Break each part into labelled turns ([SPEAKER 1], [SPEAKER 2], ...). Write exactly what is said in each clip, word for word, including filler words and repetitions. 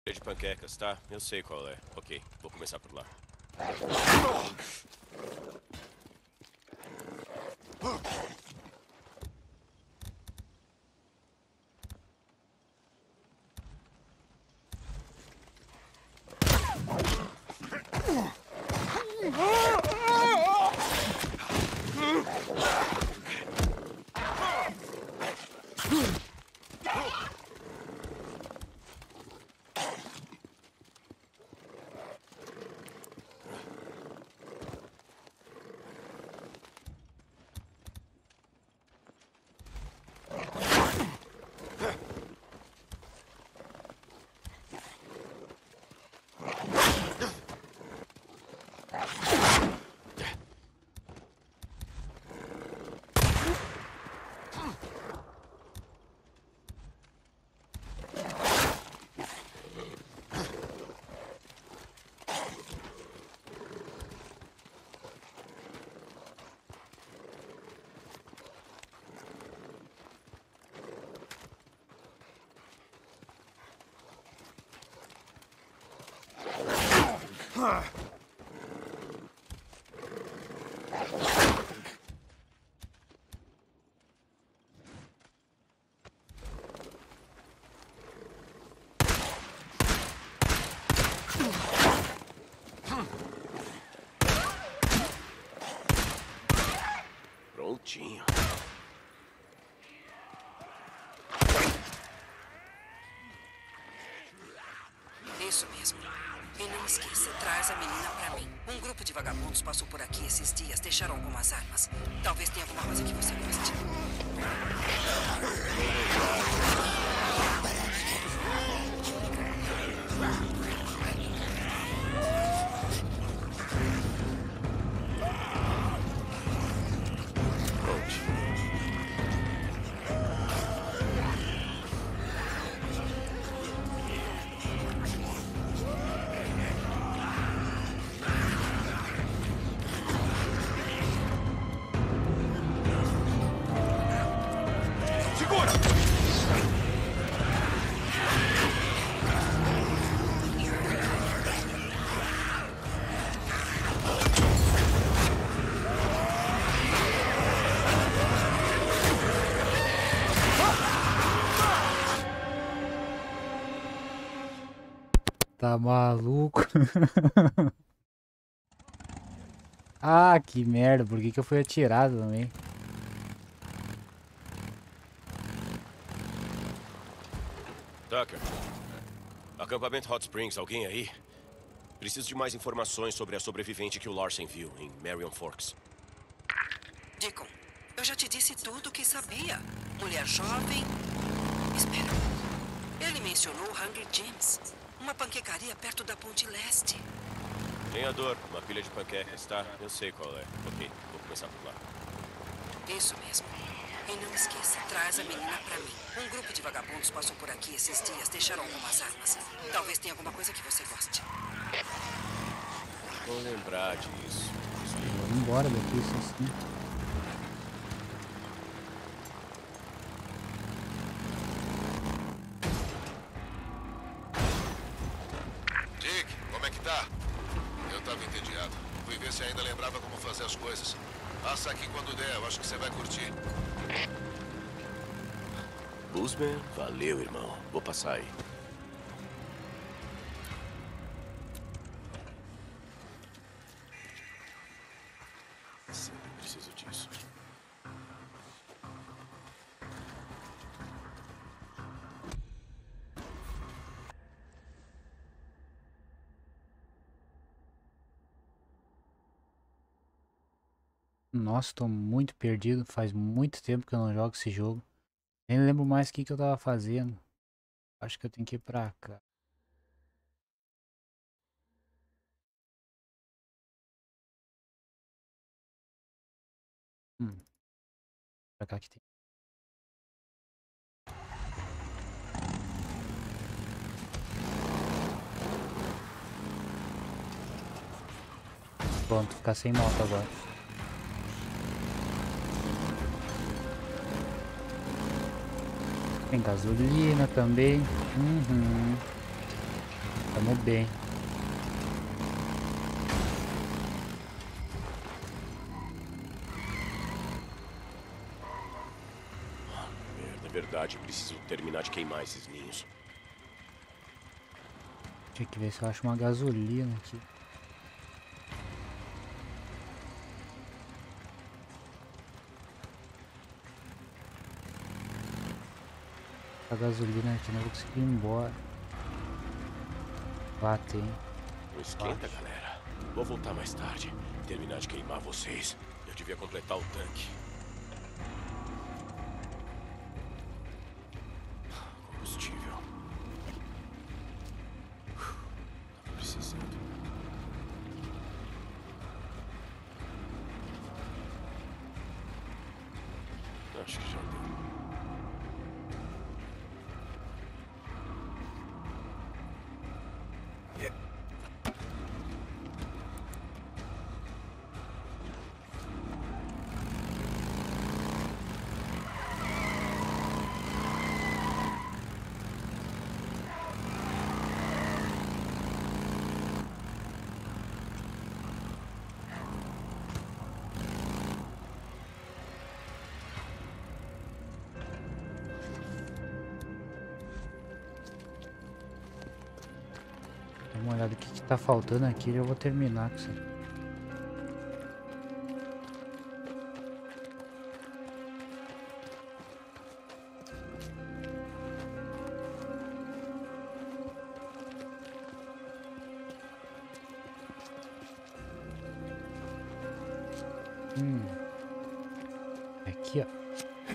[SPEAKER 1] De panquecas, tá? Eu sei qual é. Ok, vou começar por lá. Prontinho.
[SPEAKER 2] Isso mesmo. E não esqueça, traz a menina pra mim. Um grupo de vagabundos passou por aqui esses dias, deixaram algumas armas. Talvez tenha alguma coisa que você goste.
[SPEAKER 3] Tá maluco? Ah, que merda. Por que que eu fui atirado também?
[SPEAKER 1] Tucker. Acampamento Hot Springs, alguém aí? Preciso de mais informações sobre a sobrevivente que o Larsen viu em Marion Forks.
[SPEAKER 2] Deacon, eu já te disse tudo o que sabia. Mulher jovem... Espera. Ele mencionou Hungry Jim's, uma panquecaria perto da Ponte Leste.
[SPEAKER 1] Lenhador, uma pilha de panquecas, tá? Eu sei qual é. Ok, vou começar por lá.
[SPEAKER 2] Isso mesmo. E não esqueça, traz a menina pra mim. Um grupo de vagabundos passou por aqui esses dias, deixaram algumas armas. Talvez tenha alguma coisa que você goste.
[SPEAKER 1] Vou lembrar disso.
[SPEAKER 3] Vou embora daqui, isso assim.
[SPEAKER 4] Dick, como é que tá? Eu tava entediado. Fui ver se ainda lembrava como fazer as coisas. Passa aqui quando der, eu acho que você vai curtir.
[SPEAKER 1] Busman, valeu, irmão. Vou passar aí. Sempre preciso disso.
[SPEAKER 3] Nossa, tô muito perdido. Faz muito tempo que eu não jogo esse jogo. Nem lembro mais o que que eu tava fazendo. Acho que eu tenho que ir pra cá. Hum. Pra cá que tem. Pronto, ficar sem moto agora. Tem gasolina também. Uhum. Tamo bem.
[SPEAKER 1] Merda, é verdade. Preciso terminar de queimar esses ninhos.
[SPEAKER 3] Tinha que ver se eu acho uma gasolina aqui. A gasolina aqui não vou conseguir ir embora. Lá tem.
[SPEAKER 1] Não esquenta, galera. Vou voltar mais tarde. Terminar de queimar vocês. Eu devia completar o tanque. Combustível. Tava precisando. Acho que já deu.
[SPEAKER 3] Dá uma olhada o que, que tá faltando aqui e eu vou terminar com isso aqui. Hum. Aqui, ó.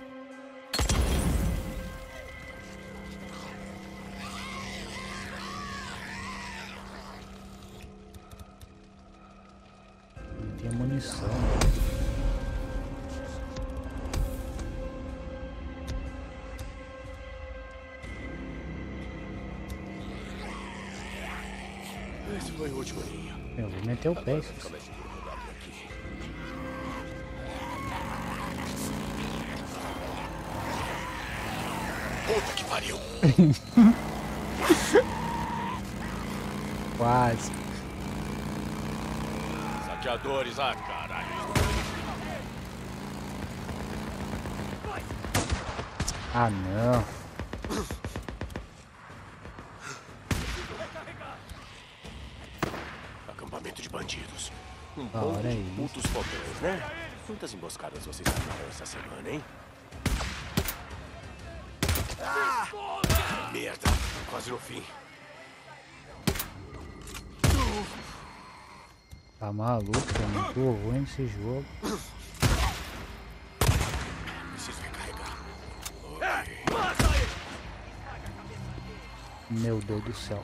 [SPEAKER 3] Não tem munição.
[SPEAKER 1] Esse foi o último ninho.
[SPEAKER 3] Eu vou meter o pé.
[SPEAKER 1] Agora vai ficar mais seguro rodar por aqui. Puta que pariu!
[SPEAKER 3] Quase.
[SPEAKER 1] Saqueadores, ah, caralho.
[SPEAKER 3] Ah, não.
[SPEAKER 1] Acampamento de bandidos. Um
[SPEAKER 3] Da
[SPEAKER 1] bando
[SPEAKER 3] hora
[SPEAKER 1] de
[SPEAKER 3] isso.
[SPEAKER 1] putos fodões, né? Quantas emboscadas vocês armaram essa semana, hein? Ah! Merda, quase no fim.
[SPEAKER 3] Tá maluco, é muito ruim esse jogo.
[SPEAKER 1] Preciso recarregar.
[SPEAKER 3] Meu Deus do céu.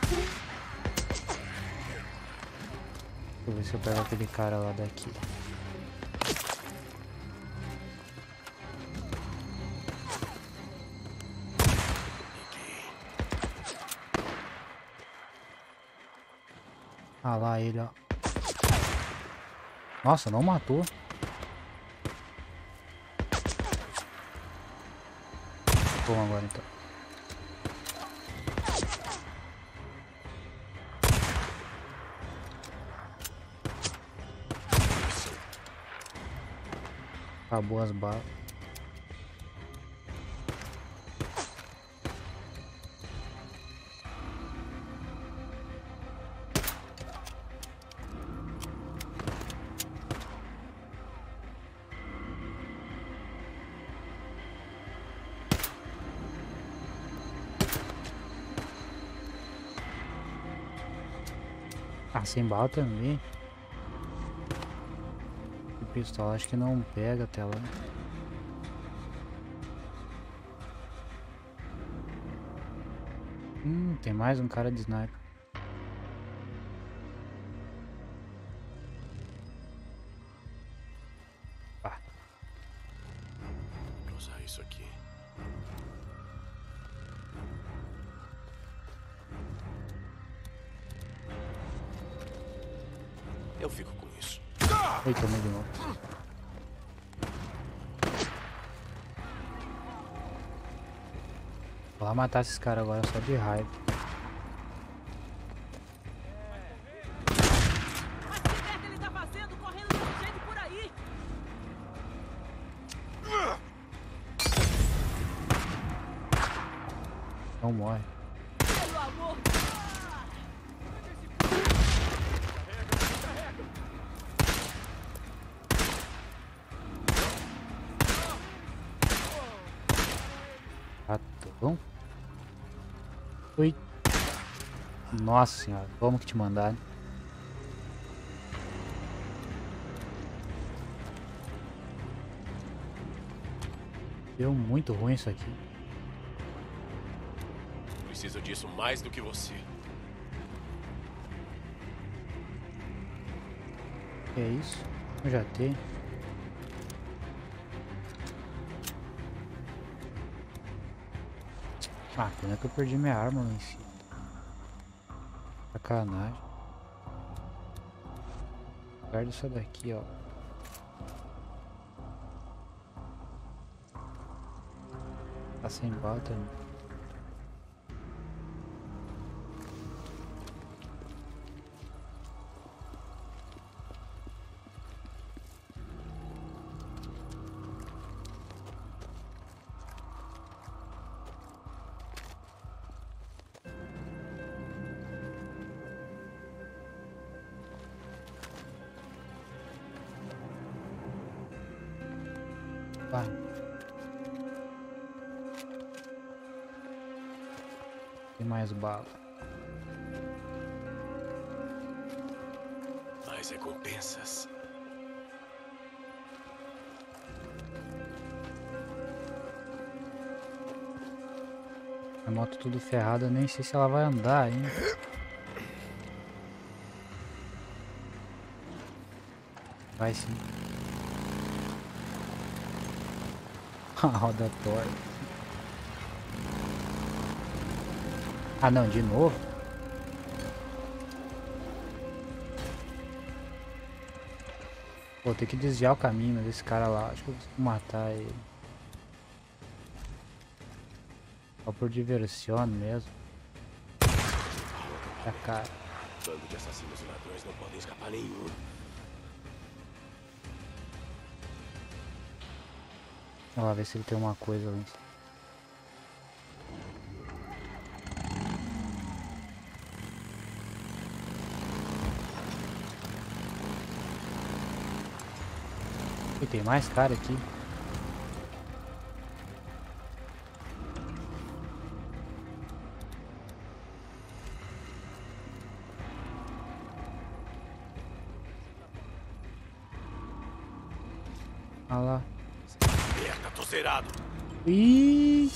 [SPEAKER 3] Deixa eu ver se eu pego aquele cara lá daqui. Ah lá ele, ó. Nossa, não matou. Bom, agora então. Acabou as balas. Ah, sem bala também. O pistola acho que não pega até lá. Hum, tem mais um cara de sniper. Ah,
[SPEAKER 1] Vou usar isso aqui. Eu fico com isso.
[SPEAKER 3] eita, tomei de novo. Vou lá matar esses caras agora só de raiva. Não morre.
[SPEAKER 5] Pelo amor.
[SPEAKER 3] Ratão. Oi. Nossa senhora, como que te mandaram? Deu muito ruim isso aqui.
[SPEAKER 1] Preciso disso mais do que você.
[SPEAKER 3] Que é isso? Eu já tenho. Ah, pena que eu perdi minha arma lá em cima. Sacanagem. Guarda essa daqui, ó. Tá sem bala também. Vai. Tem mais bala.
[SPEAKER 1] Mais recompensas.
[SPEAKER 3] A moto tudo ferrada, nem sei se ela vai andar ainda. Vai sim. A roda torta. Ah não, de novo? Vou ter que desviar o caminho desse cara lá. Acho que eu consigo matar ele. Só por diversão mesmo. Tá cara.
[SPEAKER 1] Bando de assassinos e ladrões não podem escapar nenhum.
[SPEAKER 3] Vamos lá ver se ele tem uma coisa ali. E tem mais cara aqui. Olha lá.
[SPEAKER 1] Merda, tô zerado.
[SPEAKER 3] Ih!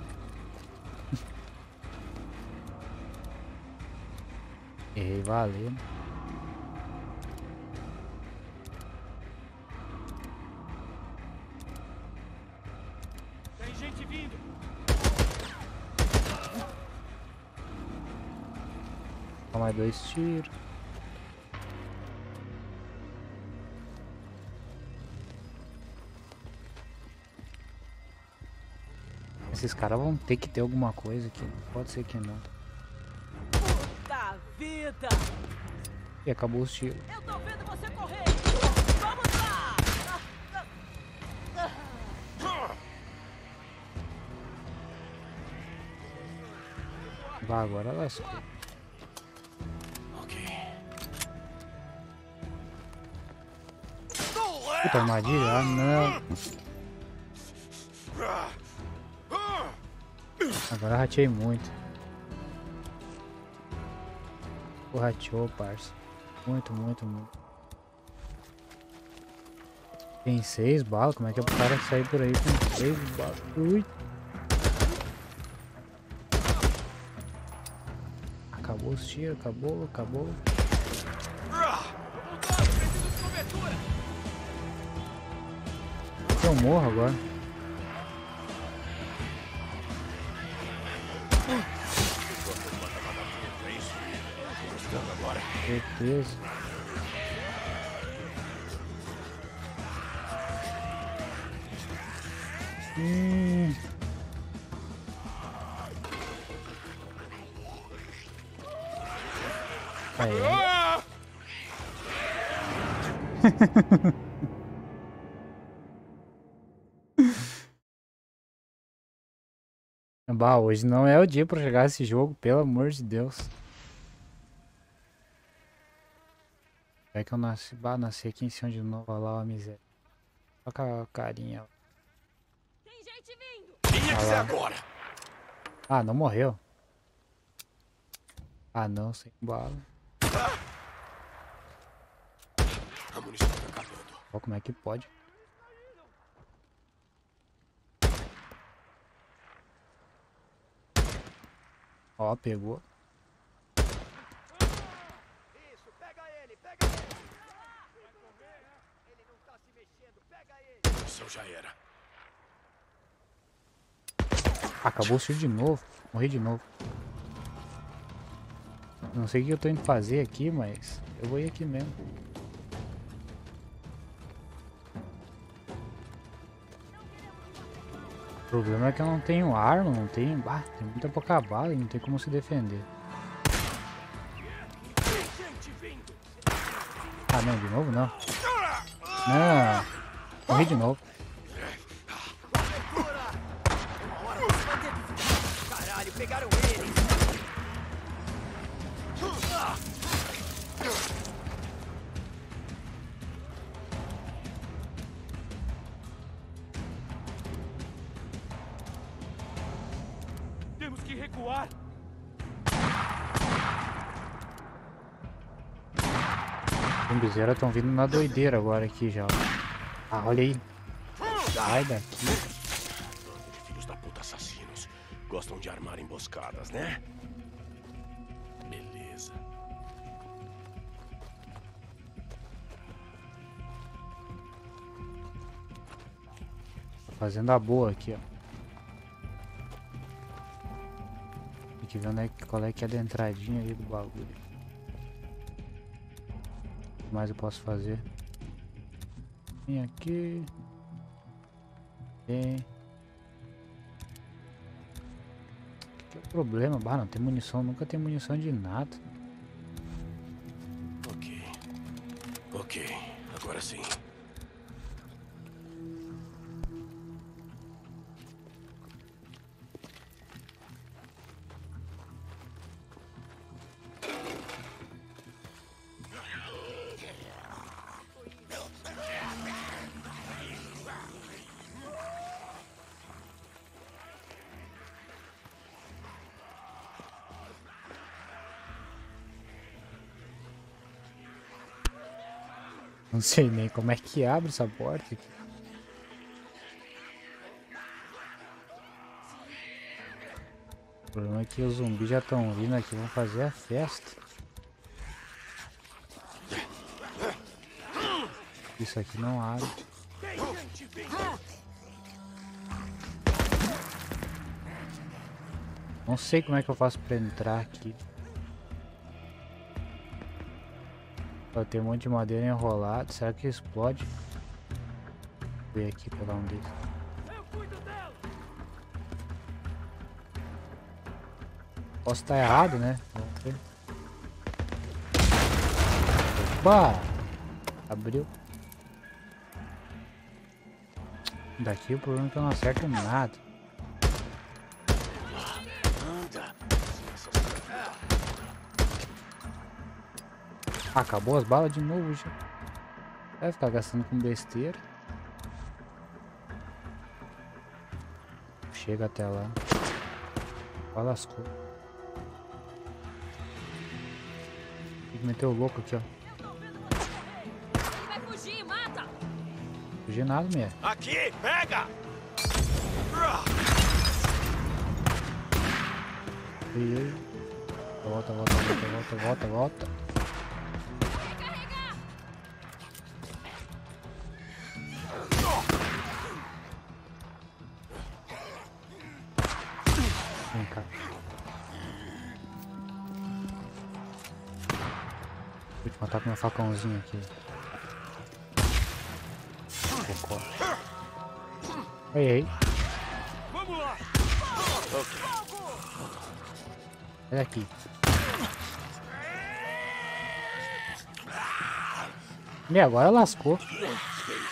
[SPEAKER 3] Errei, valeu.
[SPEAKER 5] Tem gente vindo.
[SPEAKER 3] Só mais dois tiros. Esses caras vão ter que ter alguma coisa aqui. Pode ser que não.
[SPEAKER 5] Puta vida.
[SPEAKER 3] E acabou os tiros.
[SPEAKER 5] Eu tô vendo você correr. Vamos lá.
[SPEAKER 3] Vai, agora lascou.
[SPEAKER 1] Ok.
[SPEAKER 3] Puta armadilha? Ah, não. Agora eu ratei muito. O rateou, parça. Muito, muito, muito. Tem seis balas? Como é que é pro cara sair por aí com seis balas? Ui. Acabou os tiros, acabou, acabou. Eu morro agora. Certeza. Hum. Aí. Bah, hoje não é o dia pra jogar esse jogo, pelo amor de Deus. É que eu nasci, bah, nasci aqui em cima de novo, olha lá, ó, miséria. Olha com a carinha.
[SPEAKER 5] Tem gente vindo!
[SPEAKER 1] Tinha que
[SPEAKER 3] Ah
[SPEAKER 1] ser
[SPEAKER 3] lá.
[SPEAKER 1] agora.
[SPEAKER 3] Ah, não morreu. Ah, não, sem bala.
[SPEAKER 1] A munição tá acabando.
[SPEAKER 3] Ó, como é que pode? Ó, pegou.
[SPEAKER 5] Isso, pega ele, pega ele! Ele não tá se mexendo, pega ele!
[SPEAKER 1] Isso já era.
[SPEAKER 3] Acabou o tiro de novo. Morri de novo. Não sei o que eu tô indo fazer aqui, mas eu vou ir aqui mesmo. O problema é que eu não tenho arma, não tenho... Ah, tem muita pouca bala e não tem como se defender. Ah, não, de novo não. Não, morri de novo.
[SPEAKER 5] Caralho, pegaram ele! Temos que recuar!
[SPEAKER 3] Os zumbizeira estão vindo na doideira agora aqui já. Ah, olha aí. Sai daqui.
[SPEAKER 1] Bando de filhos da puta assassinos. Gostam de armar emboscadas, né? Beleza.
[SPEAKER 3] Fazendo a boa aqui, ó. Tem que ver onde é, que- qual é que é da entradinha aí do bagulho. O que mais eu posso fazer? Vem aqui. Tem. Que é o problema? Bah, não tem munição. Nunca tem munição de nada.
[SPEAKER 1] Ok. Ok. Agora sim.
[SPEAKER 3] Não sei nem como é que abre essa porta aqui. O problema é que os zumbis já estão vindo aqui, vão fazer a festa. Isso aqui não abre. Não sei como é que eu faço pra entrar aqui. Ó, tem um monte de madeira enrolada. Será que explode? Vou ver aqui pra dar um deles.
[SPEAKER 5] Eu cuido dela!
[SPEAKER 3] Posso estar errado, né? Vamos ver. Opa! Abriu. Daqui o problema é que eu não acerto nada.
[SPEAKER 1] Anda.
[SPEAKER 3] Acabou as balas de novo já. Vai ficar gastando com besteira. Chega até lá. Olha as cores. Tem que meter o louco aqui, ó.
[SPEAKER 5] Ele vai fugir, mata!
[SPEAKER 3] Fugir nada, minha.
[SPEAKER 1] Aqui, pega!
[SPEAKER 3] Ei, ei. Volta, volta, volta, volta, volta, volta.
[SPEAKER 5] Recarregar!
[SPEAKER 3] Vem cá. Vou te matar com meu facãozinho aqui. Cocó. Ei, ei.
[SPEAKER 5] Vamos lá!
[SPEAKER 3] Olha aqui. E agora lascou.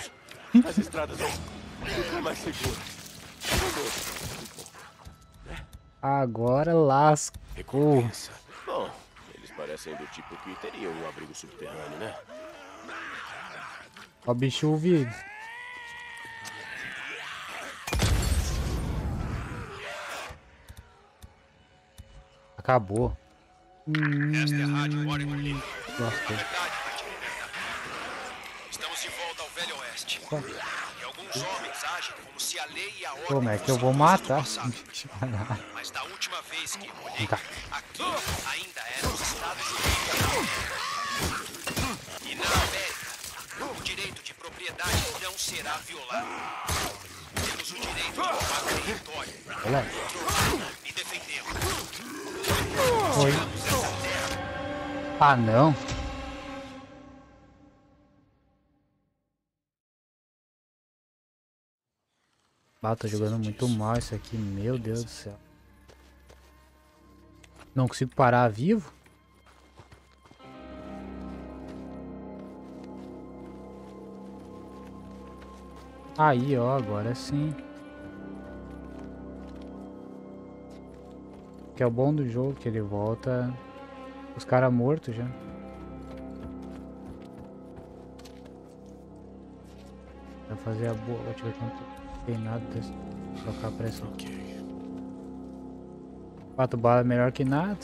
[SPEAKER 1] As estradas vão ficar mais seguras.
[SPEAKER 3] Agora lascou.
[SPEAKER 1] Recompensa. Bom, eles parecem do tipo que teriam um abrigo subterrâneo, né?
[SPEAKER 3] Ó, bicho ouvido. Acabou.
[SPEAKER 4] Esta é a Rádio Oregon Livre.
[SPEAKER 3] Lascou.
[SPEAKER 4] Verdade, estamos de volta ao Velho Oeste. E alguns homens agem como se a lei e a ordem
[SPEAKER 3] Como é que eu
[SPEAKER 4] fossem
[SPEAKER 3] vou
[SPEAKER 4] coisas do
[SPEAKER 3] matar?
[SPEAKER 4] passado. Mas da última vez que eu olhei,
[SPEAKER 3] Tá.
[SPEAKER 4] aqui ainda eram os Estados Unidos. E na América, o direito de propriedade não será violado. Temos o direito de tomar território,
[SPEAKER 3] Olha.
[SPEAKER 4] controlar e defendê-lo.
[SPEAKER 3] Foi.
[SPEAKER 4] Tiramos essa terra.
[SPEAKER 3] Ah, não. Ah, tô jogando muito mal isso aqui, meu Deus do céu. Não consigo parar vivo? Aí, ó, agora sim. Que é o bom do jogo, que ele volta os caras mortos já. Vai fazer a boa, vou te ver quanto. Tem nada desse. Trocar a pressão.
[SPEAKER 1] Ok.
[SPEAKER 3] Quatro balas é melhor que nada.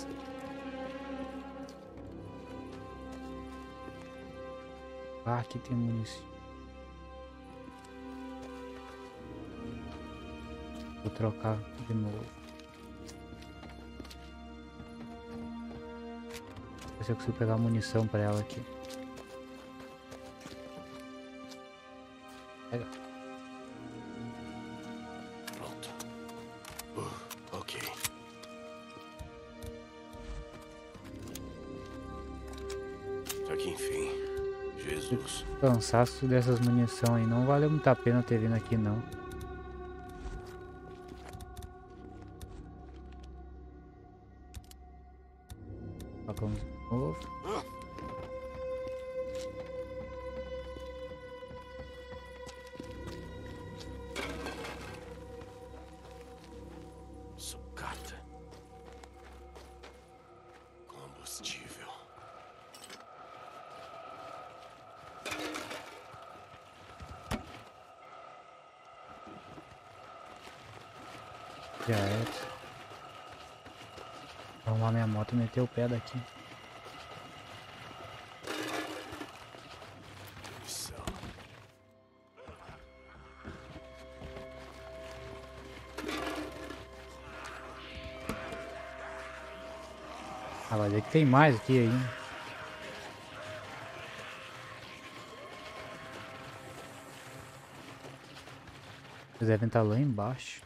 [SPEAKER 3] Ah, aqui tem munição. Vou trocar de novo. Ver se eu consigo pegar munição pra ela aqui. Pega.
[SPEAKER 1] Pronto. Uh, ok. Só que enfim. Jesus.
[SPEAKER 3] O cansaço dessas munição aí não valeu muito a pena ter vindo aqui não. Colocamos de novo.
[SPEAKER 1] Sucata. Combustível.
[SPEAKER 3] Já é. Vou arrumar minha moto e meter o pé daqui.
[SPEAKER 1] Isso.
[SPEAKER 3] Ah, vai ver que tem mais aqui ainda. Eles devem estar lá embaixo.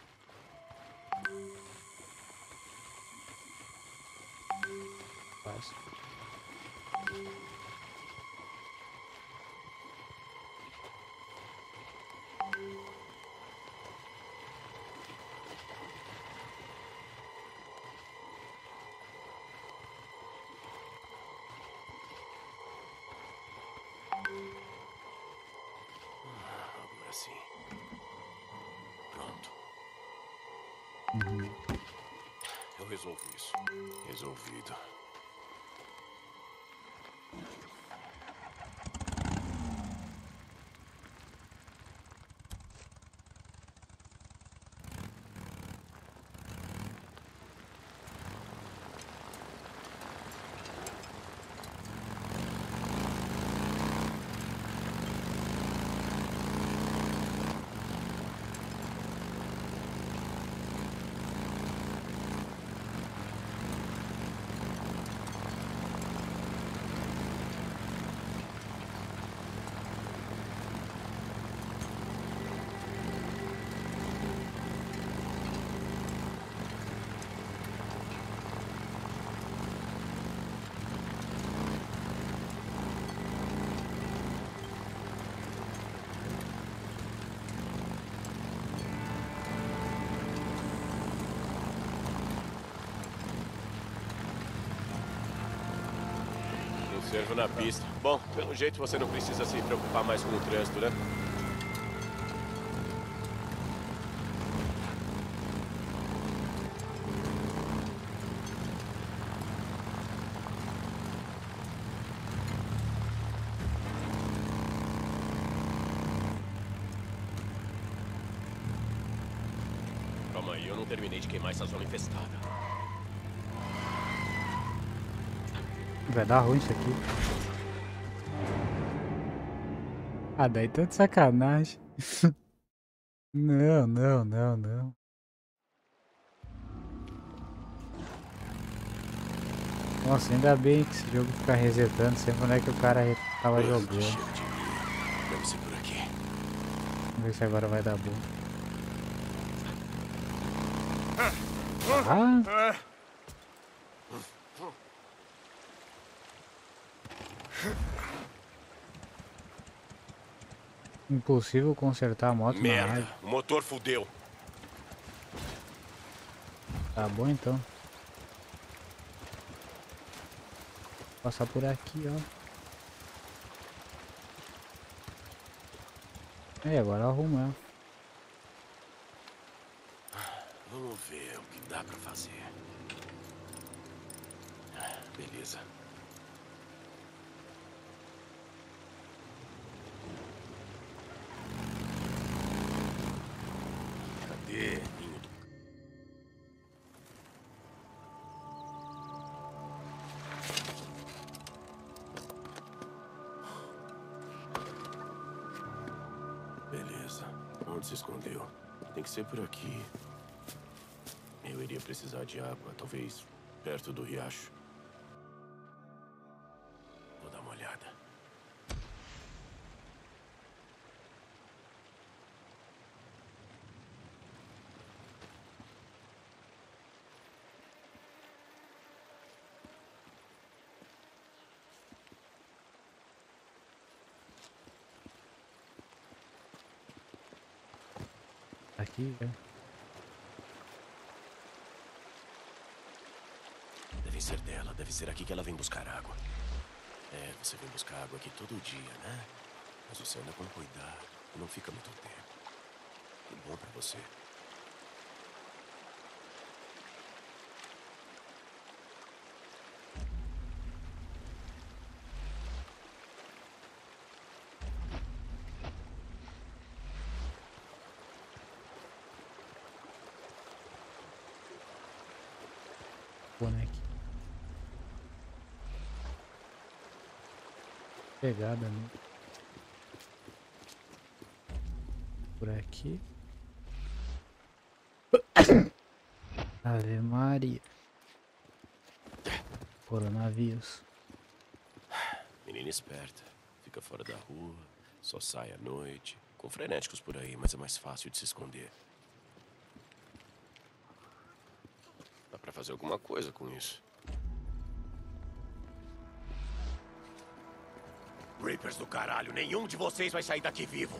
[SPEAKER 3] Quase.
[SPEAKER 1] Agora sim. Pronto.
[SPEAKER 3] Uhum.
[SPEAKER 1] Eu resolvo isso. Resolvido. Servo na pista. Bom, pelo jeito você não precisa se preocupar mais com o trânsito, né? eu não terminei de queimar essa zona infestada.
[SPEAKER 3] Vai dar ruim isso aqui. Ah, daí tá de sacanagem. Não, não, não, não. Nossa, ainda bem que esse jogo fica resetando sempre onde é que o cara tava jogando.
[SPEAKER 1] Chega de mim. Deve ser por aqui.
[SPEAKER 3] Vamos ver se agora vai dar bom. Ah! Impossível consertar a moto na
[SPEAKER 1] Merda,
[SPEAKER 3] área.
[SPEAKER 1] o motor fudeu.
[SPEAKER 3] Tá bom então. Vou passar por aqui, ó. E agora arruma ela.
[SPEAKER 1] Vamos ver o que dá pra fazer. Beleza. Cadê? Ninho do... Beleza. Onde se escondeu? Tem que ser por aqui. Eu iria precisar de água, talvez perto do riacho. Vou dar uma olhada.
[SPEAKER 3] Aqui, já.
[SPEAKER 1] Deve ser dela, deve ser aqui que ela vem buscar água. É, você vem buscar água aqui todo dia, né? Mas você anda com cuidado e não fica muito tempo. Que bom pra você.
[SPEAKER 3] Boneco. Pegada, né? Por aqui. Ave Maria. Coronavírus.
[SPEAKER 1] Menina esperta. Fica fora da rua, só sai à noite. Com frenéticos por aí, mas é mais fácil de se esconder. Dá pra fazer alguma coisa com isso. Reapers do caralho, nenhum de vocês vai sair daqui vivo.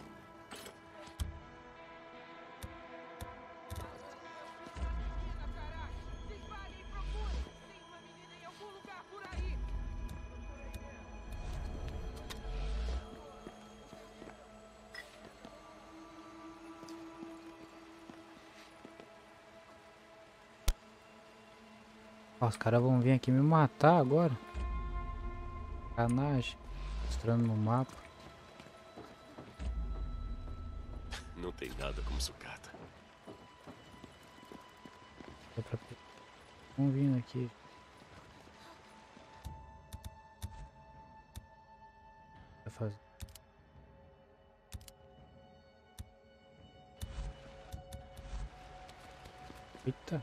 [SPEAKER 3] Ó, os caras vão vir aqui me matar agora. Sacanagem. Mostrando no mapa.
[SPEAKER 1] Não tem nada como sucata.
[SPEAKER 3] Dá pra... Vão vindo aqui. Vai fazer. Eita.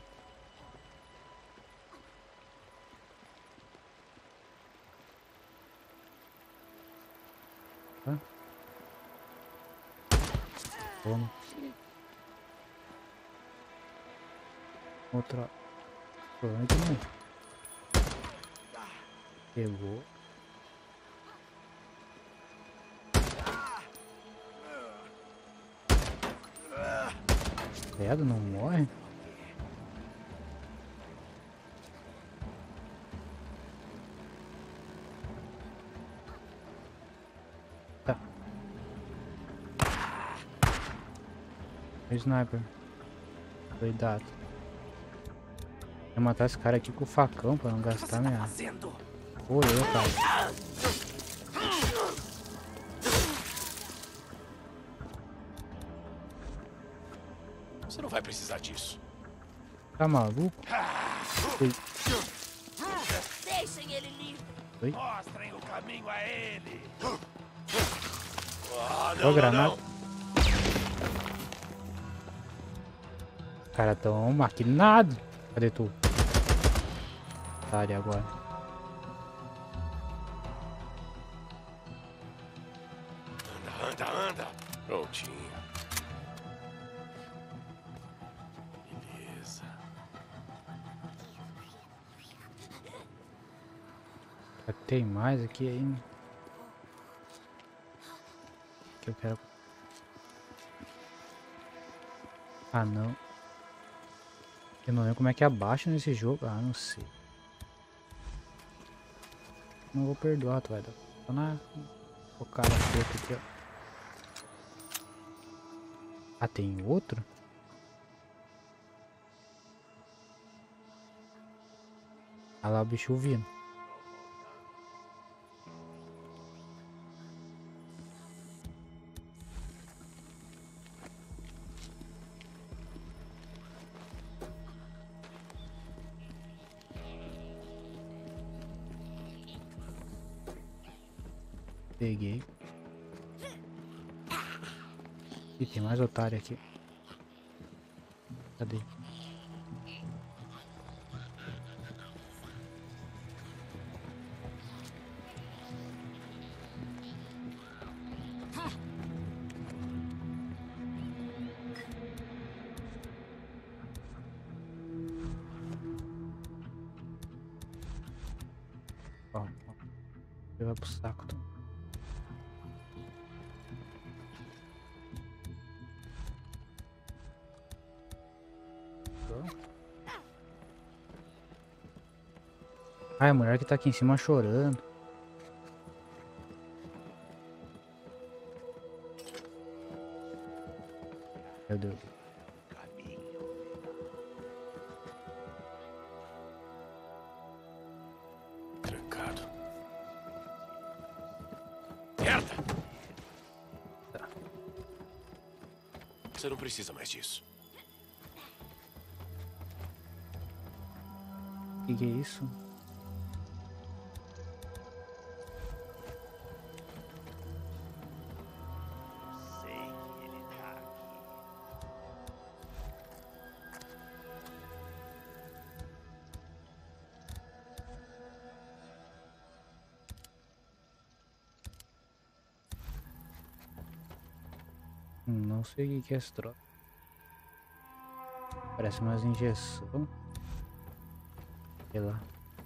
[SPEAKER 3] Hã? Vamos. Outra. Provavelmente não. Pegou. Credo, não morre? Tá. Sniper. Cuidado. Vou matar esse cara aqui com o facão pra não gastar minha... Pô, eu, cara.
[SPEAKER 1] Você não vai precisar disso.
[SPEAKER 3] Tá maluco? Oi.
[SPEAKER 5] Deixem ele livre.
[SPEAKER 3] Oi.
[SPEAKER 5] Mostrem o caminho a ele.
[SPEAKER 1] Ah,
[SPEAKER 3] Ó,
[SPEAKER 1] não, não,
[SPEAKER 3] granada.
[SPEAKER 1] não.
[SPEAKER 3] Os caras tão maquinados. Cadê tu? Tá ali agora.
[SPEAKER 1] Anda, anda, anda. Prontinho. Beleza.
[SPEAKER 3] Tem mais aqui ainda. Que eu quero. Ah, não. Eu não lembro como é que abaixa nesse jogo. Ah, não sei. Não vou perdoar, tu vai dar. Tô na. O cara preto aqui, ó. Ah, tem outro? Ah lá o bicho vindo. Peguei. E tem mais otário aqui. Cadê? Ó, ó. Vai pro saco. Tá? Ai, a mulher que tá aqui em cima chorando. Meu Deus.
[SPEAKER 1] Trancado. Merda!
[SPEAKER 3] Tá.
[SPEAKER 1] Você não precisa mais disso.
[SPEAKER 3] O que, que é isso? Não sei o que, que é esse troço. Parece umas injeção. Sei lá.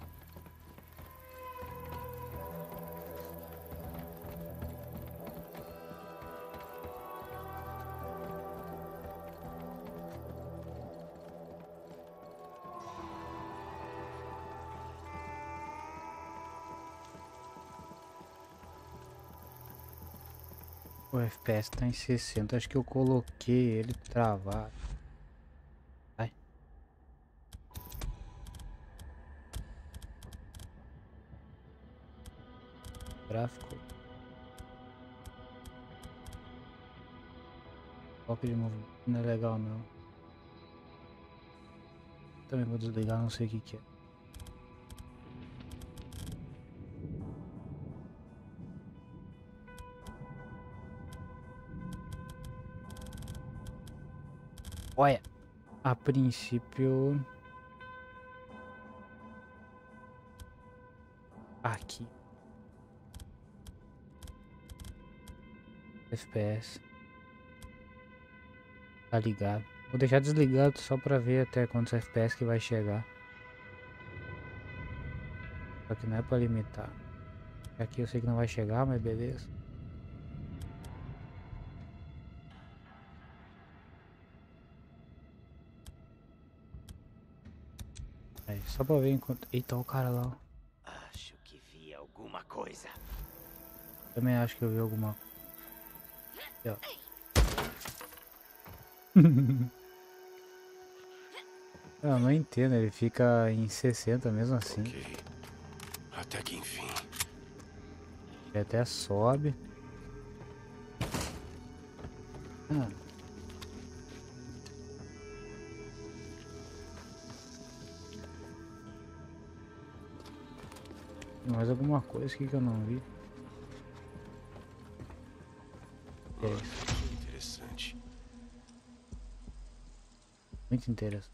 [SPEAKER 3] O F P S tá em sessenta, acho que eu coloquei ele travado. Ai. Gráfico. Foco de movimento não é legal não. Também vou desligar, não sei o que que é. Olha, a princípio aqui F P S tá ligado. Vou deixar desligado só pra ver até quantos F P S que vai chegar. Só que não é pra limitar. Aqui eu sei que não vai chegar, mas beleza. Aí, só pra ver enquanto... Eita, olha o cara lá.
[SPEAKER 5] Acho que vi alguma coisa.
[SPEAKER 3] Também acho que eu vi alguma coisa. Eu não entendo, ele fica em sessenta mesmo assim.
[SPEAKER 1] Ok. Até que enfim.
[SPEAKER 3] Ele até sobe. Ah. mais alguma coisa aqui que eu não vi. É isso.
[SPEAKER 1] Interessante.
[SPEAKER 3] Muito interessante.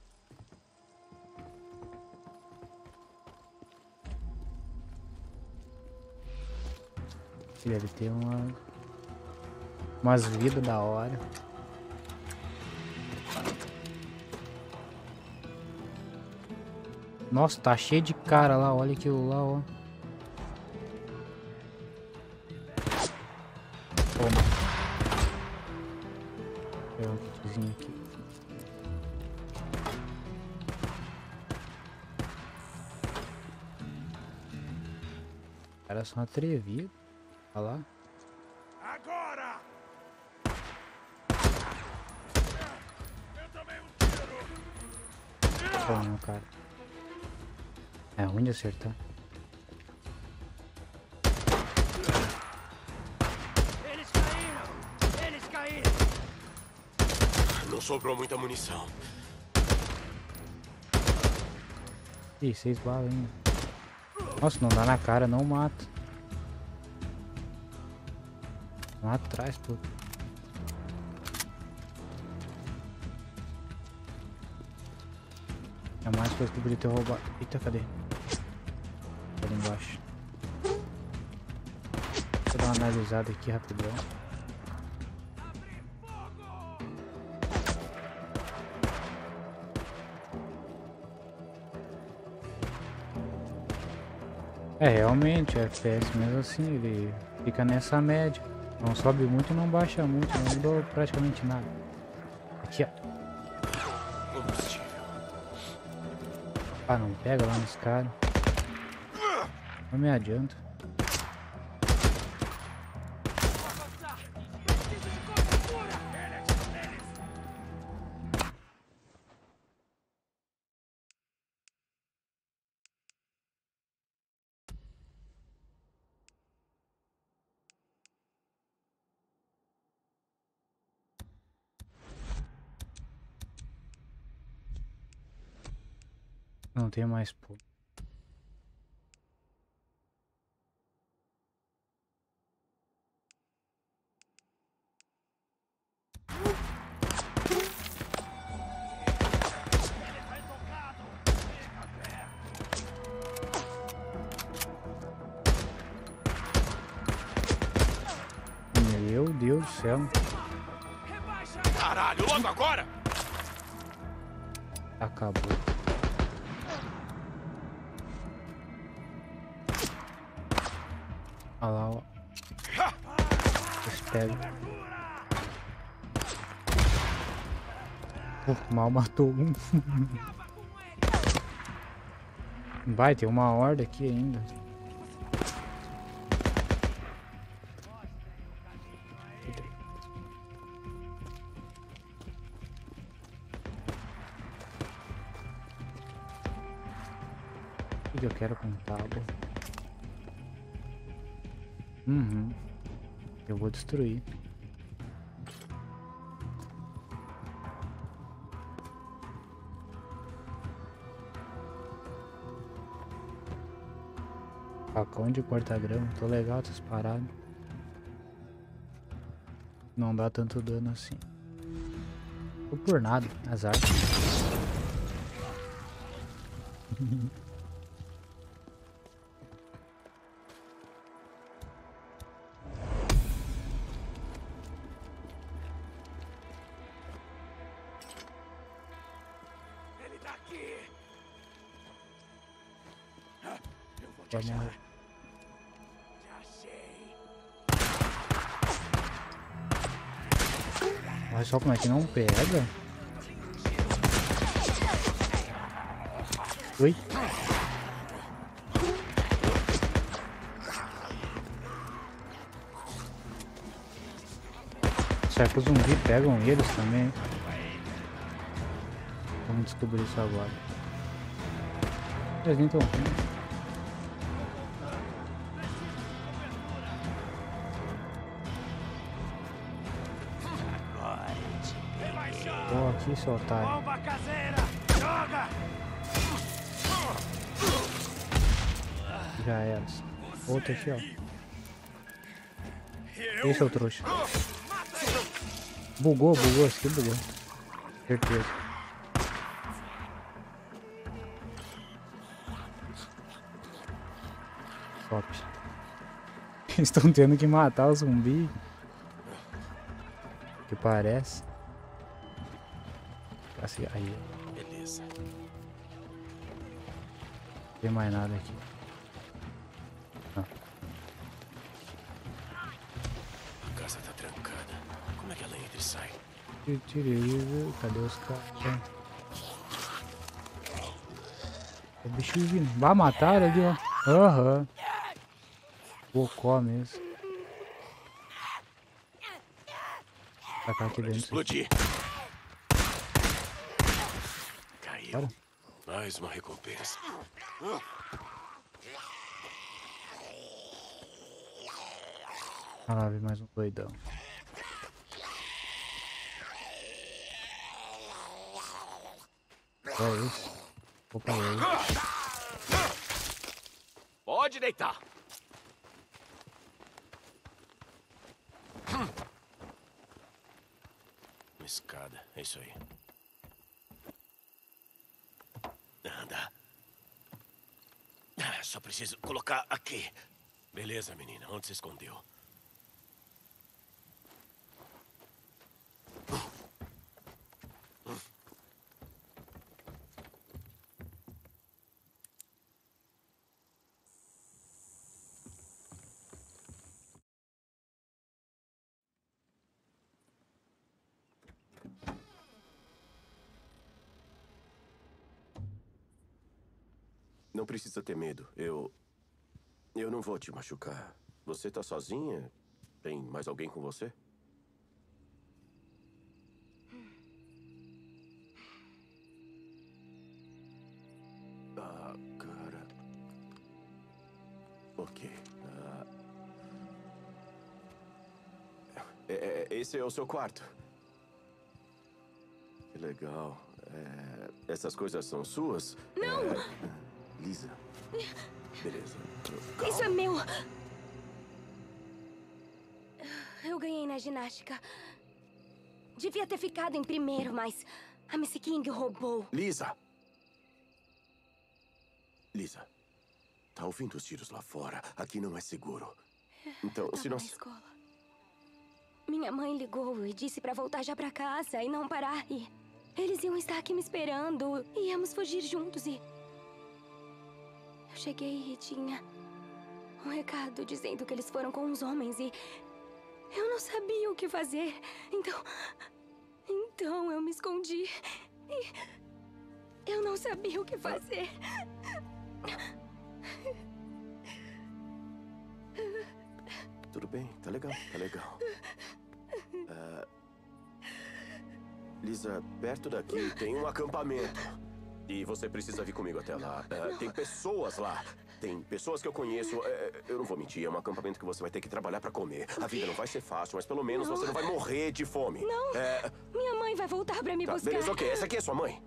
[SPEAKER 3] Deve ter uma... umas vidas da hora. Nossa, tá cheio de cara lá, olha aquilo lá, ó. Toma. Vou pegar um kitzinho aqui. Os caras são atrevidos. Olha lá.
[SPEAKER 5] Agora! Eu tomei um tiro!
[SPEAKER 3] Toma, cara. É ruim de acertar.
[SPEAKER 5] Eles caíram! Eles caíram!
[SPEAKER 1] Não sobrou muita munição.
[SPEAKER 3] Ih, seis balas ainda. Nossa, não dá na cara, não mata. Lá atrás, pô. É mais coisa que eu podia ter roubado. Eita, cadê? Ali embaixo. Vou dar uma analisada aqui rapidão. É, realmente, o F P S mesmo assim, ele fica nessa média. Não sobe muito e não baixa muito, não mudou praticamente nada. Aqui, ó.
[SPEAKER 1] Combustível.
[SPEAKER 3] Ah, não pega lá nos caras. Não me adianta. Não tem mais pô. Meu Deus do céu.
[SPEAKER 1] Caralho, logo agora!
[SPEAKER 3] Acabou. Olha lá, ó. Eles pegam. Pô, mal matou um. Vai, tem uma horda aqui ainda. O que eu quero com tábua? Uhum. Eu vou destruir. Facão de corta-grama, tô legal essas paradas. Não dá tanto dano assim. Ou por nada, azar.
[SPEAKER 5] Ele tá aqui! Eu vou te
[SPEAKER 3] Vai
[SPEAKER 5] achar.
[SPEAKER 3] morrer.
[SPEAKER 5] Te achei.
[SPEAKER 3] Olha só como é que não pega. Oi? Será que os zumbis pegam eles também? Vamos descobrir isso agora. Eles nem tão ruins. Ó, aqui, seu otário.
[SPEAKER 5] Bomba caseira! Joga!
[SPEAKER 3] Já era. Outro aqui, ó. Esse é o trouxa. Bugou, bugou, esse aqui bugou. Certeza. Top. Eles estão tendo que matar o zumbi. Que parece. Assim, aí.
[SPEAKER 1] Beleza.
[SPEAKER 3] Não tem mais nada aqui. Ah.
[SPEAKER 1] A casa tá trancada. Como é que ela entra e sai?
[SPEAKER 3] Cadê os caras? O bicho vindo. Vai matar ali, ó. Aham. Uhum. Bocó mesmo. Tacar aqui dentro.
[SPEAKER 1] Explodir. Caiu.
[SPEAKER 3] Para.
[SPEAKER 1] Mais uma recompensa.
[SPEAKER 3] Ah lá, vem mais um doidão. É isso. Opa, é isso.
[SPEAKER 1] Pode deitar. Uma escada, é isso aí. Anda. Ah, só preciso colocar aqui. Beleza, menina. Onde se escondeu? Não precisa ter medo. Eu... Eu não vou te machucar. Você tá sozinha? Tem mais alguém com você? Ah, cara... Ok. Ah... É, é, esse é o seu quarto. Que legal. É, essas coisas são suas?
[SPEAKER 6] Não!
[SPEAKER 1] É... Lisa. Beleza. Calma.
[SPEAKER 6] Isso é meu! Eu ganhei na ginástica. Devia ter ficado em primeiro, mas a Missy King roubou.
[SPEAKER 1] Lisa! Lisa, tá ouvindo os tiros lá fora? Aqui não é seguro. Então,
[SPEAKER 6] Tava
[SPEAKER 1] se nós...
[SPEAKER 6] na escola. Minha mãe ligou e disse pra voltar já pra casa e não parar. E eles iam estar aqui me esperando. Íamos fugir juntos e... Eu cheguei e tinha um recado dizendo que eles foram com uns homens e... Eu não sabia o que fazer. Então... Então eu me escondi. E... Eu não sabia o que fazer.
[SPEAKER 1] Tudo bem, tá legal, tá legal. Uh, Lisa, perto daqui tem um acampamento. E você precisa vir comigo até lá. Uh, tem pessoas lá. Tem pessoas que eu conheço. Uh, eu não vou mentir, é um acampamento que você vai ter que trabalhar pra comer. A vida não vai ser fácil, mas pelo menos
[SPEAKER 6] Não.
[SPEAKER 1] você não vai morrer de fome.
[SPEAKER 6] Não.
[SPEAKER 1] Uh,
[SPEAKER 6] Minha mãe vai voltar pra me
[SPEAKER 1] tá,
[SPEAKER 6] buscar.
[SPEAKER 1] beleza, ok. Essa aqui é sua mãe.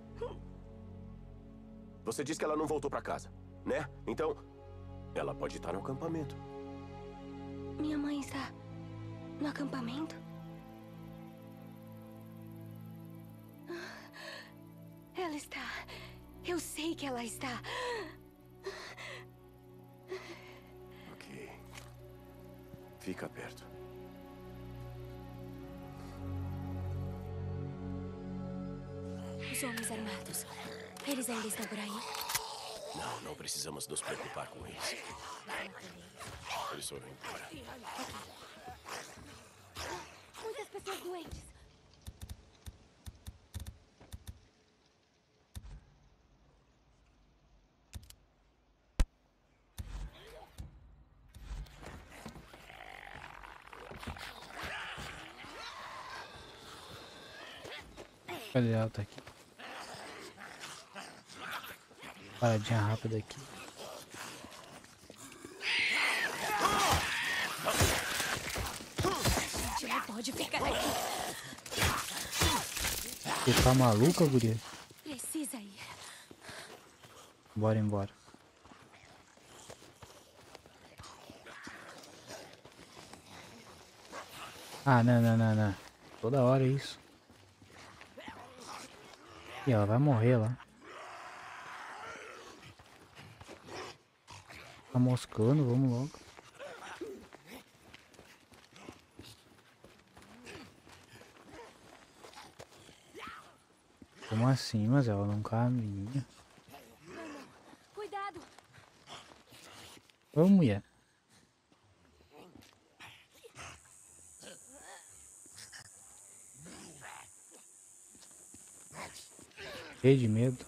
[SPEAKER 1] Você disse que ela não voltou pra casa, né? Então, ela pode estar no acampamento.
[SPEAKER 6] Minha mãe está no acampamento? Ela está. Eu sei que ela está.
[SPEAKER 1] Ok. Fica perto.
[SPEAKER 6] Os homens armados. Eles ainda estão por aí?
[SPEAKER 1] Não, não precisamos nos preocupar com eles. Eles foram embora.
[SPEAKER 6] Muitas pessoas doentes.
[SPEAKER 3] Olha ela tá aqui. Paradinha rápida aqui.
[SPEAKER 6] A gente não pode ficar aqui.
[SPEAKER 3] Você tá maluca, guria?
[SPEAKER 6] Precisa ir.
[SPEAKER 3] Bora embora. Ah, não, não, não, não. Toda hora é isso. E ela vai morrer lá. Tá moscando, vamos logo. Como assim? Mas ela não caminha.
[SPEAKER 6] Cuidado!
[SPEAKER 3] Ô, mulher. Cheio de medo.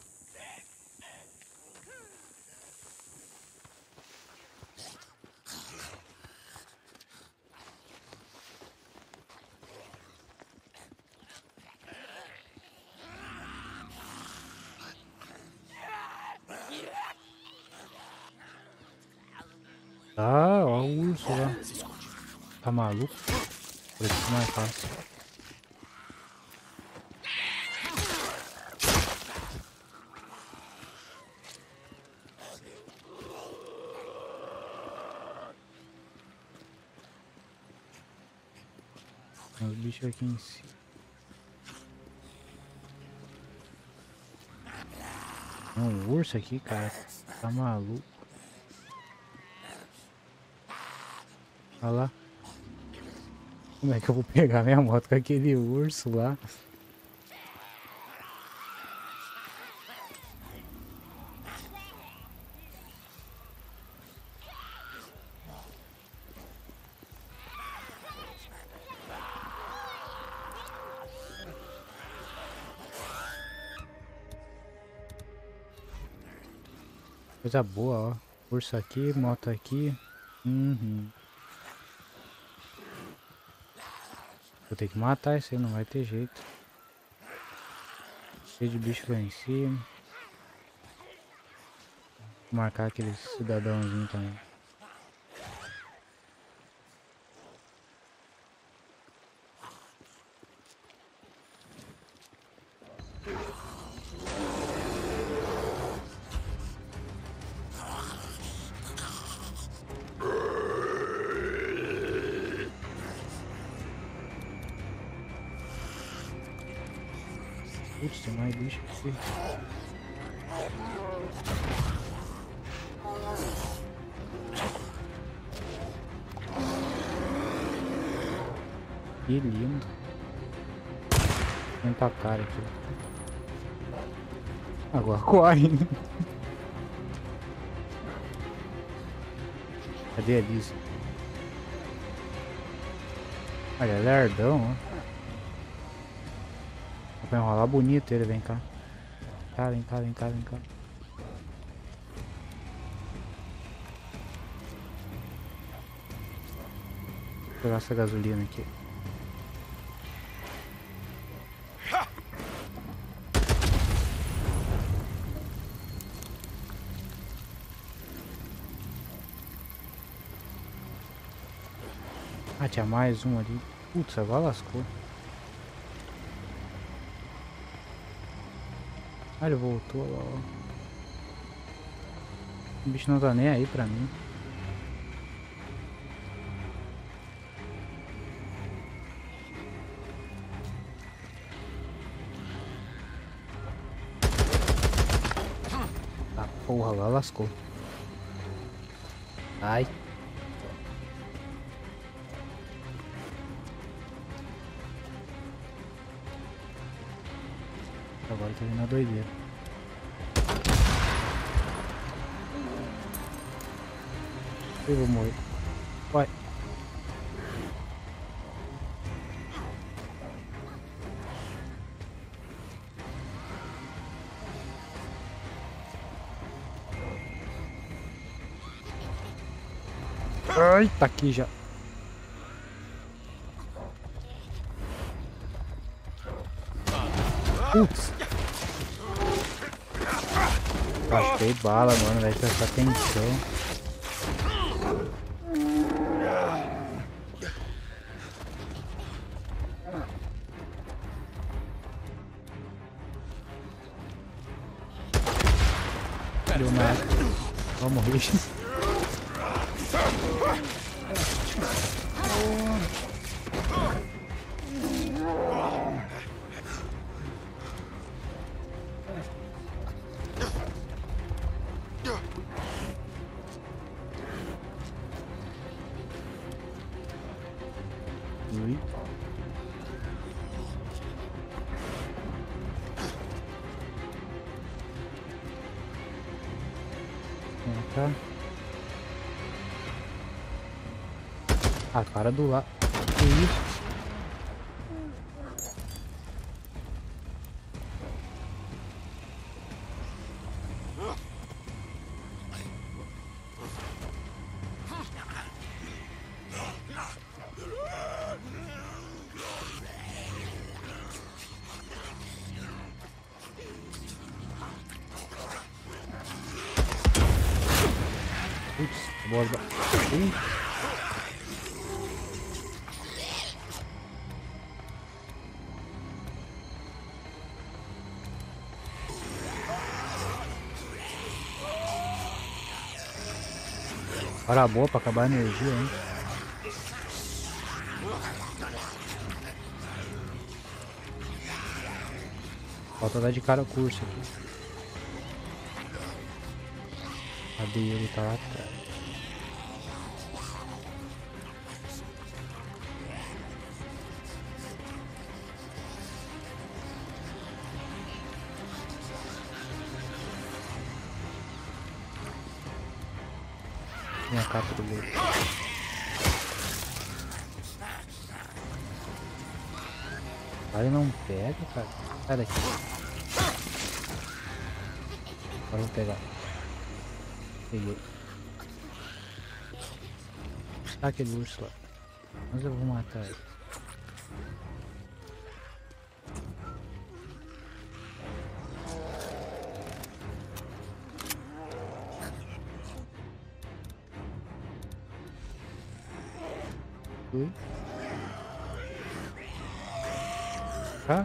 [SPEAKER 3] Ah, ó o urso lá. Tá maluco? Por isso que não é fácil. Tem os bichos aqui em cima. Tem um urso aqui, cara. Tá maluco. Olha lá. Como é que eu vou pegar minha moto com aquele urso lá? Coisa boa, ó. Urso aqui, moto aqui. Uhum. Vou ter que matar esse aí, não vai ter jeito. Cheio de bicho lá em cima. Vou marcar aquele cidadãozinho também. Putz, tem mais bicho aqui. Que lindo. Vem pra cara aqui. Agora corre. Cadê a Lisa? Olha, ele é lerdão, ó. Vai enrolar bonito ele, vem cá. Cá, vem cá, vem cá, vem cá. Vou pegar essa gasolina aqui. Ah, tinha mais um ali. Putz, agora lascou. Ah, ele voltou lá, ó. O bicho não tá nem aí pra mim. Ah, porra, lá lascou. Ai. Agora tá vindo a doideira. Eu vou morrer. Vai. Ai, tá aqui já. Putz. Gastei bala, mano, vai prestar atenção. Deu nada. Vamos morrer. Tá. Ah, para do lado. Que isso? Putz, boa. Ih. Hora boa pra acabar a energia, hein? Falta dar de cara o curso aqui. Cadê ele? Tá lá atrás. Minha capa do leite. Cara, ele não pega, cara. Sai daqui. Agora eu vou pegar. Peguei. Tá aquele urso lá. Mas eu vou matar ele. Ui. Tá?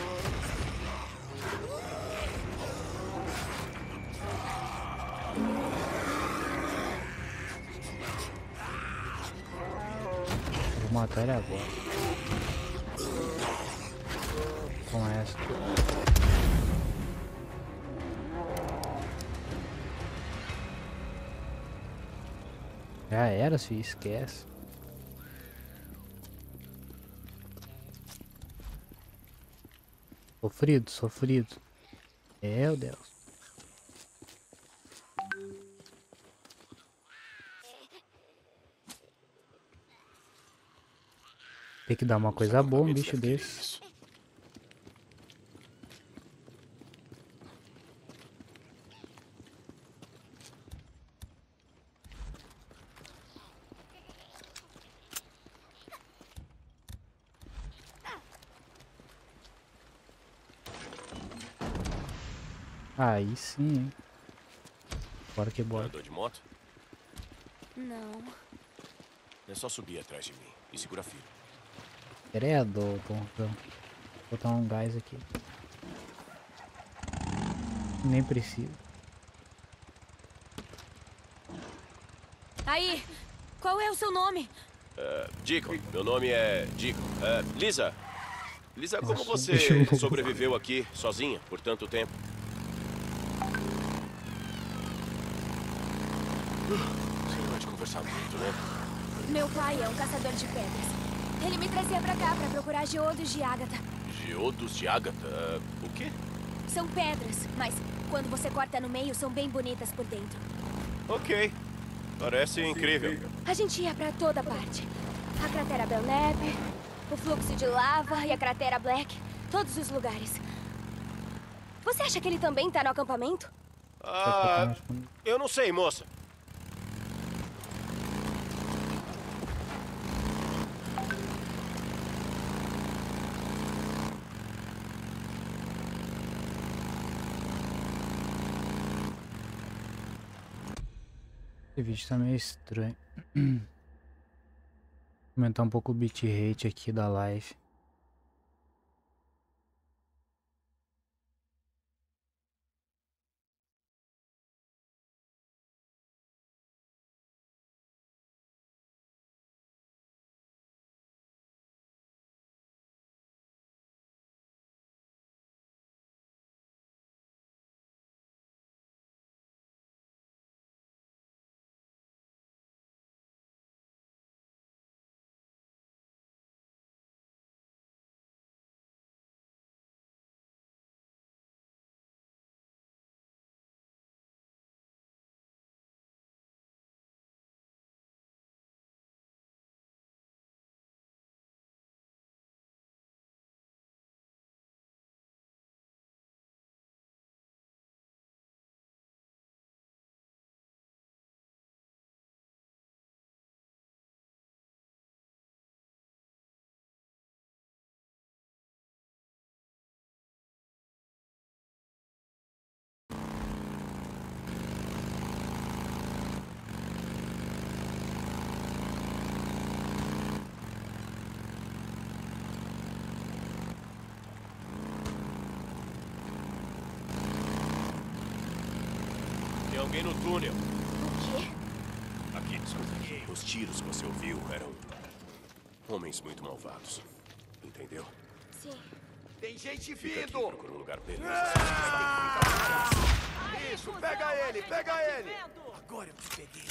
[SPEAKER 3] Vou matar ele agora. Com essa. Já era, se esquece. Sofrido, sofrido. Meu Deus. Tem que dar uma coisa boa um bicho desse. Aí sim, hein? Bora que bora.
[SPEAKER 1] Andou de moto?
[SPEAKER 6] Não.
[SPEAKER 1] É só subir atrás de mim e segura firme.
[SPEAKER 3] Credo, bom, então. Vou botar um gás aqui. Nem preciso.
[SPEAKER 6] Aí, qual é o seu nome?
[SPEAKER 1] Uh, Deacon, meu nome é Deacon. Uh, Lisa, Lisa, como
[SPEAKER 3] Nossa,
[SPEAKER 1] você
[SPEAKER 3] deixa eu-
[SPEAKER 1] sobreviveu aqui sozinha por tanto tempo? Você não vai te conversar muito, né?
[SPEAKER 6] Meu pai é um caçador de pedras. Ele me trazia pra cá pra procurar geodos de ágata.
[SPEAKER 1] Geodos de ágata? Uh, o quê?
[SPEAKER 6] São pedras, mas quando você corta no meio, são bem bonitas por dentro.
[SPEAKER 1] Ok. Parece incrível.
[SPEAKER 6] A gente ia pra toda parte. A cratera Belknap, o fluxo de lava e a cratera Black. Todos os lugares. Você acha que ele também tá no acampamento?
[SPEAKER 1] Ah, eu não sei, moça.
[SPEAKER 3] Esse vídeo tá meio estranho. Aumentar um pouco o bitrate aqui da live.
[SPEAKER 1] alguém no túnel.
[SPEAKER 6] O quê?
[SPEAKER 1] Aqui, escuta aqui. Os tiros que você ouviu eram homens muito malvados. Entendeu?
[SPEAKER 6] Sim.
[SPEAKER 5] Tem gente
[SPEAKER 1] Fica aqui,
[SPEAKER 5] vindo!
[SPEAKER 1] procura um lugar beleza.
[SPEAKER 5] Isso, pega ele, pega ele! Agora eu te peguei.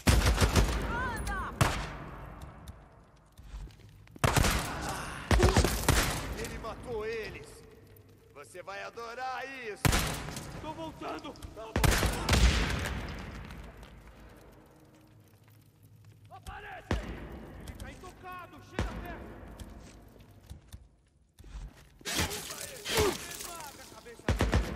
[SPEAKER 5] Ele matou eles. Você vai adorar isso. Tô voltando. Tô voltando. Aparece! Ele tá intocado. Chega perto. Derruba ele. Esmaga a cabeça dele.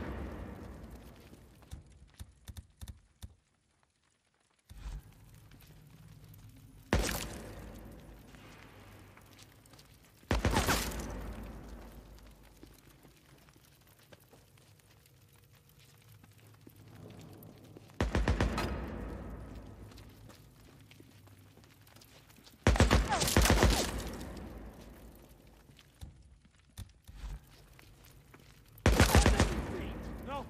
[SPEAKER 5] Não.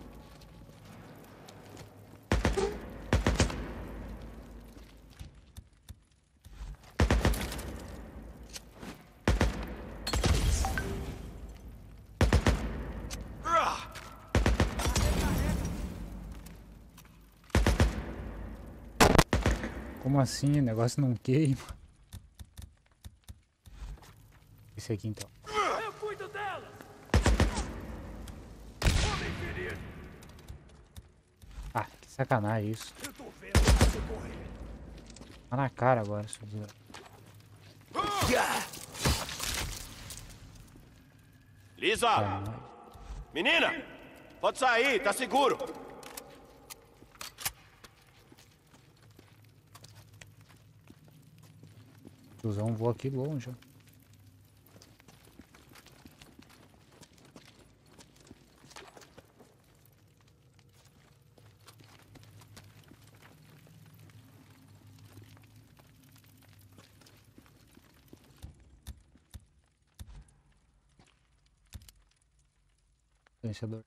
[SPEAKER 3] Como assim? O negócio não queima. Esse aqui então.
[SPEAKER 5] Eu cuido dela. Homem ferido.
[SPEAKER 3] Ah, que sacanagem isso.
[SPEAKER 5] Eu tô vendo você correr.
[SPEAKER 3] Tá na cara agora, seu...
[SPEAKER 1] Lisa!
[SPEAKER 3] Sacanagem.
[SPEAKER 1] Menina! Pode sair, tá seguro.
[SPEAKER 3] O tiozão voa aqui longe, ó. Silenciador.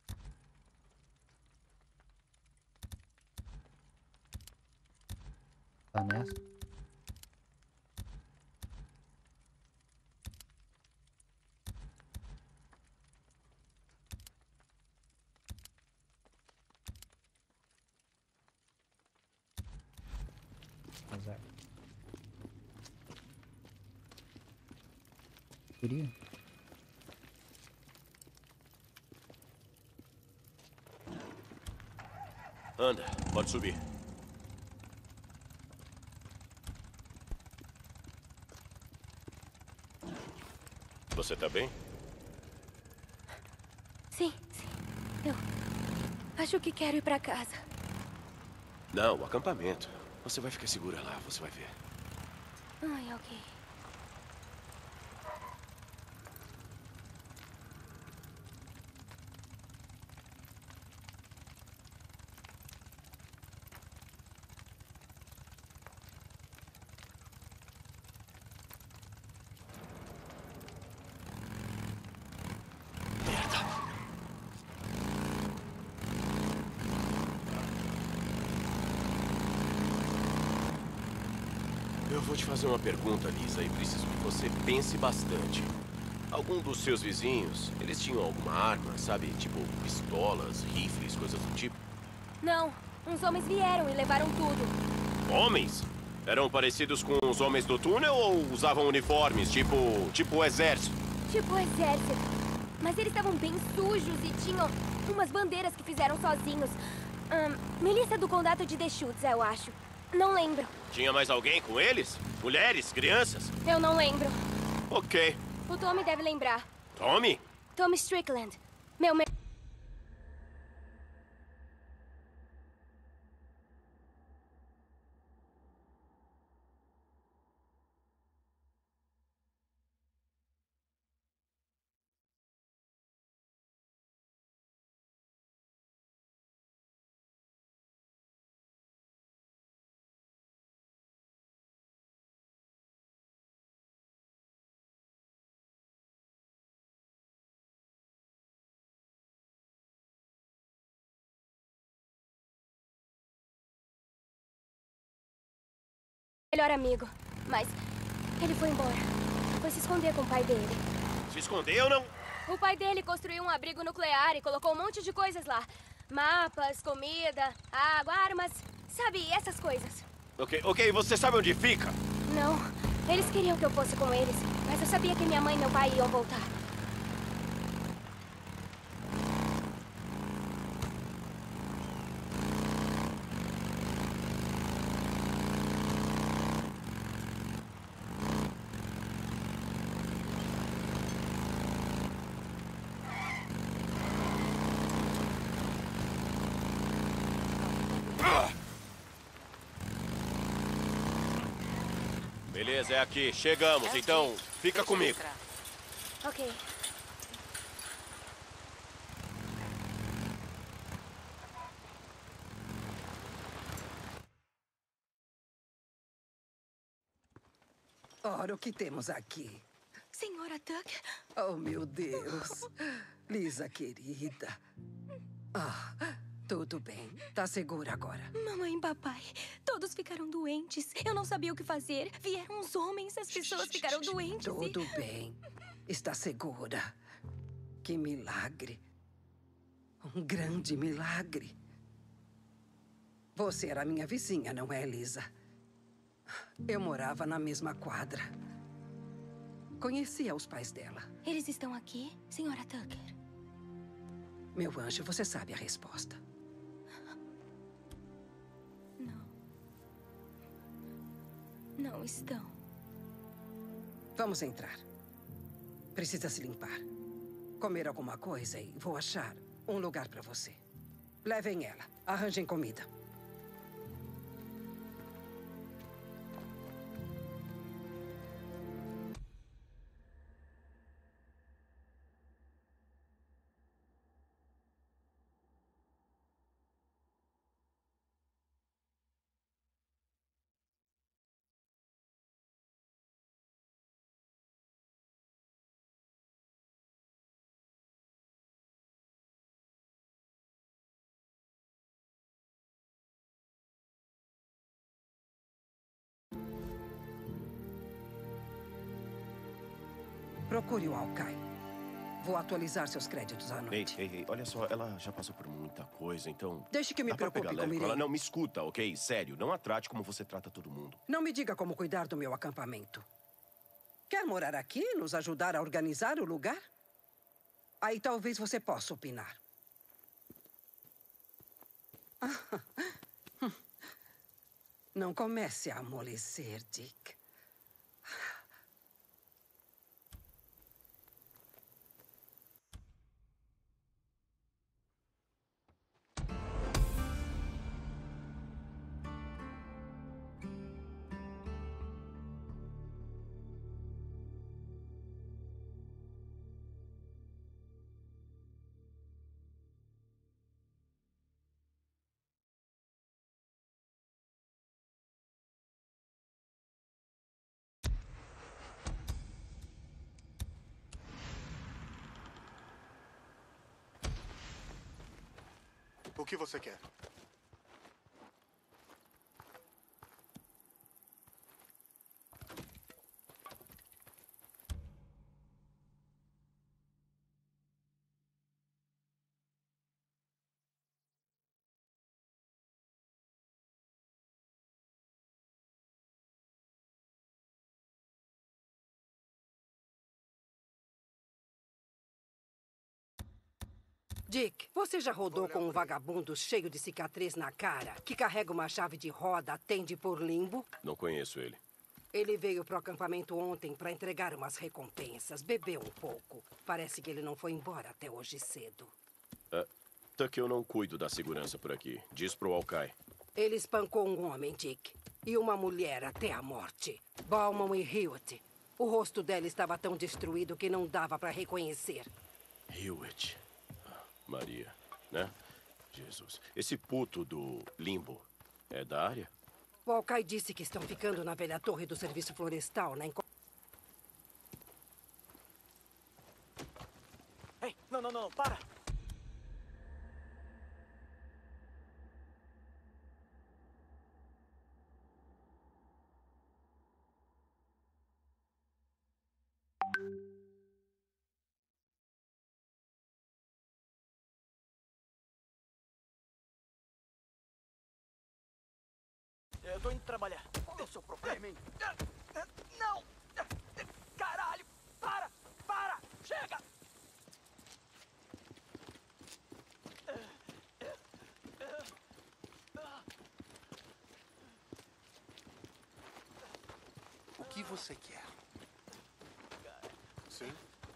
[SPEAKER 3] Tá nessa. Azar. Queria.
[SPEAKER 1] Anda, pode subir. Você tá bem?
[SPEAKER 6] Sim, sim. Eu acho que quero ir pra casa.
[SPEAKER 1] Não, o acampamento. Você vai ficar segura lá, você vai ver.
[SPEAKER 6] Ai, ok.
[SPEAKER 1] Eu vou te fazer uma pergunta, Lisa, e preciso que você pense bastante. Algum dos seus vizinhos, eles tinham alguma arma, sabe? Tipo pistolas, rifles, coisas do tipo?
[SPEAKER 6] Não, uns homens vieram e levaram tudo.
[SPEAKER 1] Homens? Eram parecidos com os homens do túnel ou usavam uniformes, tipo... tipo o exército?
[SPEAKER 6] Tipo o exército. Mas eles estavam bem sujos e tinham umas bandeiras que fizeram sozinhos. Ahn, milícia do condado de Deschutes, eu acho. Não lembro.
[SPEAKER 1] Tinha mais alguém com eles? Mulheres? Crianças?
[SPEAKER 6] Eu não lembro.
[SPEAKER 1] Ok.
[SPEAKER 6] O Tommy deve lembrar.
[SPEAKER 1] Tommy?
[SPEAKER 6] Tommy Strickland. Meu... me- melhor amigo, mas ele foi embora. Foi se esconder com o pai dele.
[SPEAKER 1] Se escondeu, não?
[SPEAKER 6] O pai dele construiu um abrigo nuclear e colocou um monte de coisas lá. Mapas, comida, água, armas, sabe, essas coisas.
[SPEAKER 1] Ok, ok, você sabe onde fica?
[SPEAKER 6] Não, eles queriam que eu fosse com eles, mas eu sabia que minha mãe e meu pai iam voltar.
[SPEAKER 1] Beleza, é aqui. Chegamos, então fica comigo.
[SPEAKER 6] Ok.
[SPEAKER 7] Ora, o que temos aqui?
[SPEAKER 6] Senhora Tucker.
[SPEAKER 7] Oh, meu Deus. Lisa, querida. Ah, tudo bem. Tá segura agora.
[SPEAKER 6] Mamãe e papai, todos ficaram doentes. Eu não sabia o que fazer. Vieram os homens, as pessoas ficaram doentes.
[SPEAKER 7] Tudo
[SPEAKER 6] e...
[SPEAKER 7] bem. Está segura. Que milagre. Um grande milagre. Você era minha vizinha, não é, Lisa? Eu morava na mesma quadra. Conhecia os pais dela.
[SPEAKER 6] Eles estão aqui, senhora Tucker?
[SPEAKER 7] Meu anjo, você sabe a resposta.
[SPEAKER 6] Não. Não estão.
[SPEAKER 7] Vamos entrar. Precisa se limpar. Comer alguma coisa e vou achar um lugar para você. Levem ela. Arranjem comida. Procure o Alkai. Vou atualizar seus créditos à
[SPEAKER 1] Ei,
[SPEAKER 7] noite.
[SPEAKER 1] ei, ei, olha só, ela já passou por muita coisa, então...
[SPEAKER 7] Deixe que eu me
[SPEAKER 1] dá pra
[SPEAKER 7] preocupe
[SPEAKER 1] pegar
[SPEAKER 7] com
[SPEAKER 1] leve com ela.
[SPEAKER 7] Irene.
[SPEAKER 1] Não, me escuta, ok? Sério, não a trate como você trata todo mundo.
[SPEAKER 7] Não me diga como cuidar do meu acampamento. Quer morar aqui e nos ajudar a organizar o lugar? Aí talvez você possa opinar. Não comece a amolecer, Dick.
[SPEAKER 8] O que você quer?
[SPEAKER 7] Dick, você já rodou com um vagabundo cheio de cicatriz na cara, que carrega uma chave de roda, atende por limbo?
[SPEAKER 1] Não conheço ele.
[SPEAKER 7] Ele veio pro acampamento ontem para entregar umas recompensas. Bebeu um pouco. Parece que ele não foi embora até hoje cedo.
[SPEAKER 1] Uh, Tuck, eu não cuido da segurança por aqui. Diz pro Alkai.
[SPEAKER 7] Ele espancou um homem, Dick. E uma mulher até a morte. Bauman e Hewitt. O rosto dela estava tão destruído que não dava para reconhecer.
[SPEAKER 1] Hewitt. Maria, né? Jesus. Esse puto do limbo é da área?
[SPEAKER 7] O Alkai disse que estão ficando na velha torre do serviço florestal, na enco...
[SPEAKER 5] Ei, não, não, não, para! tô indo trabalhar. Tem seu problema, hein? Não! Caralho! Para! Para! Chega!
[SPEAKER 8] O que você quer? Sim?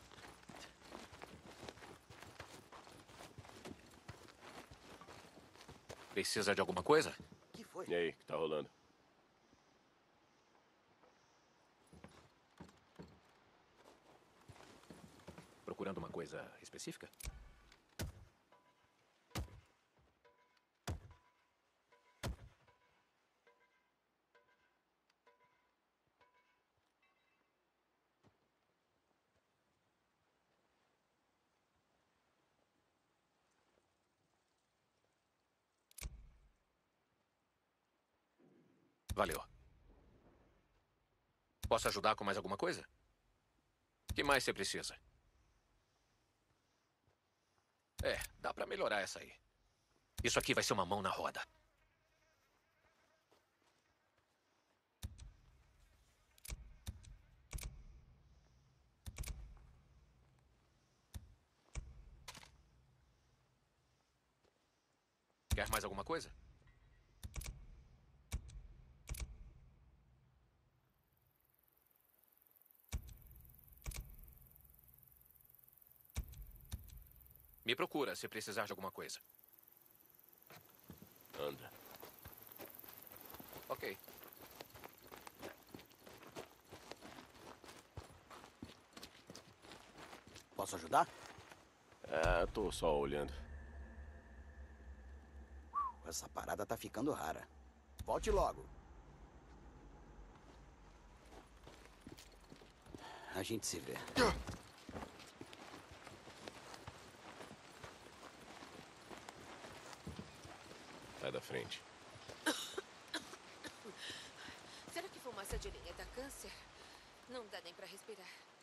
[SPEAKER 4] Precisa de alguma coisa?
[SPEAKER 8] O que foi?
[SPEAKER 1] E aí, o que tá rolando?
[SPEAKER 4] Procurando uma coisa específica? Valeu. Posso ajudar com mais alguma coisa? O que mais você precisa? É, dá pra melhorar essa aí. Isso aqui vai ser uma mão na roda. Quer mais alguma coisa? Me procura se precisar de alguma coisa.
[SPEAKER 1] Anda.
[SPEAKER 4] Ok.
[SPEAKER 8] Posso ajudar?
[SPEAKER 1] É, tô só olhando.
[SPEAKER 8] Essa parada tá ficando rara. Volte logo. A gente se vê.
[SPEAKER 1] Sai da frente.
[SPEAKER 9] Será que fumaça de lenha dá câncer? Não dá nem pra respirar.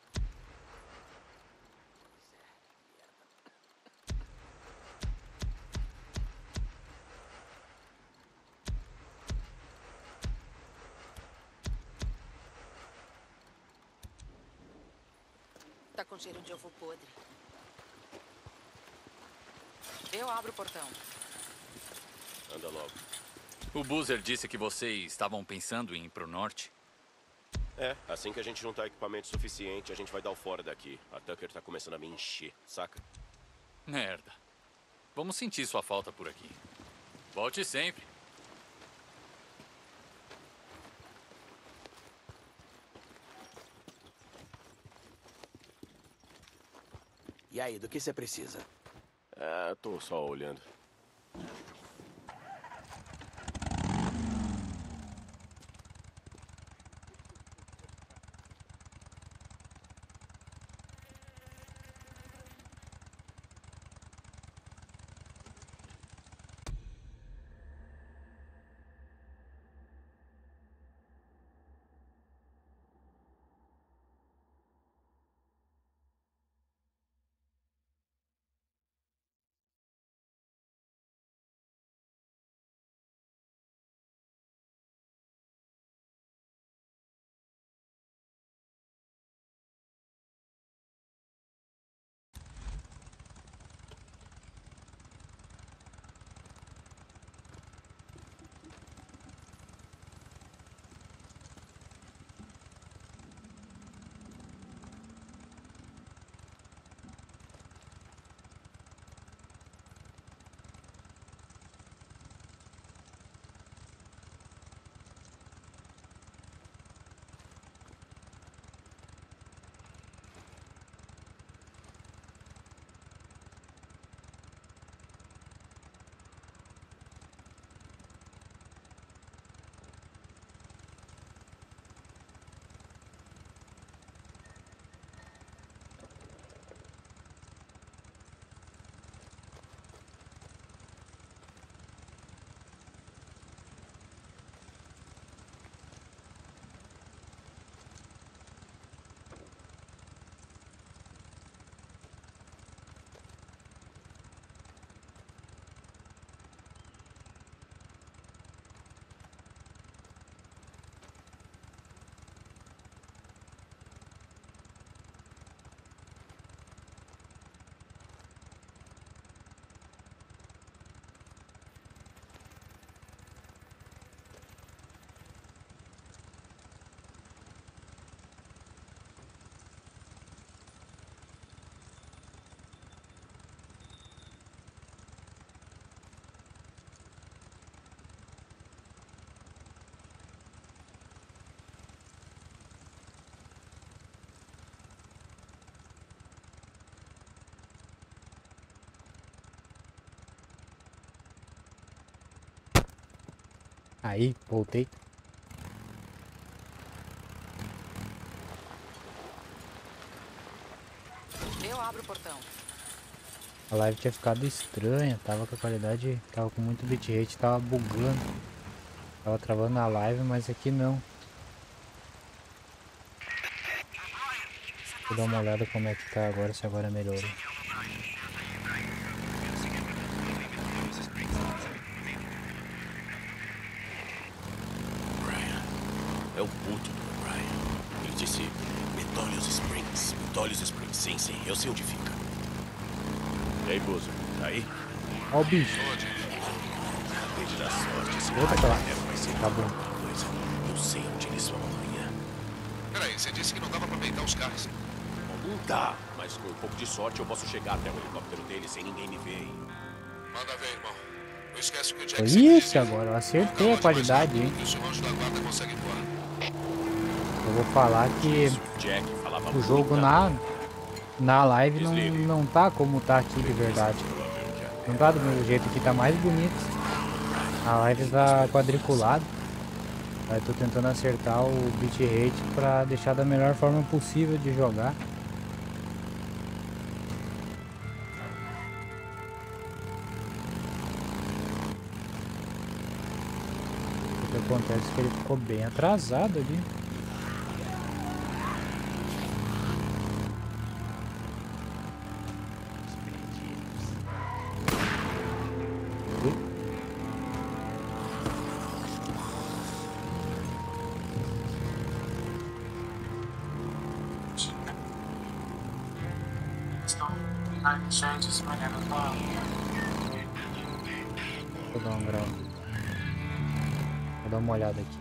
[SPEAKER 9] Tá com cheiro de ovo podre. Eu abro o portão.
[SPEAKER 1] Anda logo.
[SPEAKER 10] O Boozer disse que vocês estavam pensando em ir pro norte.
[SPEAKER 1] É, assim que a gente juntar equipamento suficiente, a gente vai dar o fora daqui. A Tucker tá começando a me encher, saca?
[SPEAKER 10] Merda. Vamos sentir sua falta por aqui. Volte sempre.
[SPEAKER 8] E aí, do que você precisa?
[SPEAKER 1] É, tô só olhando.
[SPEAKER 3] Aí, voltei.
[SPEAKER 11] Eu abro o portão.
[SPEAKER 3] A live tinha ficado estranha, tava com a qualidade, tava com muito bitrate, tava bugando. Tava travando a live, mas aqui não. Vou dar uma olhada como é que tá agora, se agora melhorou.
[SPEAKER 1] É o puto do Brian. Ele disse Metólios Springs. Metólios Springs, sim, sim, eu sei onde fica. E aí, Boozer, tá aí?
[SPEAKER 3] Ó o bicho.
[SPEAKER 1] Depende da sorte, esse
[SPEAKER 3] Outra pra lá.
[SPEAKER 1] vai ser
[SPEAKER 3] Tá bom.
[SPEAKER 1] alguma coisa. Eu sei onde eles vão amanhã.
[SPEAKER 4] Peraí, você disse que não dava pra peitar os caras.
[SPEAKER 1] Não dá, mas com um pouco de sorte eu posso chegar até o helicóptero dele sem ninguém me ver.
[SPEAKER 4] Manda ver, irmão. Não esquece que o Jack
[SPEAKER 3] Isso, agora eu acertei a qualidade, hein?
[SPEAKER 4] Os irmãos da guarda conseguem voar.
[SPEAKER 3] Eu vou falar que
[SPEAKER 1] Jack falava
[SPEAKER 3] o jogo
[SPEAKER 1] muita-
[SPEAKER 3] na, na live não, não tá como tá aqui de verdade. Não tá do mesmo jeito, aqui tá mais bonito. A live tá quadriculada. Aí tô tentando acertar o bitrate pra deixar da melhor forma possível de jogar. O que acontece é que ele ficou bem atrasado ali. Vou dar um grau. Vou dar uma olhada aqui.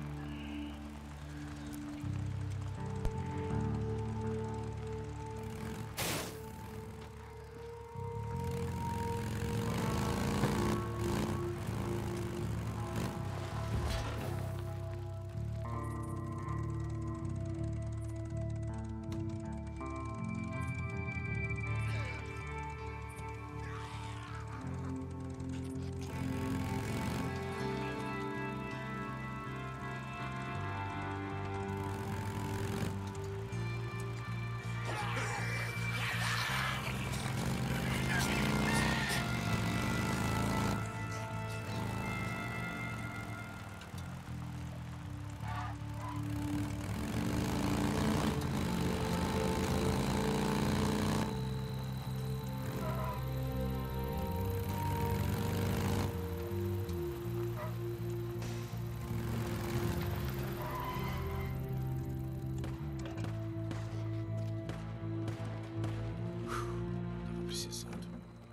[SPEAKER 1] Tava precisando.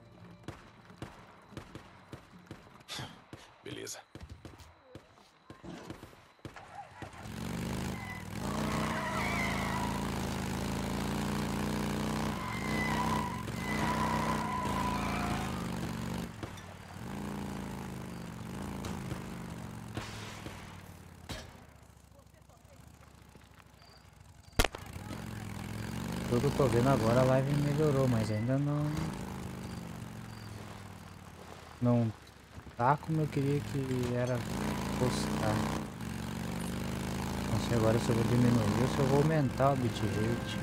[SPEAKER 1] Beleza.
[SPEAKER 3] Pelo que eu tô vendo agora, a live melhorou, mas ainda não... Não tá como eu queria que era postar. Não sei agora se eu vou diminuir ou se eu vou aumentar o bitrate.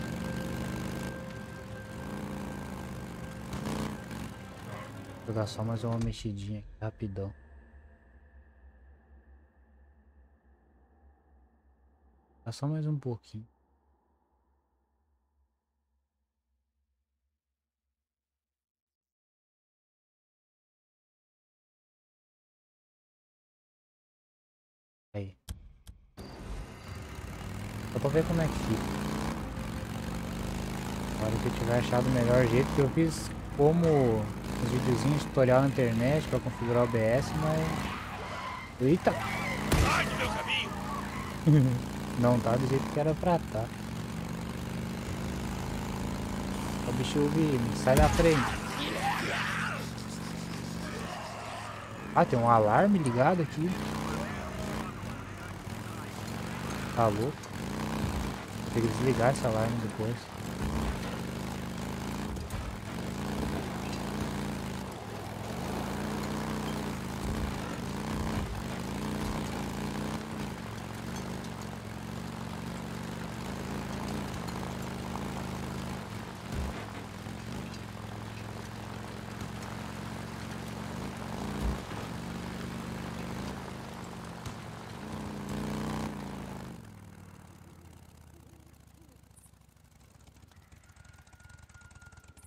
[SPEAKER 3] Vou dar só mais uma mexidinha aqui, rapidão. Dá só mais um pouquinho. Aí. Só pra ver como é que fica. Na hora que eu tiver achado o melhor jeito, que eu fiz como uns videozinhos tutorial na internet pra configurar o O B S, mas... Eita!
[SPEAKER 5] Sai do meu caminho!
[SPEAKER 3] Não tá do jeito que era pra tá. O bicho vindo, sai da frente. Ah, tem um alarme ligado aqui. Tá louco? Tem que desligar esse alarme depois.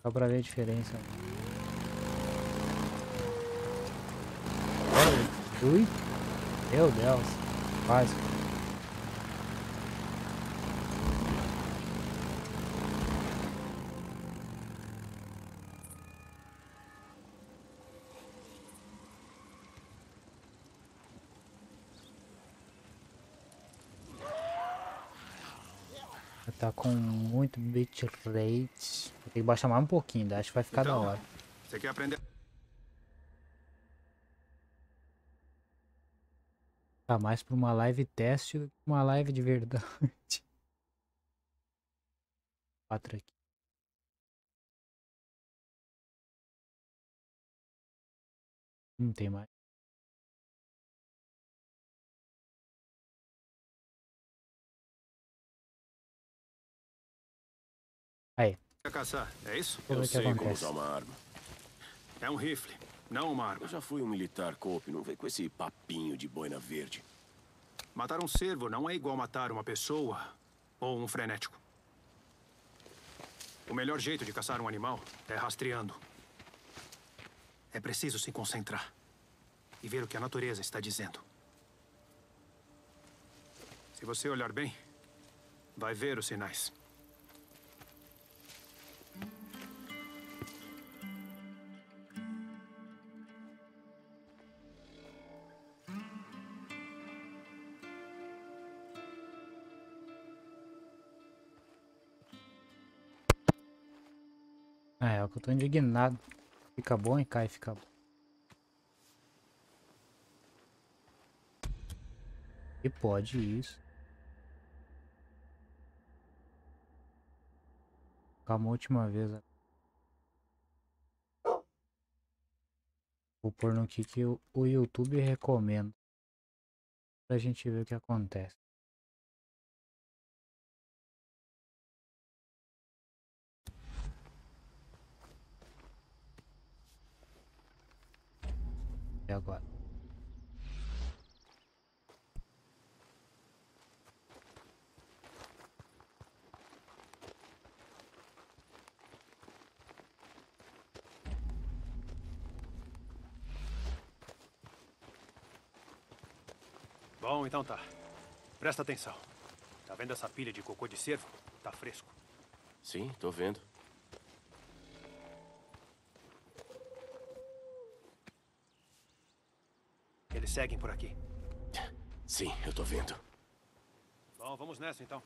[SPEAKER 3] Só pra ver a diferença. Ui! Meu Deus! Quase. Tá com muito bitrate. Vou ter que baixar mais um pouquinho, acho que vai ficar então, da hora.
[SPEAKER 12] Você quer aprender?
[SPEAKER 3] Tá mais pra uma live teste do que uma live de verdade. Quatro aqui. Não tem mais. Aí.
[SPEAKER 12] Quer caçar, é isso?
[SPEAKER 1] Eu sei como usar uma arma.
[SPEAKER 12] É um rifle, não uma arma.
[SPEAKER 1] Eu já fui um militar, Cope, não vem com esse papinho de boina verde.
[SPEAKER 12] Matar um cervo não é igual matar uma pessoa ou um frenético. O melhor jeito de caçar um animal é rastreando. É preciso se concentrar e ver o que a natureza está dizendo. Se você olhar bem, vai ver os sinais.
[SPEAKER 3] É, é o que eu tô indignado. Fica bom e cai, fica bom. E pode isso. Calma, a última vez. Vou pôr no que, que o, o YouTube recomenda. Pra gente ver o que acontece. E agora?
[SPEAKER 12] Bom, então tá. Presta atenção. Tá vendo essa pilha de cocô de cervo? Tá fresco.
[SPEAKER 1] Sim, tô vendo.
[SPEAKER 12] Eles seguem por aqui.
[SPEAKER 1] Sim, eu tô vendo.
[SPEAKER 12] Bom, vamos nessa então.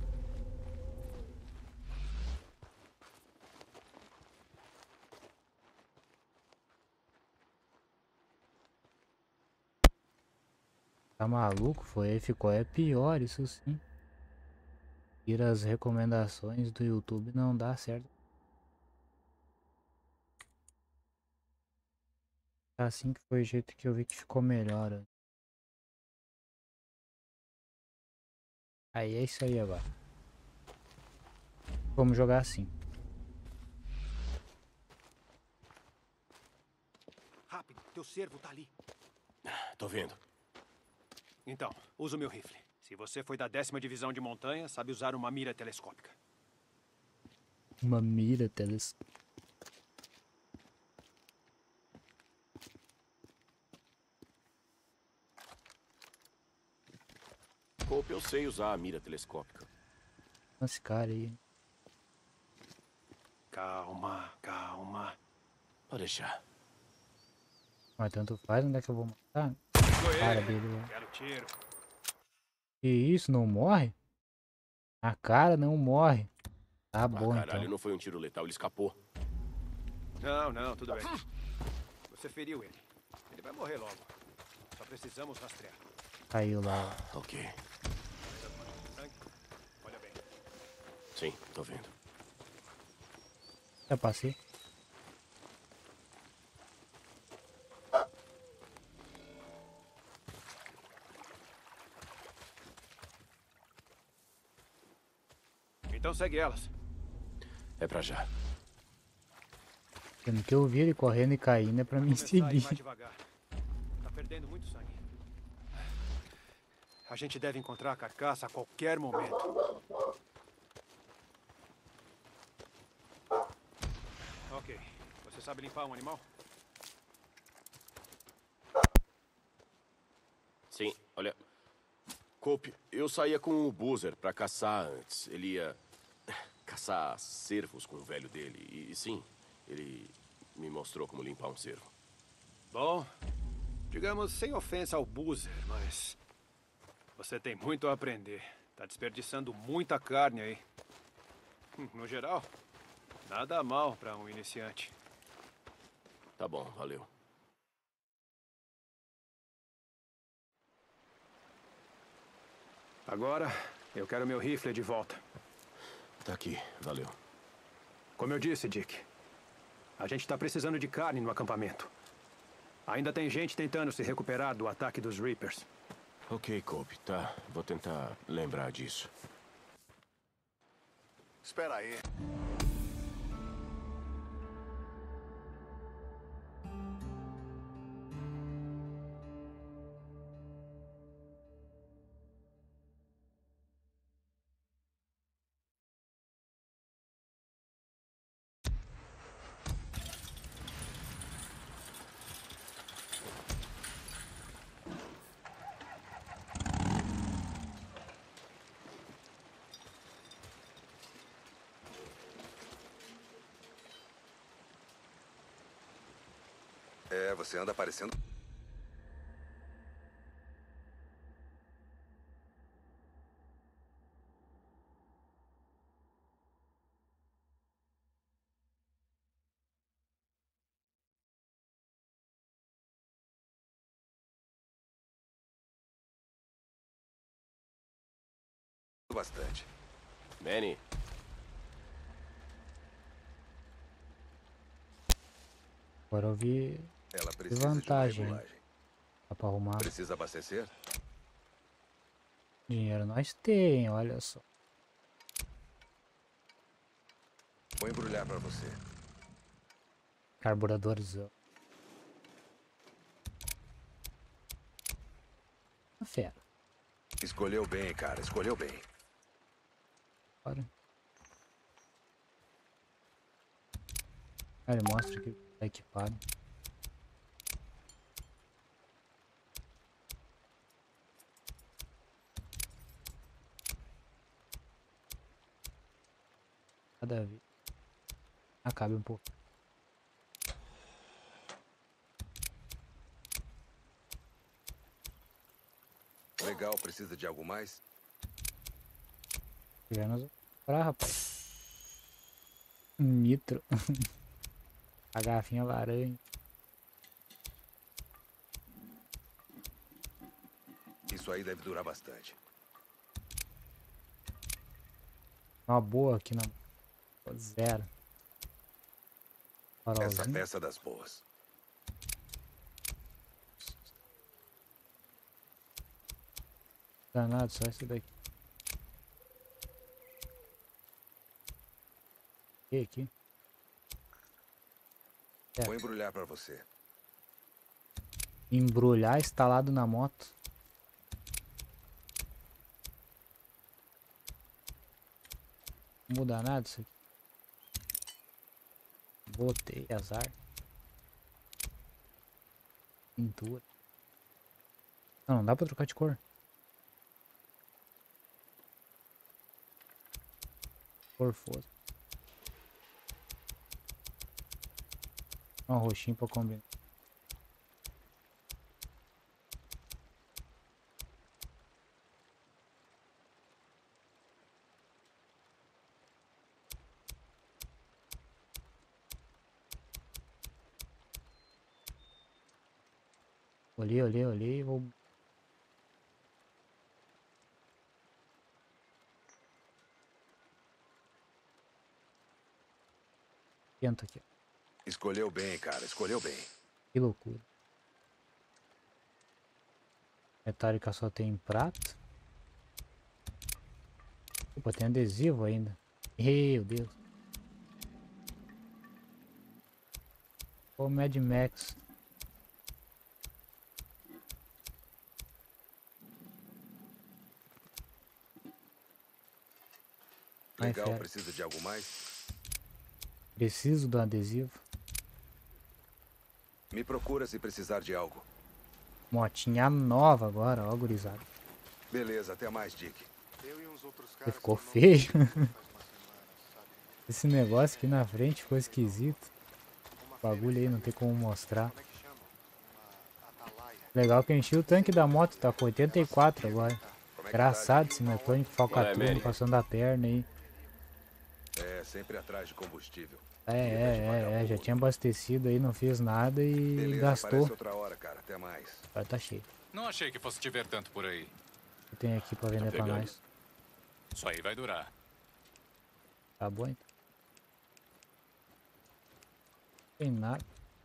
[SPEAKER 3] Tá maluco? Foi aí, ficou é pior, isso sim. Tira as recomendações do YouTube, não dá certo. Assim que foi o jeito que eu vi que ficou melhor. Ó. Aí é isso aí agora. Vamos jogar assim.
[SPEAKER 12] Rápido, teu cervo tá ali.
[SPEAKER 1] Tô vendo.
[SPEAKER 12] Então, usa o meu rifle. Se você foi da décima divisão de montanha, sabe usar uma mira telescópica.
[SPEAKER 3] Uma mira telescópica.
[SPEAKER 1] Cope, eu sei usar a mira telescópica.
[SPEAKER 3] Esse cara aí.
[SPEAKER 12] Calma, calma.
[SPEAKER 1] Pode deixar.
[SPEAKER 3] Mas tanto faz, onde é que eu vou matar?
[SPEAKER 12] Foi
[SPEAKER 3] Cara
[SPEAKER 12] ele.
[SPEAKER 3] dele lá.
[SPEAKER 12] Quero tiro.
[SPEAKER 3] Que isso, não morre? A cara não morre. Tá
[SPEAKER 1] Ah,
[SPEAKER 3] bom,
[SPEAKER 1] caralho,
[SPEAKER 3] então.
[SPEAKER 1] não foi um tiro letal, ele escapou.
[SPEAKER 12] Não, não, tudo bem. Você feriu ele. Ele vai morrer logo. Só precisamos rastrear.
[SPEAKER 3] Caiu lá.
[SPEAKER 1] Ok.
[SPEAKER 12] Olha bem.
[SPEAKER 1] Sim, tô vendo.
[SPEAKER 3] Já passei.
[SPEAKER 12] Então segue elas.
[SPEAKER 1] É pra já.
[SPEAKER 3] Tendo que eu vi ele correndo e caindo é pra mim seguir.
[SPEAKER 12] Mais devagar. Tá perdendo muito sangue. A gente deve encontrar a carcaça a qualquer momento. Ok. Você sabe limpar um animal?
[SPEAKER 1] Sim, olha... Cope, eu saía com o Boozer pra caçar antes. Ele ia caçar cervos com o velho dele. E sim, ele me mostrou como limpar um cervo.
[SPEAKER 12] Bom, digamos sem ofensa ao Boozer, mas... você tem muito a aprender. Tá desperdiçando muita carne aí. No geral, nada mal pra um iniciante.
[SPEAKER 1] Tá bom, valeu.
[SPEAKER 12] Agora, eu quero meu rifle de volta.
[SPEAKER 1] Tá aqui, valeu.
[SPEAKER 12] Como eu disse, Dick, a gente tá precisando de carne no acampamento. Ainda tem gente tentando se recuperar do ataque dos Reapers.
[SPEAKER 1] Ok, Cope, tá. Vou tentar lembrar disso.
[SPEAKER 13] Espera aí. É, você anda aparecendo... bastante.
[SPEAKER 1] Manny.
[SPEAKER 3] Agora eu vi
[SPEAKER 13] Ela precisa
[SPEAKER 3] vantagem.
[SPEAKER 13] de uma regulagem.
[SPEAKER 3] Dá pra arrumar.
[SPEAKER 13] Precisa abastecer?
[SPEAKER 3] Dinheiro nós tem, olha só.
[SPEAKER 13] Vou embrulhar pra você.
[SPEAKER 3] Carburadorzão. Fera.
[SPEAKER 13] Escolheu bem, cara. Escolheu bem.
[SPEAKER 3] Bora. Ele mostra que tá equipado. Cada vez. Acabe um pouco.
[SPEAKER 13] Legal, precisa de algo mais?
[SPEAKER 3] Já nós pra, rapaz. Um nitro. A garrafinha laranja.
[SPEAKER 13] Isso aí deve durar bastante.
[SPEAKER 3] Uma boa aqui na zero.
[SPEAKER 13] Essa
[SPEAKER 3] Farolzinho.
[SPEAKER 13] peça das boas.
[SPEAKER 3] Danado, só esse daqui. E aqui. É.
[SPEAKER 13] Vou embrulhar pra você.
[SPEAKER 3] Embrulhar instalado na moto. Não muda nada isso aqui. Botei azar. Pintura. Não, não dá pra trocar de cor. Cor foda. Um roxinho pra combinar. Olhei, olhei, olhei, vou... Tenta aqui.
[SPEAKER 13] Escolheu bem, cara. Escolheu bem.
[SPEAKER 3] Que loucura. Metálica só tem prata. Opa, tem adesivo ainda. Meu Deus. Ô, Mad Max.
[SPEAKER 13] Legal, precisa de algo mais?
[SPEAKER 3] Preciso do adesivo.
[SPEAKER 13] Me procura se precisar de algo.
[SPEAKER 3] Motinha nova agora, ó, gurizada.
[SPEAKER 13] Beleza, até mais, Dick.
[SPEAKER 3] Você ficou feio. Esse negócio aqui na frente ficou esquisito. O bagulho aí não tem como mostrar. Legal que eu enchi o tanque da moto, tá com oitenta e quatro agora. Engraçado esse mecânico, falcatrua passando a perna aí.
[SPEAKER 13] É, sempre atrás de combustível.
[SPEAKER 3] É, é, é, é, já tinha abastecido aí, não fiz nada e
[SPEAKER 13] Beleza,
[SPEAKER 3] gastou.
[SPEAKER 13] outra hora, cara. Até mais.
[SPEAKER 3] Agora tá cheio.
[SPEAKER 10] Não achei que fosse te ver tanto por aí.
[SPEAKER 3] Eu tenho aqui pra vender pra nós.
[SPEAKER 10] Isso aí vai durar.
[SPEAKER 3] Tá bom então. Tem nada.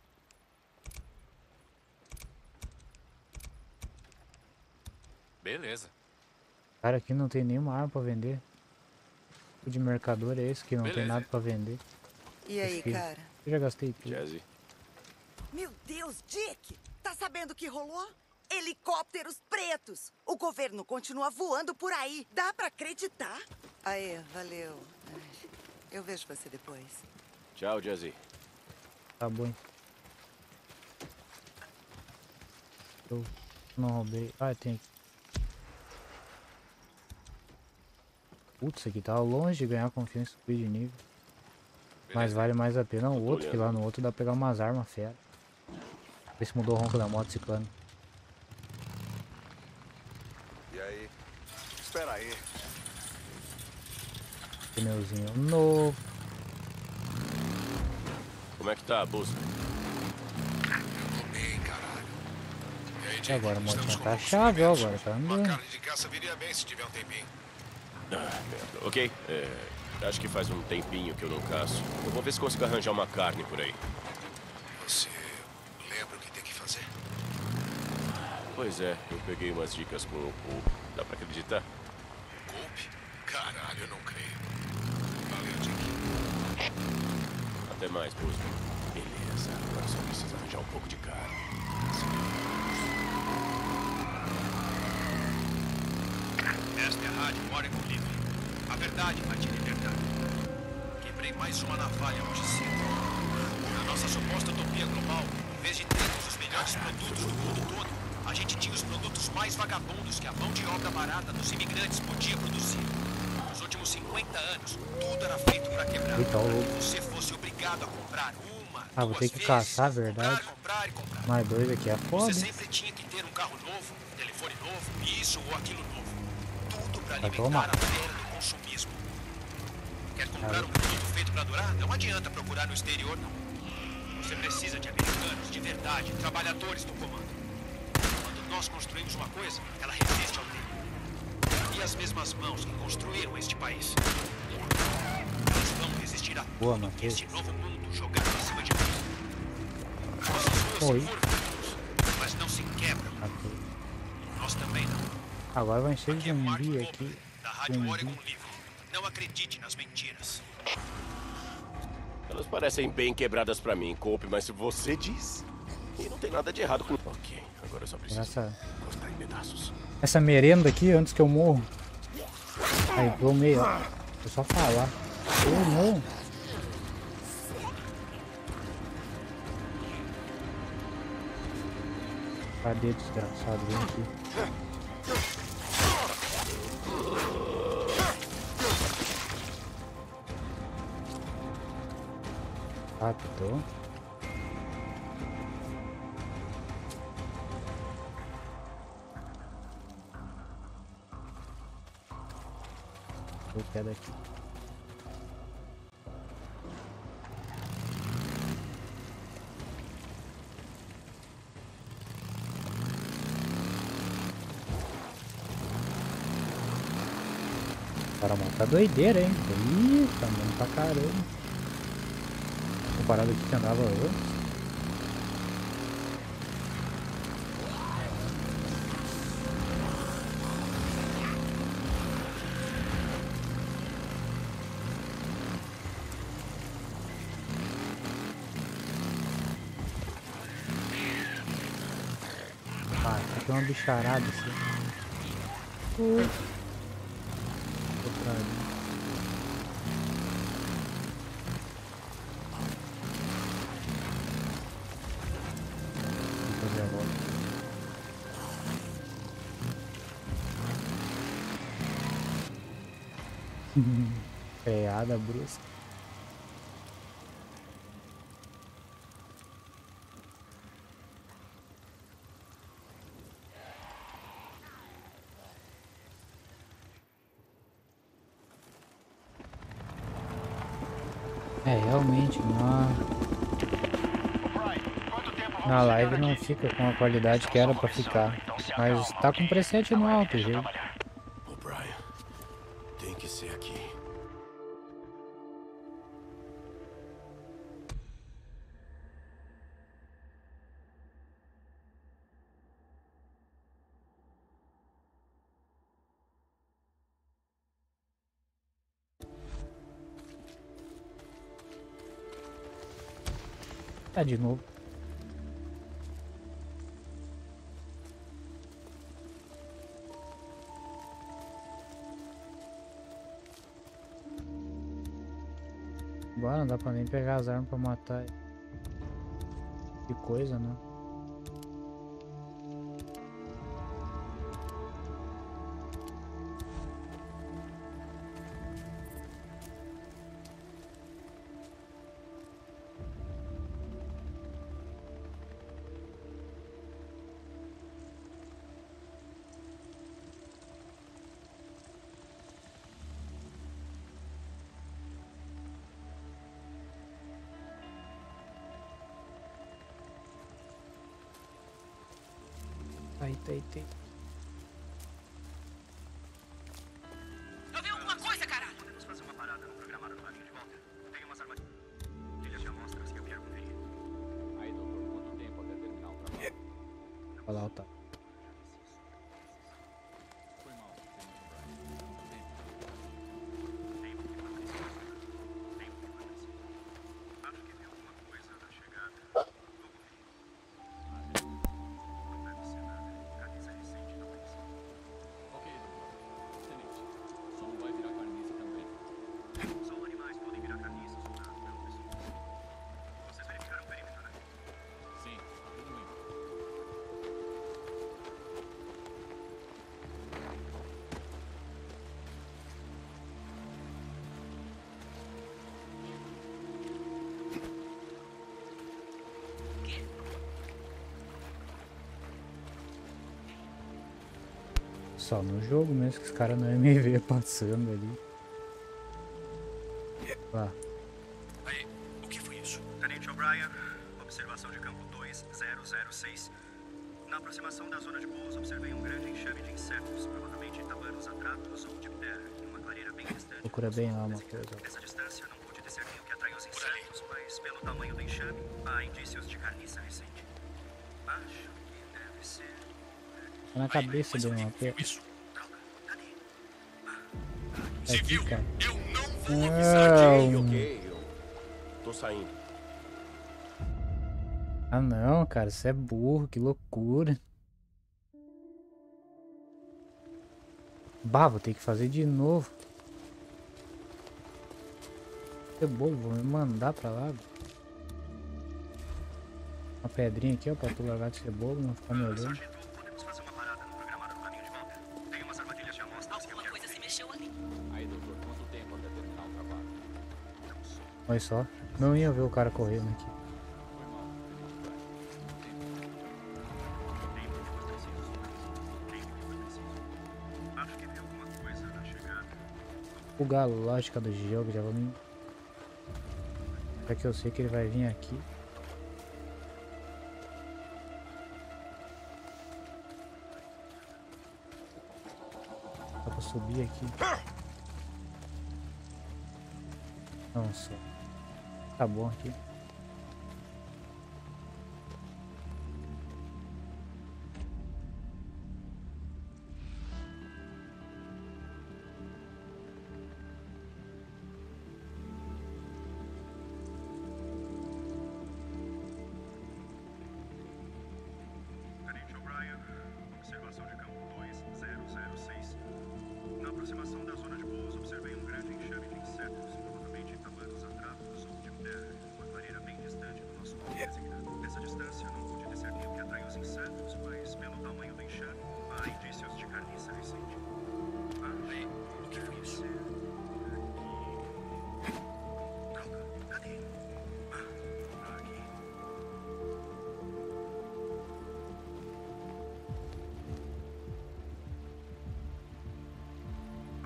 [SPEAKER 10] Beleza.
[SPEAKER 3] Cara, aqui não tem nenhuma arma pra vender. O de mercador é esse que não
[SPEAKER 10] Beleza.
[SPEAKER 3] tem nada pra vender.
[SPEAKER 14] E aí,
[SPEAKER 3] Aqui.
[SPEAKER 14] cara?
[SPEAKER 3] Eu já gastei tudo.
[SPEAKER 1] Jazzy.
[SPEAKER 14] Meu Deus, Dick! Tá sabendo o que rolou? Helicópteros pretos! O governo continua voando por aí. Dá pra acreditar? Aí, valeu. Eu vejo você depois.
[SPEAKER 1] Tchau, Jazzy.
[SPEAKER 3] Tá bom então. Eu não roubei. Ah, tem aqui. Putz, isso aqui tá longe de ganhar confiança e subir de nível. Mas vale mais a pena o outro, que lá no outro dá pra pegar umas armas fera. Vê se mudou o ronco da moto esse cano.
[SPEAKER 13] E aí? Espera aí.
[SPEAKER 3] Pneuzinho novo.
[SPEAKER 1] Como é que tá a busca?
[SPEAKER 13] Tô bem, caralho. E aí,
[SPEAKER 3] E
[SPEAKER 13] Dick?
[SPEAKER 3] agora a motinha
[SPEAKER 13] Estamos
[SPEAKER 3] tá
[SPEAKER 13] com
[SPEAKER 3] a chave, ó, agora tá
[SPEAKER 13] Uma
[SPEAKER 3] andando.
[SPEAKER 13] carne de caça viria bem se tiver um tempinho.
[SPEAKER 1] Ah, merda. Ok, é, acho que faz um tempinho que eu não caço. Eu vou ver se consigo arranjar uma carne por aí.
[SPEAKER 13] Você lembra o que tem que fazer?
[SPEAKER 1] Pois é, eu peguei umas dicas com o Pope. Dá pra acreditar?
[SPEAKER 13] Golpe? Caralho, eu não creio. Valeu, Dick.
[SPEAKER 1] Até mais, Busca. Beleza, agora só preciso arranjar um pouco de carne.
[SPEAKER 4] Esta é a rádio Oregon Livre. A verdade vai te libertar. Quebrei mais uma navalha hoje cedo. Na nossa suposta utopia global, em vez de termos os melhores produtos do mundo todo, a gente tinha os produtos mais vagabundos que a mão de obra barata dos imigrantes podia produzir. Nos últimos cinquenta anos, tudo era feito para quebrar.
[SPEAKER 3] Eita,
[SPEAKER 4] Para que você fosse obrigado a comprar uma,
[SPEAKER 3] Ah, vou ter que caçar, verdade.
[SPEAKER 4] comprar e comprar.
[SPEAKER 3] Mais dois aqui é foda.
[SPEAKER 4] Você sempre tinha que ter um carro novo, um telefone novo, isso ou aquilo novo. Tudo para
[SPEAKER 3] Vai
[SPEAKER 4] alimentar
[SPEAKER 3] tomar.
[SPEAKER 4] a feira do consumismo. Quer comprar um produto feito para durar? Não adianta procurar no exterior, não. Você precisa de americanos, de verdade, trabalhadores no comando. Quando nós construímos uma coisa, ela resiste ao tempo. E as mesmas mãos que construíram este país, elas vão resistir a
[SPEAKER 3] Boa,
[SPEAKER 4] tudo que
[SPEAKER 3] Matheus.
[SPEAKER 4] este novo mundo jogar em cima de nós. Nossas ruas
[SPEAKER 3] Oi.
[SPEAKER 4] se curvam, mas não se quebram.
[SPEAKER 3] Ok.
[SPEAKER 4] Nós também não.
[SPEAKER 3] Agora vai encher de
[SPEAKER 4] Aqui é Mark
[SPEAKER 3] zumbi
[SPEAKER 4] Goldberg,
[SPEAKER 3] aqui.
[SPEAKER 4] da Rádio Oregon
[SPEAKER 3] Zumbi.
[SPEAKER 4] Livre. Não acredite nas mentiras.
[SPEAKER 1] Elas parecem bem quebradas pra mim, Cope, mas se você diz... E não tem nada de errado com... Ok, agora eu só preciso
[SPEAKER 3] Essa,
[SPEAKER 1] cortar em pedaços.
[SPEAKER 3] essa merenda aqui, antes que eu morro. Aí, pro meio, ó. É só falar. Eu morro. Cadê, desgraçado? Vem aqui. Raptou. Vou pegar daqui. Cara, mano, tá doideira, hein? Ih, tá andando pra caramba. Comparado aqui que andava antes. Ah, aqui tem uma bicharada assim. Ui. Outra ali. Freada brusca. É, realmente, na, na live não fica com a qualidade que era pra ficar. Mas tá com preset no alto, gente.
[SPEAKER 1] O'Brien, tem que ser aqui.
[SPEAKER 3] Tá de novo. Agora não dá pra nem pegar as armas pra matar. Que coisa, né? Aí, tá aí, tem.
[SPEAKER 4] Eu vi alguma coisa, caralho! Podemos fazer uma parada no programado do caminho de volta? Tem umas armadilhas de amostras que eu quero conferir.
[SPEAKER 10] Aí, doutor, quanto tempo até terminar o trabalho?
[SPEAKER 3] Olha lá, tá.
[SPEAKER 10] Foi mal.
[SPEAKER 4] Acho que vi alguma coisa na chegada.
[SPEAKER 10] Ok, doutor. Tenente, só não vai virar carniça também.
[SPEAKER 4] Só animais podem virar carniças ou não, não pessoas. Vocês verificaram o perímetro, né?
[SPEAKER 10] Sim, tudo bem.
[SPEAKER 3] Só no jogo mesmo que os caras não iam me ver passando ali. Lá.
[SPEAKER 4] Aí, o que foi isso? Tenente O'Brien, observação de campo dois zero zero seis. Na aproximação da zona de pouso, observei um grande enxame de insetos, provavelmente tabanos atratos ou diptera, em uma clareira bem distante.
[SPEAKER 3] Procura bem lá uma coisa.
[SPEAKER 4] Nessa distância, não pude discernir o que atraiu os insetos, mas pelo tamanho do enxame, há indícios de carniça recente. Acho que deve ser...
[SPEAKER 3] Tá na cabeça dele uma pé.
[SPEAKER 4] Isso. Droga, cadê?
[SPEAKER 3] É aqui, cara.
[SPEAKER 1] Eu não vou avisar. Ok, ok, eu tô saindo.
[SPEAKER 3] Ah não, cara, você é burro, que loucura. Bah, vou ter que fazer de novo. Você é bobo, vou me mandar pra lá. Uma pedrinha aqui, ó, pra tu largar de ser bobo, não ficar me olhando.
[SPEAKER 4] Podemos fazer uma parada no programado do caminho de volta? Tem umas armadilhas de amostras que eu quero
[SPEAKER 9] Alguma coisa se mexeu ali.
[SPEAKER 10] Aí, doutor, quanto tempo até terminar o trabalho?
[SPEAKER 3] Olha só, não ia ver o cara correndo aqui.
[SPEAKER 10] Foi mal,
[SPEAKER 4] Acho que vi alguma coisa na chegada.
[SPEAKER 3] O galo, lógica do jogo, já vou me... Já que eu sei que ele vai vir aqui. Dá pra subir aqui. Não só. Tá bom aqui.
[SPEAKER 4] Tenente O'Brien, observação de campo dois zero zero seis. Na aproximação da zona de pouso, observei um grande enxame de insetos, provavelmente tabanos atratos ou diptera, uma clareira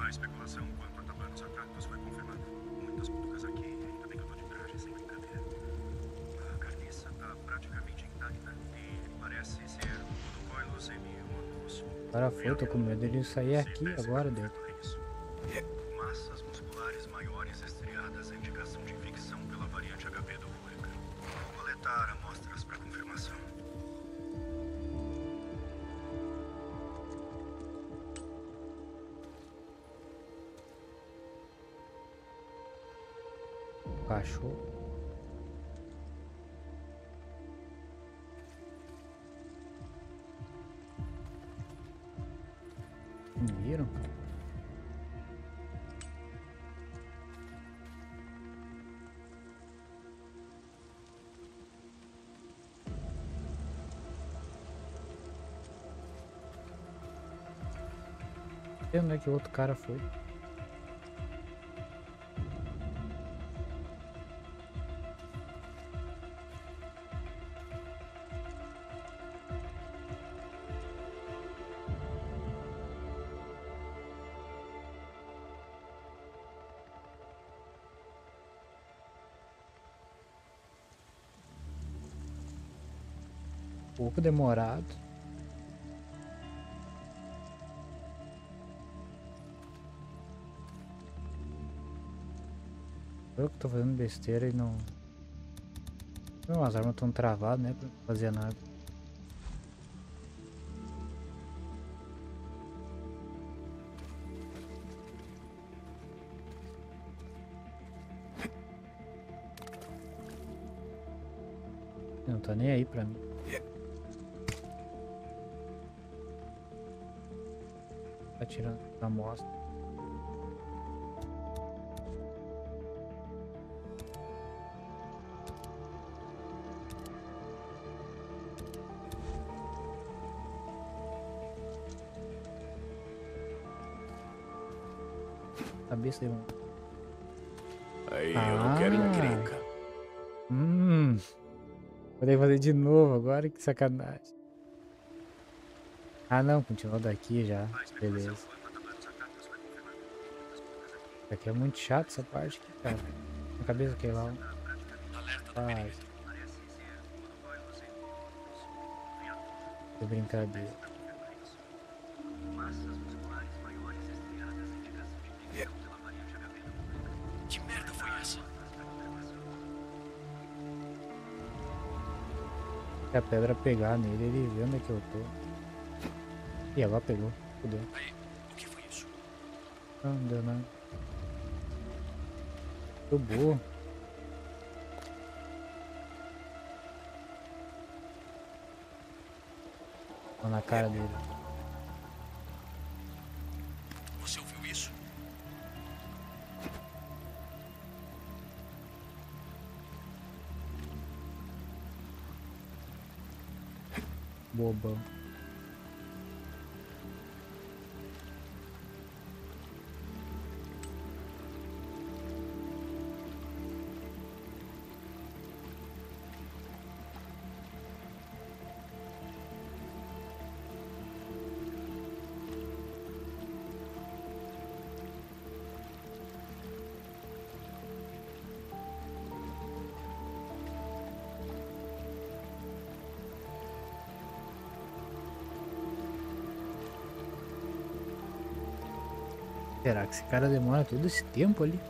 [SPEAKER 15] A especulação quanto a Tabanos Atractus foi confirmada. Muitas cutucas aqui, ainda bem que eu tô de traje, sem brincadeira. A carniça tá praticamente intacta e parece ser o Coilus hemionus.
[SPEAKER 3] Agora foi, tô com medo dele sair aqui agora, dele.
[SPEAKER 15] Massas musculares maiores estriadas é indicação de infecção pela variante H P do Hurricane. Vou coletar amostras para confirmação.
[SPEAKER 3] Cachorro. Viram? Não sei onde é que o outro cara foi. Pouco demorado. Eu que tô fazendo besteira e não... Não, as armas estão travadas, né? Pra não fazer nada. Não tá nem aí pra mim. Tá tirando a amostra. Cabeça de um.
[SPEAKER 1] Aí,
[SPEAKER 3] ah,
[SPEAKER 1] eu não quero encrenca.
[SPEAKER 3] Hum. Vou ter que fazer de novo agora, que sacanagem. Ah não, continuou daqui já. Beleza. Isso aqui é muito chato essa parte aqui, cara. Na cabeça que lá. Ai. Que brincadeira.
[SPEAKER 4] Que merda foi essa?
[SPEAKER 3] Se a pedra pegar nele, ele vê onde é que eu tô. Ih, agora pegou. Fudeu.
[SPEAKER 4] Aí, o que foi isso?
[SPEAKER 3] Não, não deu nada. Tô burro. Tô na cara dele.
[SPEAKER 4] Você ouviu isso?
[SPEAKER 3] Bobão. Será que esse cara demora todo esse tempo ali?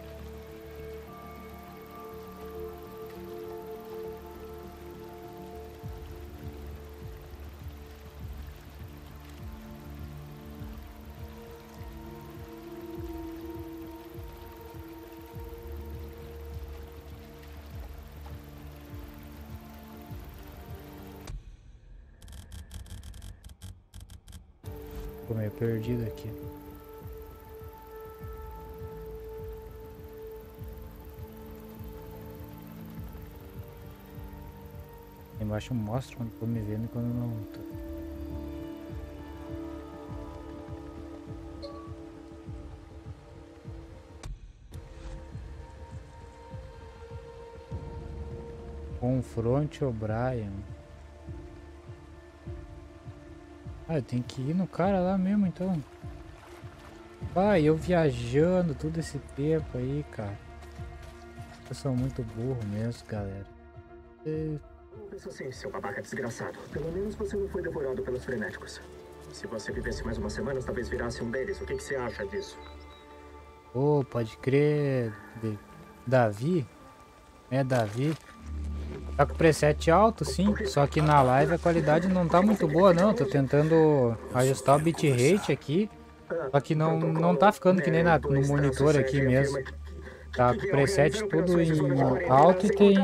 [SPEAKER 3] Tô meio perdido aqui. Embaixo mostra quando tô me vendo e quando não tô. Confronte o Brian. Ah, eu tenho que ir no cara lá mesmo então. Vai, eu viajando todo esse tempo aí, cara. Eu sou muito burro mesmo, galera. E...
[SPEAKER 16] Pensa assim, seu babaca desgraçado. Pelo menos você não foi devorado pelos frenéticos. Se você vivesse mais umas semanas, talvez virasse um deles. O que, que você acha disso?
[SPEAKER 3] Oh, pode crer. Davi? É, Davi. Tá com preset alto, sim. Só que na live a qualidade não tá muito boa, não. Tô tentando ajustar o bitrate aqui. Só que não, não tá ficando que nem na, no monitor aqui mesmo. Tá com preset tudo em alto e tem...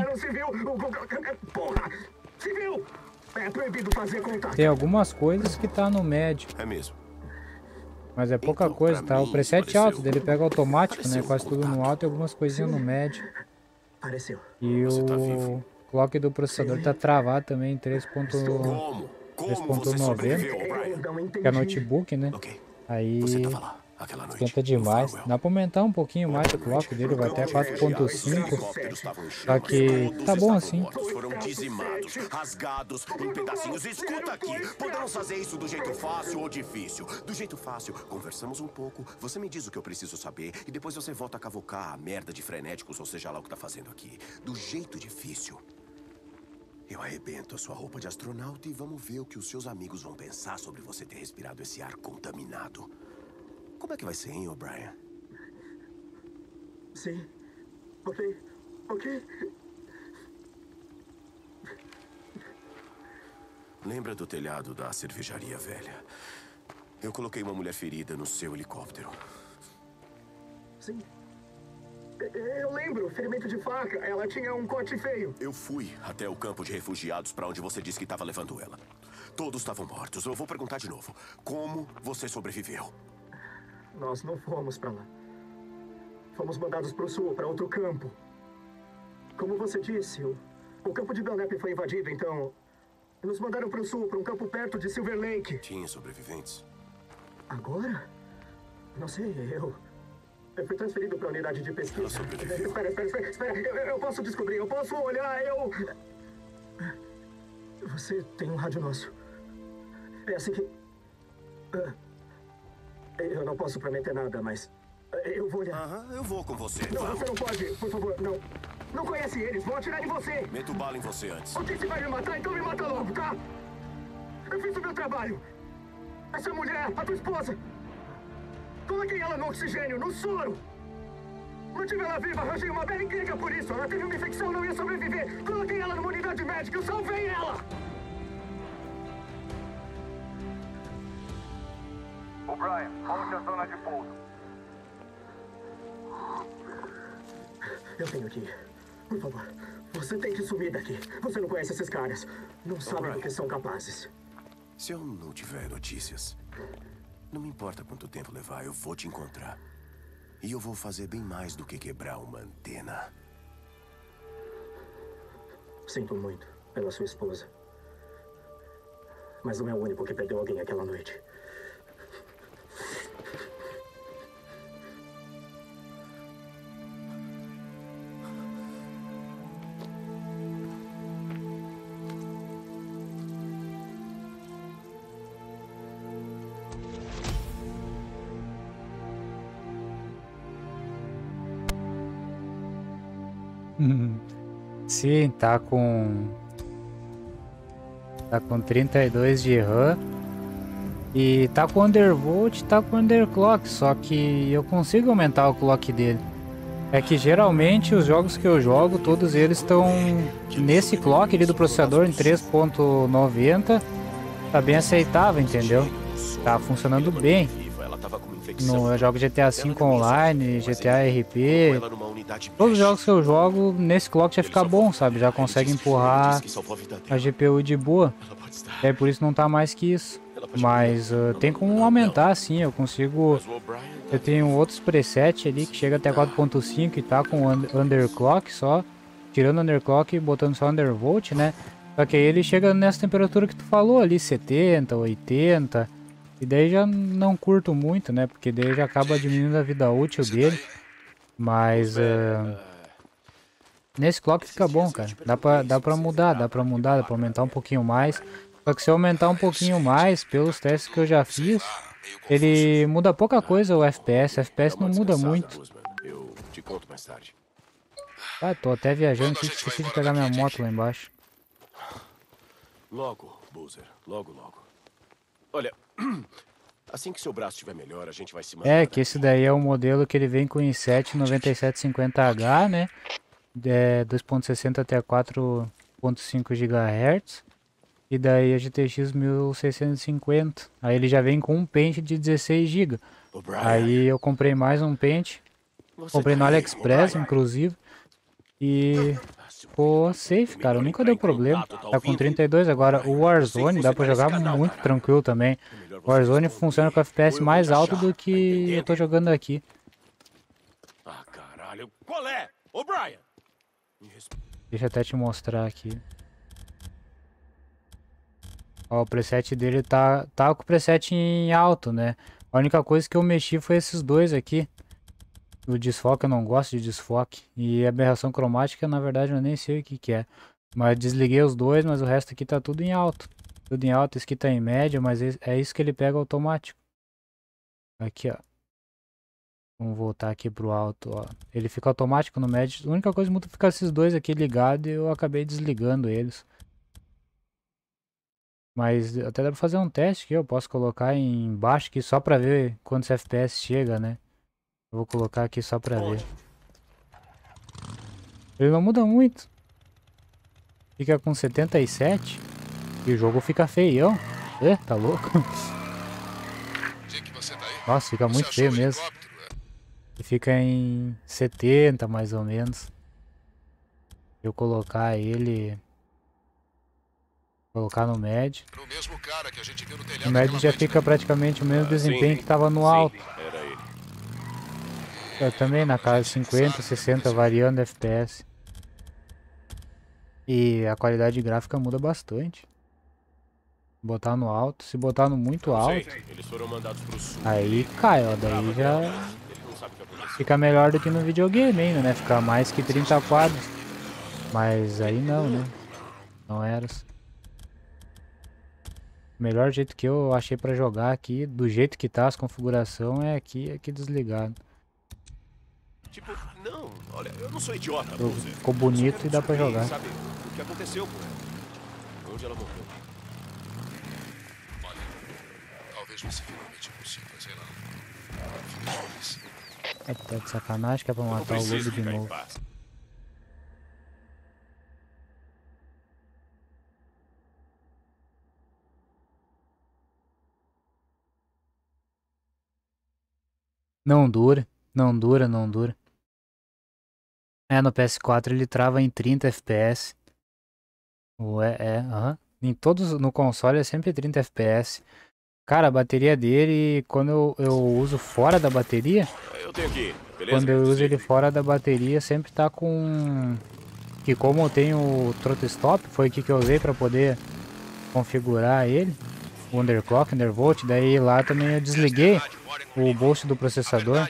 [SPEAKER 3] Tem algumas coisas que tá no médio.
[SPEAKER 1] É mesmo.
[SPEAKER 3] Mas é pouca coisa, tá? O preset alto dele pega automático, né? Quase tudo no alto e algumas coisinhas no médio. E o clock do processador tá travado também em três ponto noventa. Que é notebook, né? Aí esquenta demais. Dá pra aumentar um pouquinho mais o clock dele, vai até quatro ponto cinco. Só que tá bom assim.
[SPEAKER 1] Foram dizimados, rasgados em pedacinhos. Escuta aqui, podemos fazer isso do jeito fácil ou difícil. Do jeito fácil, conversamos um pouco, você me diz o que eu preciso saber e depois você volta a cavocar a merda de frenéticos, ou seja lá o que tá fazendo aqui. Do jeito difícil, eu arrebento a sua roupa de astronauta e vamos ver o que os seus amigos vão pensar sobre você ter respirado esse ar contaminado. Como é que vai ser, hein, O'Brien?
[SPEAKER 16] Sim. Ok. Ok.
[SPEAKER 1] Lembra do telhado da cervejaria velha? Eu coloquei uma mulher ferida no seu helicóptero.
[SPEAKER 16] Sim. Eu lembro, ferimento de faca. Ela tinha um corte feio.
[SPEAKER 1] Eu fui até o campo de refugiados para onde você disse que estava levando ela. Todos estavam mortos. Eu vou perguntar de novo. Como você sobreviveu?
[SPEAKER 16] Nós não fomos para lá. Fomos mandados para o sul, para outro campo. Como você disse, o, o campo de Dunlap foi invadido, então... Nos mandaram para o sul, para um campo perto de Silver Lake.
[SPEAKER 1] Tinha sobreviventes?
[SPEAKER 16] Agora? Não sei, eu... Eu fui transferido para a unidade de pesquisa.
[SPEAKER 1] Ela sobreviveu.
[SPEAKER 16] Espera, espera, espera, espera. Eu, eu posso descobrir, eu posso olhar, eu... Você tem um rádio nosso. É assim que... Uh, eu não posso prometer nada, mas... Eu vou olhar.
[SPEAKER 1] Aham, eu vou com você.
[SPEAKER 16] Não,
[SPEAKER 1] Vamos.
[SPEAKER 16] você não pode, por favor, não. Não conhece eles, vão atirar em você.
[SPEAKER 1] Meto bala em você antes.
[SPEAKER 16] Ok, você vai me matar, então me mata logo, tá? Eu fiz o meu trabalho. Essa mulher, a tua esposa... Coloquei ela no oxigênio, no soro. Mantive ela viva, arranjei uma bela encrenca por isso. Ela teve uma infecção, não ia sobreviver. Coloquei ela numa unidade médica, eu salvei ela.
[SPEAKER 15] O'Brien, vamos à zona de pouso.
[SPEAKER 16] Eu tenho que ir. Por favor, você tem que sumir daqui. Você não conhece esses caras. Não sabe do que são capazes.
[SPEAKER 1] Se eu não tiver notícias, não me importa quanto tempo levar, eu vou te encontrar. E eu vou fazer bem mais do que quebrar uma antena.
[SPEAKER 16] Sinto muito pela sua esposa. Mas não é o único que perdeu alguém aquela noite.
[SPEAKER 3] Sim, tá com tá com trinta e dois de RAM e tá com undervolt, tá com underclock, só que eu consigo aumentar o clock dele. É que geralmente os jogos que eu jogo, todos eles estão nesse clock ali do processador em três ponto noventa, tá bem aceitável, entendeu? Tá funcionando bem. No, eu jogo G T A cinco Online, G T A R P, todos os jogos que eu jogo, nesse clock já fica bom, sabe? Já consegue empurrar a G P U de boa. É por isso não tá mais que isso. Mas uh, tem como aumentar, sim, eu consigo... Eu tenho outros presets ali que chega até quatro ponto cinco e tá com underclock só. Tirando underclock e botando só undervolt, né? Só que aí ele chega nessa temperatura que tu falou ali, setenta, oitenta... E daí já não curto muito, né? Porque daí já acaba diminuindo a vida útil dele. Mas... Uh, nesse clock fica bom, cara. Dá pra, dá pra mudar, dá pra mudar, dá pra aumentar um pouquinho mais. Só que se eu aumentar um pouquinho mais, pelos testes que eu já fiz, Ele muda pouca coisa o F P S, o F P S não muda muito.
[SPEAKER 1] Eu te conto mais tarde.
[SPEAKER 3] Ah, tô até viajando aqui, esqueci de pegar minha moto lá embaixo.
[SPEAKER 1] Logo, Boozer, logo, logo. Olha, assim que seu braço estiver melhor, a gente vai se mandar.
[SPEAKER 3] É, que esse daí é o modelo que ele vem com i sete noventa e sete cinquenta H, né? É dois ponto sessenta até quatro ponto cinco gigahertz. E daí a G T X mil seiscentos e cinquenta. Aí ele já vem com um pente de dezesseis gigas. Aí eu comprei mais um pente. Comprei no AliExpress, inclusive. E ficou safe, cara. Nunca deu problema. Tá com trinta e dois agora. O Warzone dá pra jogar muito tranquilo também. O Warzone funciona com F P S mais alto do que eu tô jogando aqui.
[SPEAKER 1] Ah, caralho. Qual é? Ô, Brian!
[SPEAKER 3] Deixa eu até te mostrar aqui. Ó, o preset dele tá, tá com o preset em alto, né? A única coisa que eu mexi foi esses dois aqui. O desfoque, eu não gosto de desfoque. E a aberração cromática, na verdade, eu nem sei o que que é. Mas desliguei os dois, mas o resto aqui tá tudo em alto. Tudo em alto, esse aqui tá em média, mas é isso que ele pega automático. Aqui, ó. Vamos voltar aqui pro alto, ó. Ele fica automático no médio. A única coisa que muda é ficar esses dois aqui ligados e eu acabei desligando eles. Mas até dá pra fazer um teste aqui, eu posso colocar em baixo aqui só pra ver quantos F P S chega, né? Eu vou colocar aqui só pra ver. Ele não muda muito. Fica com setenta e sete. E o jogo fica feião. É, tá louco? Nossa, fica muito feio mesmo. Ele fica em setenta mais ou menos. Se eu colocar ele... Colocar no médio. O médio já fica praticamente o mesmo desempenho que tava no alto. Eu também na casa de cinquenta, sessenta, variando F P S. E a qualidade gráfica muda bastante. Botar no alto, se botar no muito alto, aí cai, ó, daí já fica melhor do que no videogame ainda, né? Ficar mais que trinta quadros. Mas aí não, né? Não era. O melhor jeito que eu achei pra jogar aqui, do jeito que tá as configurações, é aqui, aqui desligado.
[SPEAKER 1] Tipo, não, olha, eu não sou idiota.
[SPEAKER 3] Ficou bonito e dá pra jogar.
[SPEAKER 1] Sabe o que aconteceu com ela? Onde ela morreu?
[SPEAKER 13] Olha, talvez você finalmente consiga, sei lá.
[SPEAKER 3] É, tá de sacanagem que é pra matar o lobo de novo. Não dura, não dura, não dura. É, no P S quatro ele trava em trinta F P S. Ué, é, aham. Uhum. Em todos, no console é sempre trinta F P S. Cara, a bateria dele, quando eu, eu uso fora da bateria...
[SPEAKER 1] Eu tenho aqui, beleza?
[SPEAKER 3] Quando eu uso ele fora da bateria, sempre tá com... Que como eu tenho o Throttle Stop, foi aqui que eu usei pra poder configurar ele. O underclock, undervolt, daí lá também eu desliguei o bolso do processador.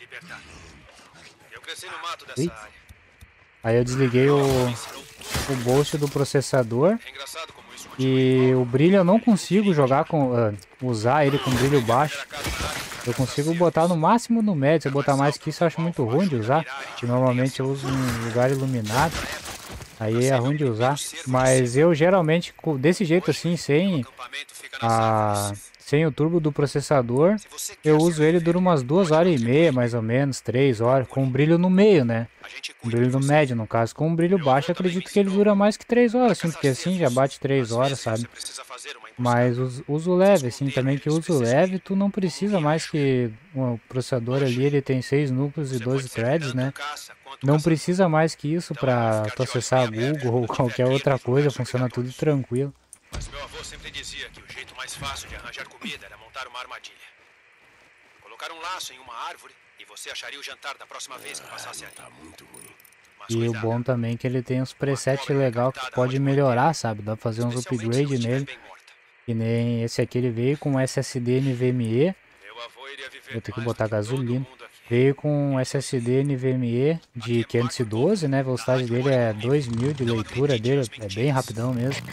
[SPEAKER 3] Ui. Aí eu desliguei o, o bolso do processador. E o brilho eu não consigo jogar com... Uh, usar ele com brilho baixo. Eu consigo botar no máximo no médio. Se eu botar mais que isso eu acho muito ruim de usar. Que normalmente eu uso em lugar iluminado. Aí é ruim de usar. Mas eu geralmente, desse jeito assim, sem a, sem o turbo do processador, eu uso ele, dura umas duas horas e meia, mais ou menos, três horas, com um brilho no meio, né? Um brilho no médio, no caso. Com um brilho baixo, acredito que ele dura mais que três horas, assim, porque assim já bate três horas, sabe? Mas uso leve, assim, também que uso leve, tu não precisa mais que o processador ali, ele tem seis núcleos e doze threads, né? Não precisa mais que isso pra tu acessar Google ou qualquer outra coisa, funciona tudo tranquilo.
[SPEAKER 4] Mas meu avô sempre dizia que o jeito mais fácil de arranjar comida era montar uma armadilha. Colocar um laço em uma árvore e você acharia o jantar da próxima vez que passasse ali. Tá muito ruim.
[SPEAKER 3] E o bom também é que ele tem uns presets legais que pode melhorar, sabe? Dá pra fazer uns upgrade nele. Que nem esse aqui, ele veio com S S D N V M E. Vou ter que botar gasolina. Veio com S S D N V M E de quinhentos e doze, né? A velocidade dele é dois mil de leitura dele, é bem rapidão mesmo.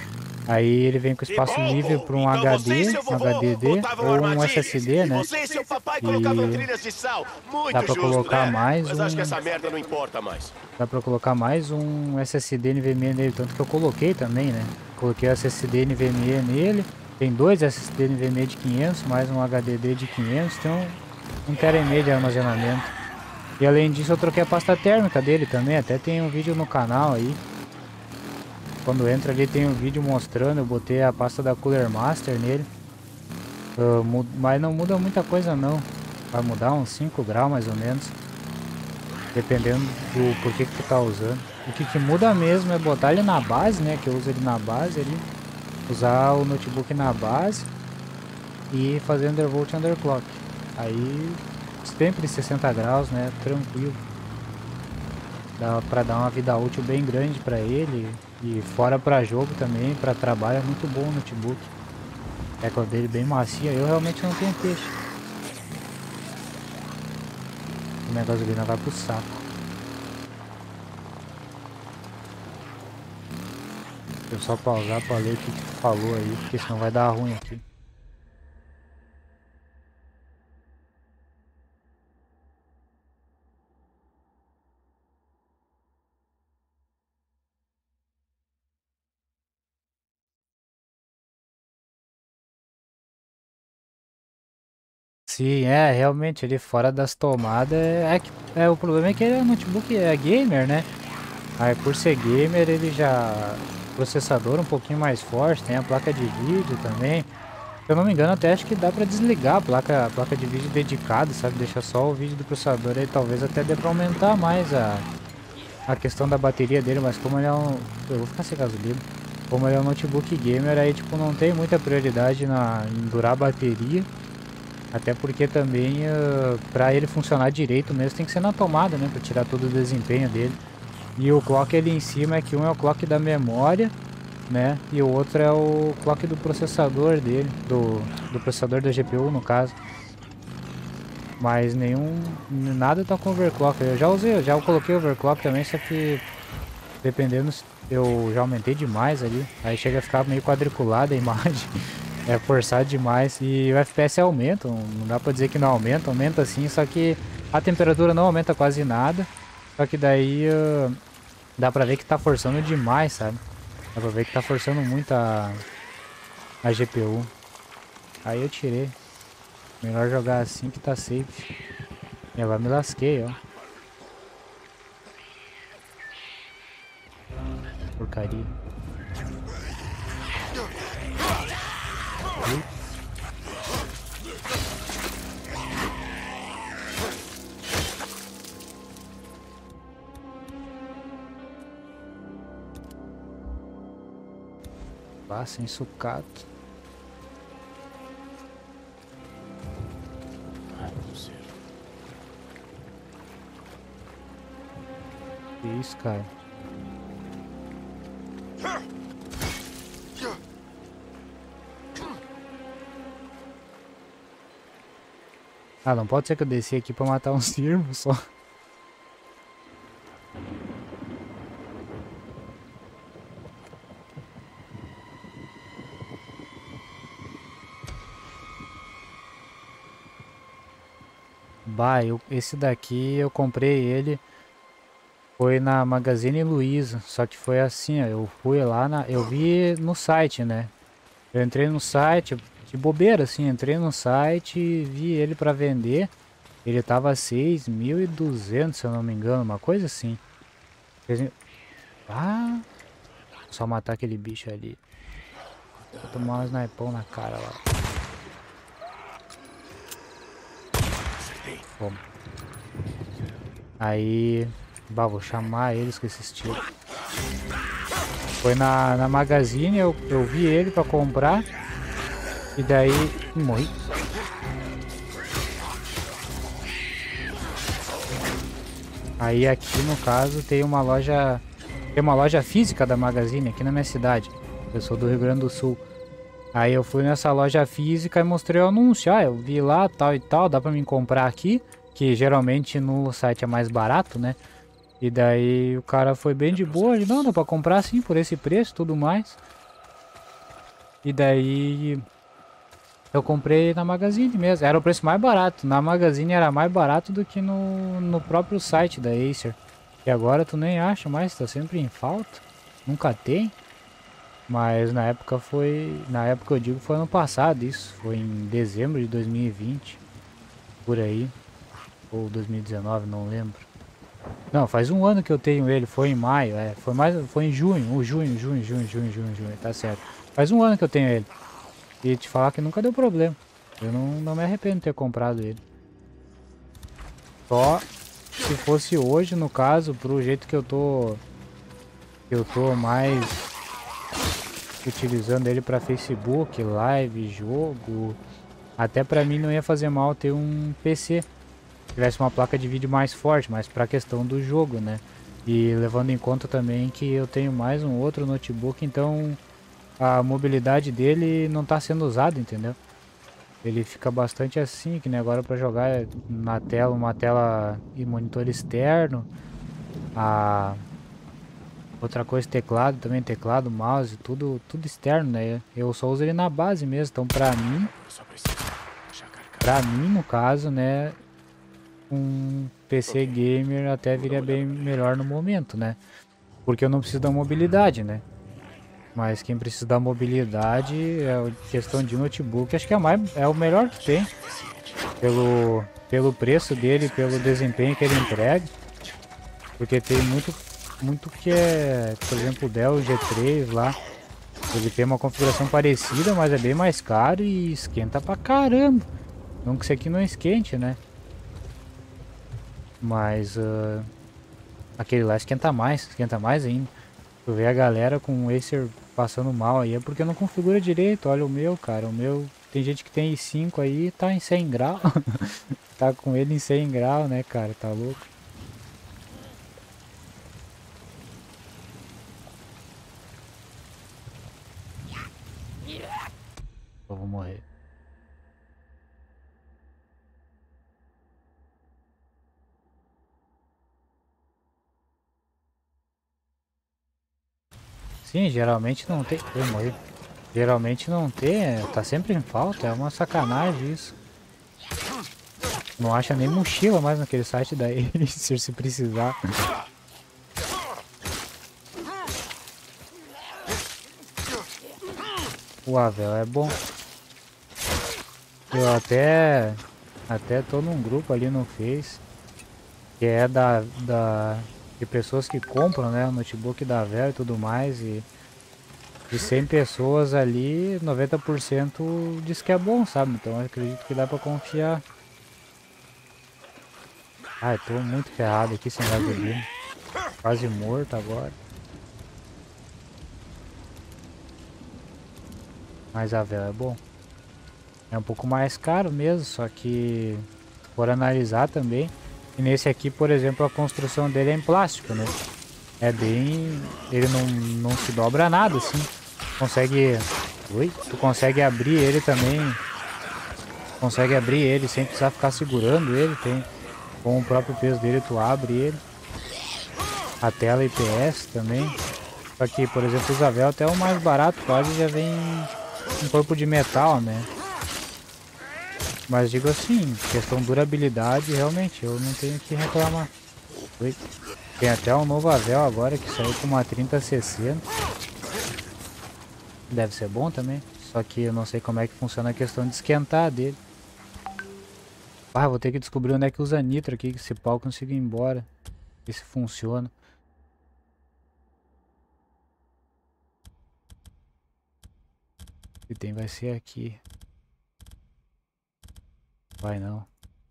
[SPEAKER 3] Aí ele vem com espaço livre para um H D, um H D D ou um S S D, né?
[SPEAKER 1] Você e seu papai colocavam trilhas de sal. Muito
[SPEAKER 3] dá para
[SPEAKER 1] justo,
[SPEAKER 3] colocar
[SPEAKER 1] né?
[SPEAKER 3] mais
[SPEAKER 1] Mas
[SPEAKER 3] um...
[SPEAKER 1] acho que essa merda não importa mais.
[SPEAKER 3] Dá para colocar mais um S S D N V M E nele, tanto que eu coloquei também, né? Coloquei o S S D N V M E nele. Tem dois S S D N V M E de quinhentos, mais um H D D de quinhentos, tem um, um tera e meio de armazenamento. E além disso eu troquei a pasta térmica dele também, até tem um vídeo no canal aí. Quando entra ali tem um vídeo mostrando, eu botei a pasta da Cooler Master nele. Uh, mas não muda muita coisa não, vai mudar uns cinco graus mais ou menos. Dependendo do porquê que tu tá usando. O que, que muda mesmo é botar ele na base, né, que eu uso ele na base ali. Usar o notebook na base e fazer undervolt underclock. Aí sempre sessenta graus, né, tranquilo. Dá pra dar uma vida útil bem grande pra ele. E fora pra jogo também, pra trabalho é muito bom o notebook. É com a dele bem macia, eu realmente não tenho peixe. A minha gasolina vai pro saco. Deixa eu só pausar pra ler o que tu falou aí, porque senão vai dar ruim aqui. Sim, é, realmente ele fora das tomadas é que é, o problema é que ele é notebook, é gamer, né? Aí por ser gamer ele já processador um pouquinho mais forte, tem a placa de vídeo também. Se eu não me engano até acho que dá pra desligar a placa, a placa de vídeo dedicada, sabe? Deixar só o vídeo do processador aí, talvez até dê pra aumentar mais a, a questão da bateria dele, mas como ele é um... Eu vou ficar sem gasolina. Como ele é um notebook gamer aí tipo não tem muita prioridade na, em durar a bateria. Até porque também, uh, para ele funcionar direito mesmo, tem que ser na tomada, né? Para tirar todo o desempenho dele. E o clock ali em cima é que um é o clock da memória, né? E o outro é o clock do processador dele, do, do processador da G P U no caso. Mas nenhum, nada tá com overclock. Eu já usei, eu já coloquei overclock também, só que dependendo, eu já aumentei demais ali. Aí chega a ficar meio quadriculada a imagem. É forçado demais e o F P S aumenta, não dá pra dizer que não aumenta, aumenta sim, só que a temperatura não aumenta quase nada, só que daí uh, dá pra ver que tá forçando demais, sabe? Dá pra ver que tá forçando muito a, a G P U. Aí eu tirei, melhor jogar assim que tá safe. E agora me lasquei, ó. Porcaria. Passa em sucata. Que isso, cara? Ah, não pode ser que eu desci aqui pra matar um cirmo só. Bah, eu, esse daqui eu comprei ele. Foi na Magazine Luiza. Só que foi assim, ó. Eu fui lá na. Eu vi no site, né? Eu entrei no site. De bobeira, assim, entrei no site e vi ele pra vender. Ele tava seis mil e duzentos, se eu não me engano, uma coisa assim. Ah, só matar aquele bicho ali. Vou tomar um snipão na cara lá. Bom. Aí, bah, vou chamar eles com esse estilo. Foi na, na Magazine, eu, eu vi ele pra comprar. E daí, morri. Aí aqui no caso tem uma loja, tem uma loja física da Magazine aqui na minha cidade. Eu sou do Rio Grande do Sul. Aí eu fui nessa loja física e mostrei o anúncio. Ah, eu vi lá tal e tal, dá pra mim comprar aqui. Que geralmente no site é mais barato, né? E daí o cara foi bem de boa. Ele, não, dá pra comprar sim por esse preço e tudo mais. E daí eu comprei na Magazine mesmo. Era o preço mais barato. Na Magazine era mais barato do que no, no próprio site da Acer. E agora tu nem acha mais, tá sempre em falta. Nunca tem. Mas na época foi... Na época eu digo foi ano passado isso. Foi em dezembro de dois mil e vinte. Por aí. Ou dois mil e dezenove, não lembro. Não, faz um ano que eu tenho ele. Foi em maio, é. Foi, mais, foi em junho. Ou junho, junho, junho, junho, junho, junho. Tá certo. Faz um ano que eu tenho ele. E te falar que nunca deu problema. Eu não, não me arrependo de ter comprado ele. Só se fosse hoje, no caso, pro jeito que eu tô... Que eu tô mais... utilizando ele pra Facebook, live, jogo. Até pra mim não ia fazer mal ter um P C. Se tivesse uma placa de vídeo mais forte, mas pra questão do jogo, né? E levando em conta também que eu tenho mais um outro notebook, então... A mobilidade dele não tá sendo usada, entendeu? Ele fica bastante assim, que nem agora para jogar na tela, uma tela e monitor externo. A outra coisa, teclado também, teclado, mouse, tudo, tudo externo, né? Eu só uso ele na base mesmo, então pra mim, pra mim no caso, né, um P C gamer até viria bem melhor no momento, né? Porque eu não preciso da mobilidade, né? Mas quem precisa da mobilidade é questão de notebook, acho que é, mais, é o melhor que tem. Pelo, pelo preço dele, pelo desempenho que ele entrega. Porque tem muito, muito que é, por exemplo, o Dell G três lá. Ele tem uma configuração parecida, mas é bem mais caro e esquenta pra caramba. Não que isso aqui não esquente, né? Mas uh, aquele lá esquenta mais, esquenta mais ainda. Tu vê a galera com o Acer passando mal aí, é porque não configura direito. Olha o meu, cara, o meu, tem gente que tem i cinco aí, tá em cem graus. Tá com ele em cem graus, né, cara, tá louco. Eu vou morrer. Sim, geralmente não tem... Eu morri. Geralmente não tem, tá sempre em falta, é uma sacanagem isso. Não acha nem mochila mais naquele site da Acer se precisar. O Avel é bom. Eu até... Até tô num grupo ali no Face. Que é da... da de pessoas que compram, né, o notebook da Avel e tudo mais. E... De cem pessoas ali, noventa por cento diz que é bom, sabe? Então eu acredito que dá pra confiar. Ah, eu tô muito ferrado aqui sem gasolina. Quase morto agora. Mas a vela é bom. É um pouco mais caro mesmo, só que por analisar também. E nesse aqui, por exemplo, a construção dele é em plástico, né? É bem... Ele não, não se dobra nada, assim. Consegue... Oi? Tu consegue abrir ele também. Consegue abrir ele sem precisar ficar segurando ele. Tem... Com o próprio peso dele, tu abre ele. A tela I P S também. Só que, por exemplo, o Zavel até o mais barato quase já vem um corpo de metal, né? Mas digo assim, questão de durabilidade, realmente, eu não tenho que reclamar. Oi? Tem até um novo Avel agora que saiu com uma trinta sessenta. Deve ser bom também. Só que eu não sei como é que funciona a questão de esquentar dele. Ah, vou ter que descobrir onde é que usa nitro aqui, que esse pau consiga ir embora. Ver se funciona. O item vai ser aqui. Vai não.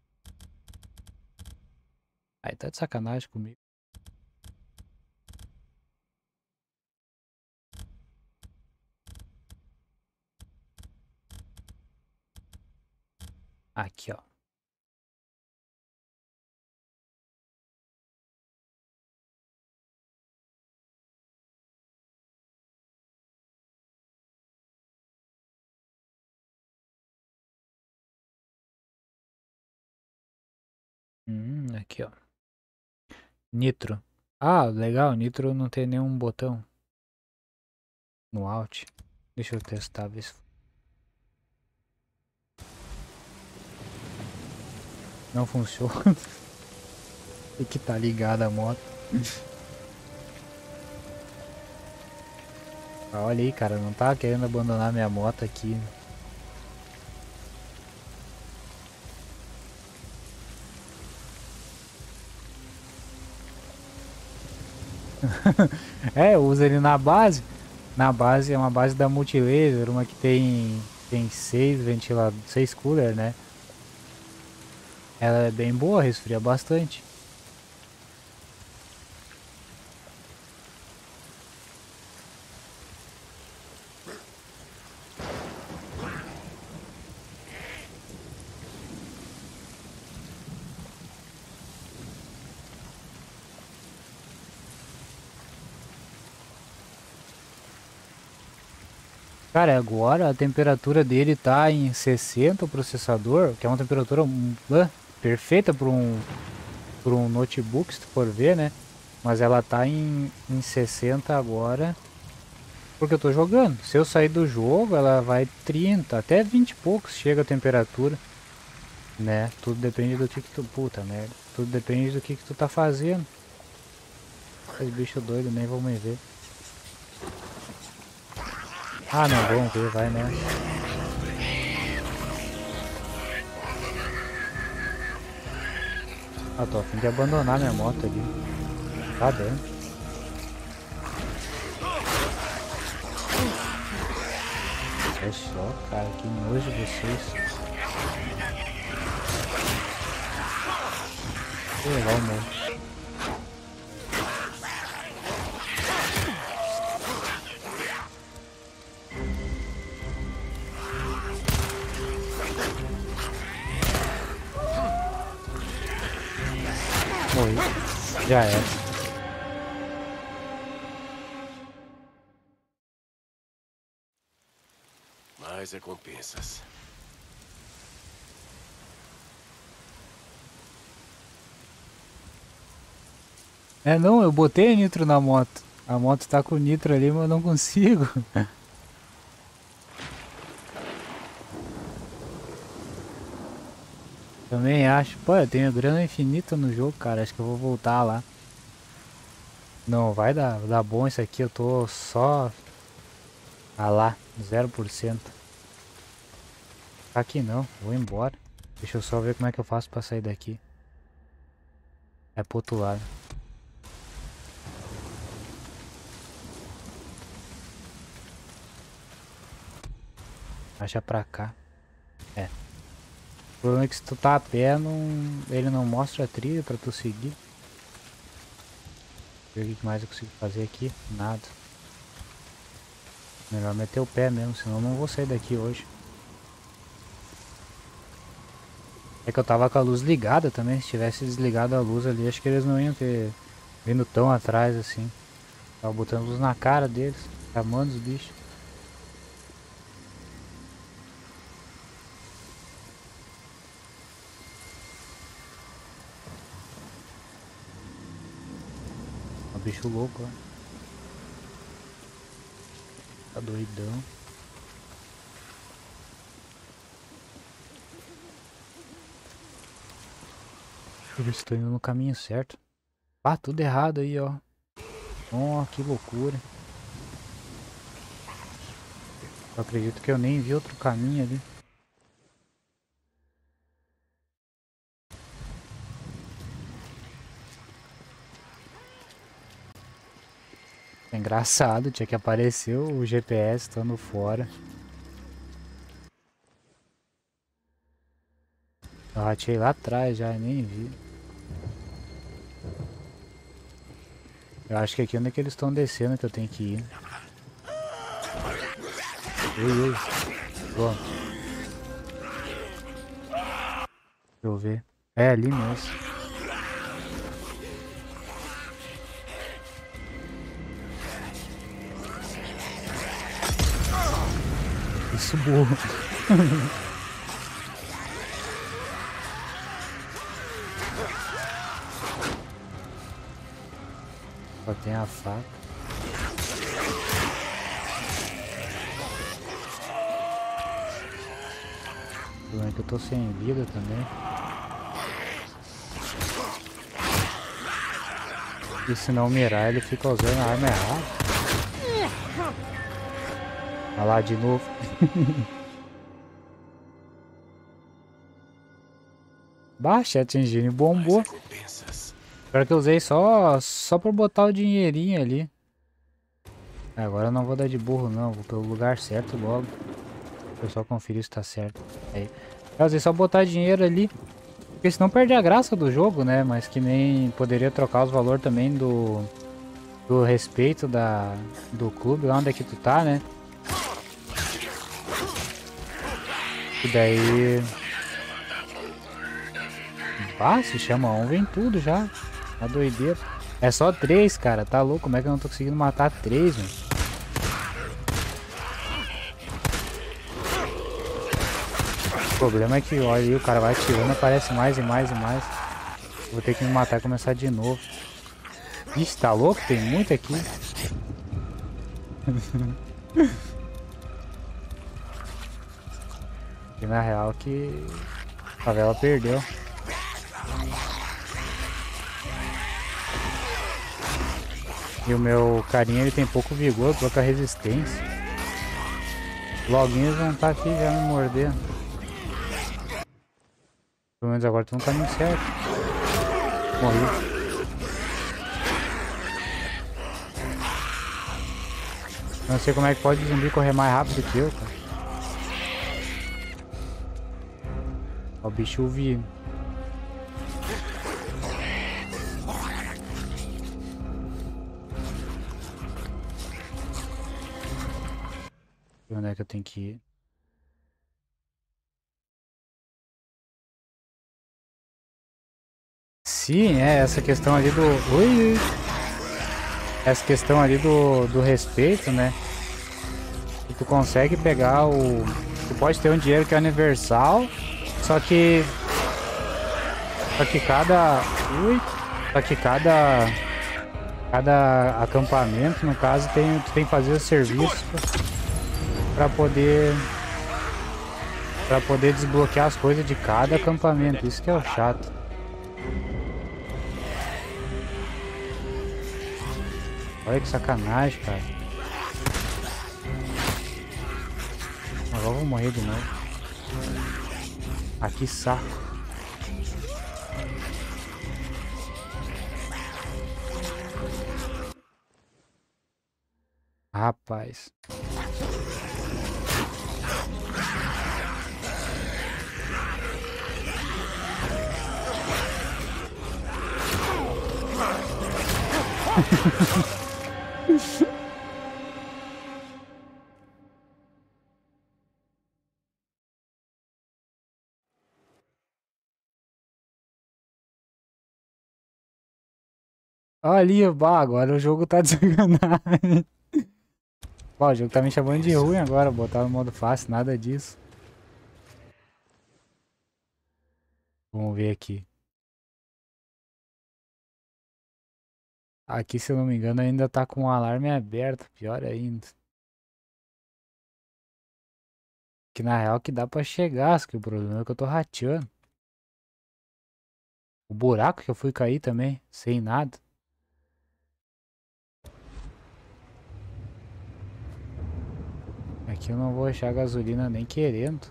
[SPEAKER 3] Aí tá de sacanagem comigo. Aqui, ó. Hum, aqui, ó. Nitro. Ah, legal. Nitro não tem nenhum botão no Alt. Deixa eu testar, ver se... Não funciona. Tem que tá ligada a moto. Ah, olha aí, cara, não tá querendo abandonar minha moto aqui. É, eu uso ele na base. Na base é uma base da Multilaser, uma que tem tem seis ventiladores, seis cooler, né? Ela é bem boa, resfria bastante. Cara, agora a temperatura dele tá em sessenta o processador, que é uma temperatura uh, perfeita para um, para um notebook, se tu for ver, né? Mas ela tá em, em sessenta agora, porque eu tô jogando. Se eu sair do jogo, ela vai trinta, até vinte e poucos chega a temperatura, né? Tudo depende do que que tu... Puta merda. Tudo depende do que que tu tá fazendo. Esse bicho doido, nem vamos ver. Ah, não, vamos ver, vai, né? Ah, tô a fim de abandonar minha moto ali. Tá dando. É só, cara, que nojo de vocês. Vou levar o meu. Morri. Já é.
[SPEAKER 1] Mais recompensas.
[SPEAKER 3] É, não, eu botei nitro na moto. A moto tá com nitro ali, mas eu não consigo. Também acho. Pô, eu tenho grana infinita no jogo, cara. Acho que eu vou voltar lá. Não, vai dar, dar bom isso aqui. Eu tô só... Ah lá, zero por cento. Aqui não, vou embora. Deixa eu só ver como é que eu faço pra sair daqui. É pro outro lado. Acha pra cá. É. O problema é que se tu tá a pé, não, ele não mostra a trilha pra tu seguir. Deixa eu ver o que mais eu consigo fazer aqui. Nada. Melhor meter o pé mesmo, senão eu não vou sair daqui hoje. É que eu tava com a luz ligada também. Se tivesse desligado a luz ali, acho que eles não iam ter vindo tão atrás assim. Tava botando luz na cara deles, chamando os bichos. Bicho louco, ó. Tá doidão. Deixa eu ver se tô indo no caminho certo. Ah, tudo errado aí, ó. Oh, que loucura. Eu acredito que eu nem vi outro caminho ali. É engraçado, tinha que aparecer o G P S estando fora. Eu ratei lá atrás já, nem vi. Eu acho que aqui onde é que eles estão descendo que eu tenho que ir. Ui, ui. Pronto. Deixa eu ver. É ali mesmo. Isso, burro. Só tem a faca. É que eu tô sem vida também. E se não mirar, ele fica usando a arma errada. Olha lá de novo. Baixa, atingindo e bombou. Pior que eu usei só, só pra botar o dinheirinho ali. Agora eu não vou dar de burro não, vou pelo lugar certo logo. Eu só conferir se tá certo. Aí. Eu usei só botar dinheiro ali. Porque senão perde a graça do jogo, né? Mas que nem poderia trocar os valores também do... Do respeito da, do clube, lá onde é que tu tá, né? E daí... Ah, se chama um, vem tudo já. Tá doideira. É só três, cara. Tá louco? Como é que eu não tô conseguindo matar três, velho? O problema é que, olha aí, o cara vai atirando, aparece mais e mais e mais. Vou ter que me matar e começar de novo. Ixi, tá louco? Tem muito aqui. E na real que a favela perdeu. E o meu carinha, ele tem pouco vigor, pouca resistência. Loguinho eles vão estar aqui já me mordendo. Pelo menos agora tô no caminho certo. Morri. Não sei como é que pode o zumbi correr mais rápido que eu, cara. Ó, o bicho vindo. Onde é que eu tenho que ir? Sim, é essa questão ali do... Ui, ui. Essa questão ali do, do respeito, né? E tu consegue pegar o... Tu pode ter um dinheiro que é universal, só que... Só que cada... Ui. Só que cada... Cada acampamento, no caso, tem, tu tem que fazer o serviço pra poder... Pra poder desbloquear as coisas de cada acampamento. Isso que é o chato. Olha que sacanagem, cara. Agora eu vou morrer de novo. Ah, que saco. Rapaz. Ali, bah, agora o jogo tá de sacanagem. Bah, o jogo tá me chamando de ruim agora, botar no modo fácil, nada disso. Vamos ver aqui. Aqui, se eu não me engano, ainda tá com o alarme aberto, pior ainda. Que na real que dá pra chegar, só que o problema é que eu tô rateando. O buraco que eu fui cair também, sem nada. Aqui eu não vou achar gasolina nem querendo.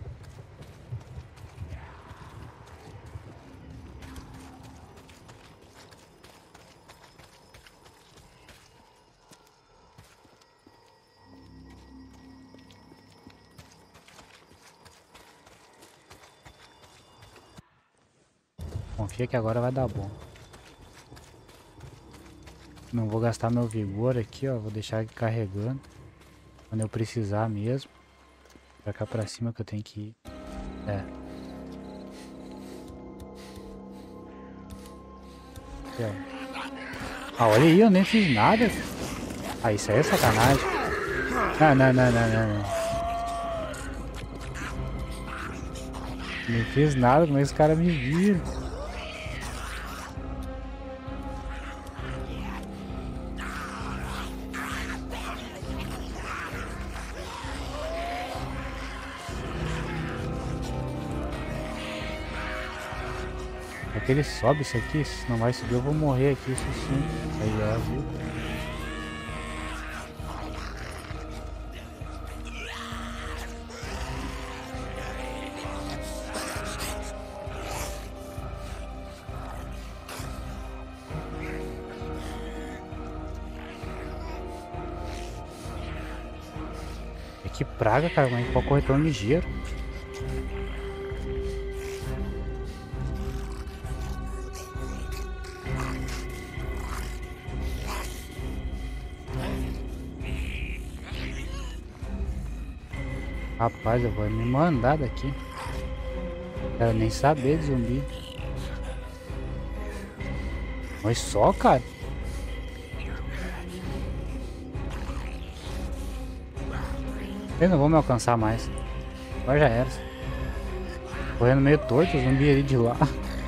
[SPEAKER 3] Confia que agora vai dar bom. Não vou gastar meu vigor aqui, ó. Vou deixar aqui carregando. Quando eu precisar mesmo. Pra cá pra cima que eu tenho que ir. É. Aqui, ó. Ah, olha aí, eu nem fiz nada. Ah, isso aí é sacanagem. Não, não, não, não, não, não. Nem fiz nada, como é que os caras me viram? É que ele sobe isso aqui, se não vai subir eu vou morrer aqui, isso sim. Aí, ó, viu? É que praga, cara, mas pode correr tão ligeiro. Rapaz, eu vou me mandar daqui. Quero nem saber de zumbi. Mas só, cara. Eu não vou me alcançar mais. Agora já era. Correndo meio torto, o zumbi ali de lá.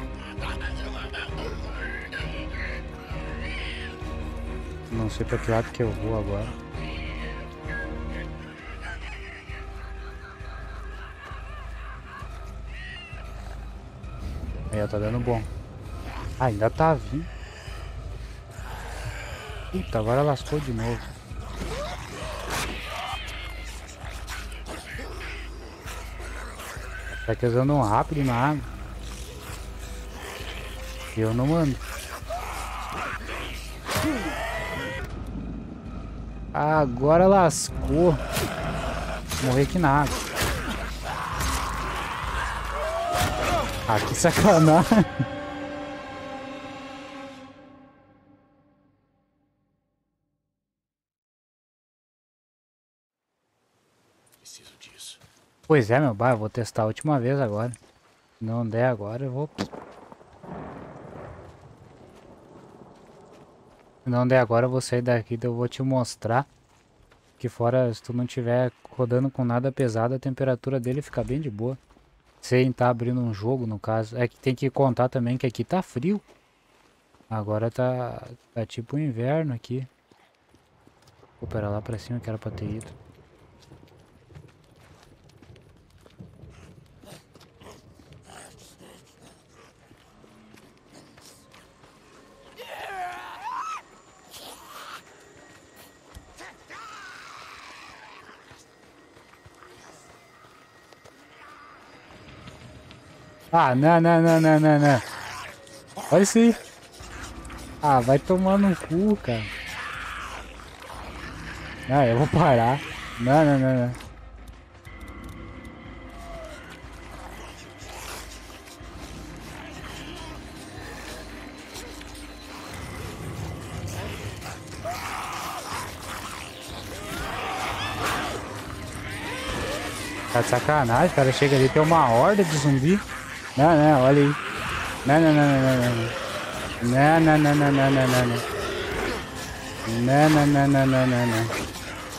[SPEAKER 3] Não sei pra que lado que eu vou agora. Aí, tá dando bom. Ah, ainda tá vindo. Puta, agora lascou de novo. Tá que usando um rápido na água. Eu não mando. Agora lascou. Morrer aqui na água. Ah, que sacanagem.
[SPEAKER 1] Preciso disso.
[SPEAKER 3] Pois é, meu bar, eu vou testar a última vez agora. Se não der agora, eu vou... Se não der agora, eu vou sair daqui, eu vou te mostrar. Que fora, se tu não tiver rodando com nada pesado, a temperatura dele fica bem de boa. Sem tá abrindo um jogo, no caso. É que tem que contar também que aqui tá frio. Agora tá, tá tipo inverno aqui. Vou pera lá pra cima que era pra ter ido. Ah, não, não, não, não, não, não. Olha isso aí. Ah, vai tomar no cu, cara. Não, eu vou parar. Não, não, não, não. Tá de sacanagem, cara. Chega ali, tem uma horda de zumbi. Não, não, olha aí. Não, não, não, não, não, não. Não, não, não, não, não, não, não. Não, não, não, não, não, não, não.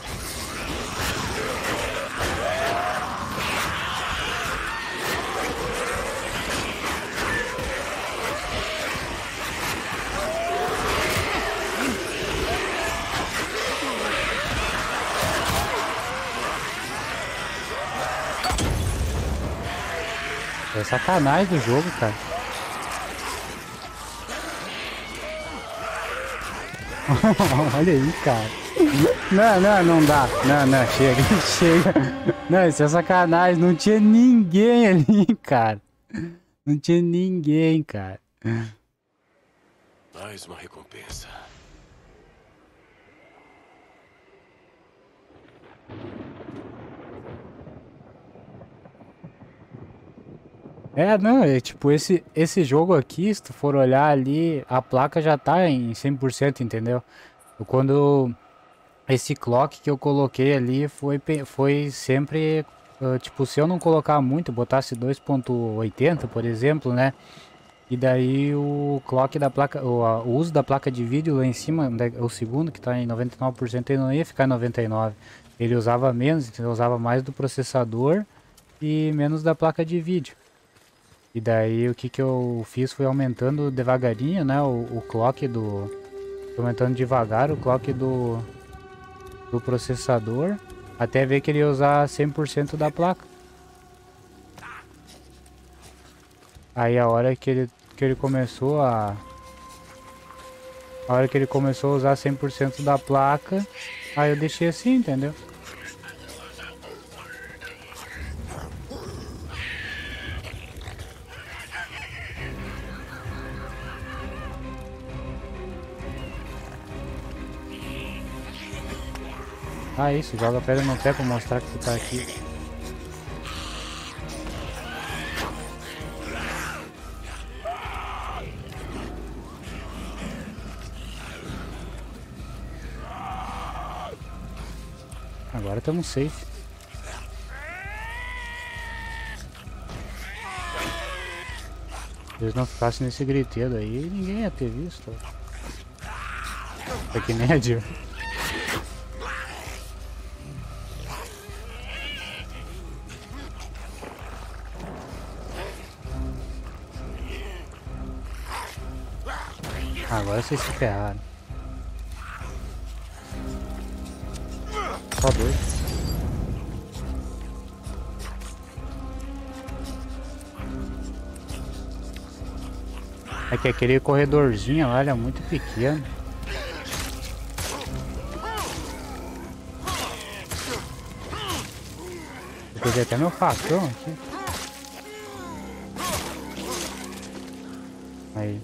[SPEAKER 3] É sacanagem do jogo, cara. Olha aí, cara. Não, não, não dá. Não, não, chega, chega. Não, isso é sacanagem. Não tinha ninguém ali, cara. Não tinha ninguém, cara.
[SPEAKER 1] Mais uma recompensa.
[SPEAKER 3] É, não, é tipo, esse, esse jogo aqui, se tu for olhar ali, a placa já tá em cem por cento, entendeu? Quando esse clock que eu coloquei ali foi, foi sempre, uh, tipo, se eu não colocar muito, botasse dois ponto oitenta, por exemplo, né? E daí o clock da placa, o, o uso da placa de vídeo lá em cima, o segundo que tá em noventa e nove por cento, ele não ia ficar em noventa e nove por cento. Ele usava menos, ele usava mais do processador e menos da placa de vídeo. E daí o que que eu fiz foi aumentando devagarinho, né, o, o clock do... Aumentando devagar o clock do, do processador, até ver que ele ia usar cem por cento da placa. Aí a hora que ele que ele começou a... A hora que ele começou a usar cem por cento da placa, aí eu deixei assim, entendeu? Ah, isso, joga pedra no pé pra mostrar que tu tá aqui. Agora estamos safe. Se eles não ficassem nesse griteiro aí, ninguém ia ter visto. É que nem a Jill. Agora vocês se ferraram. Só dois. É que aquele corredorzinho lá, ele é muito pequeno. Eu perdi até meu facão aqui. Aí.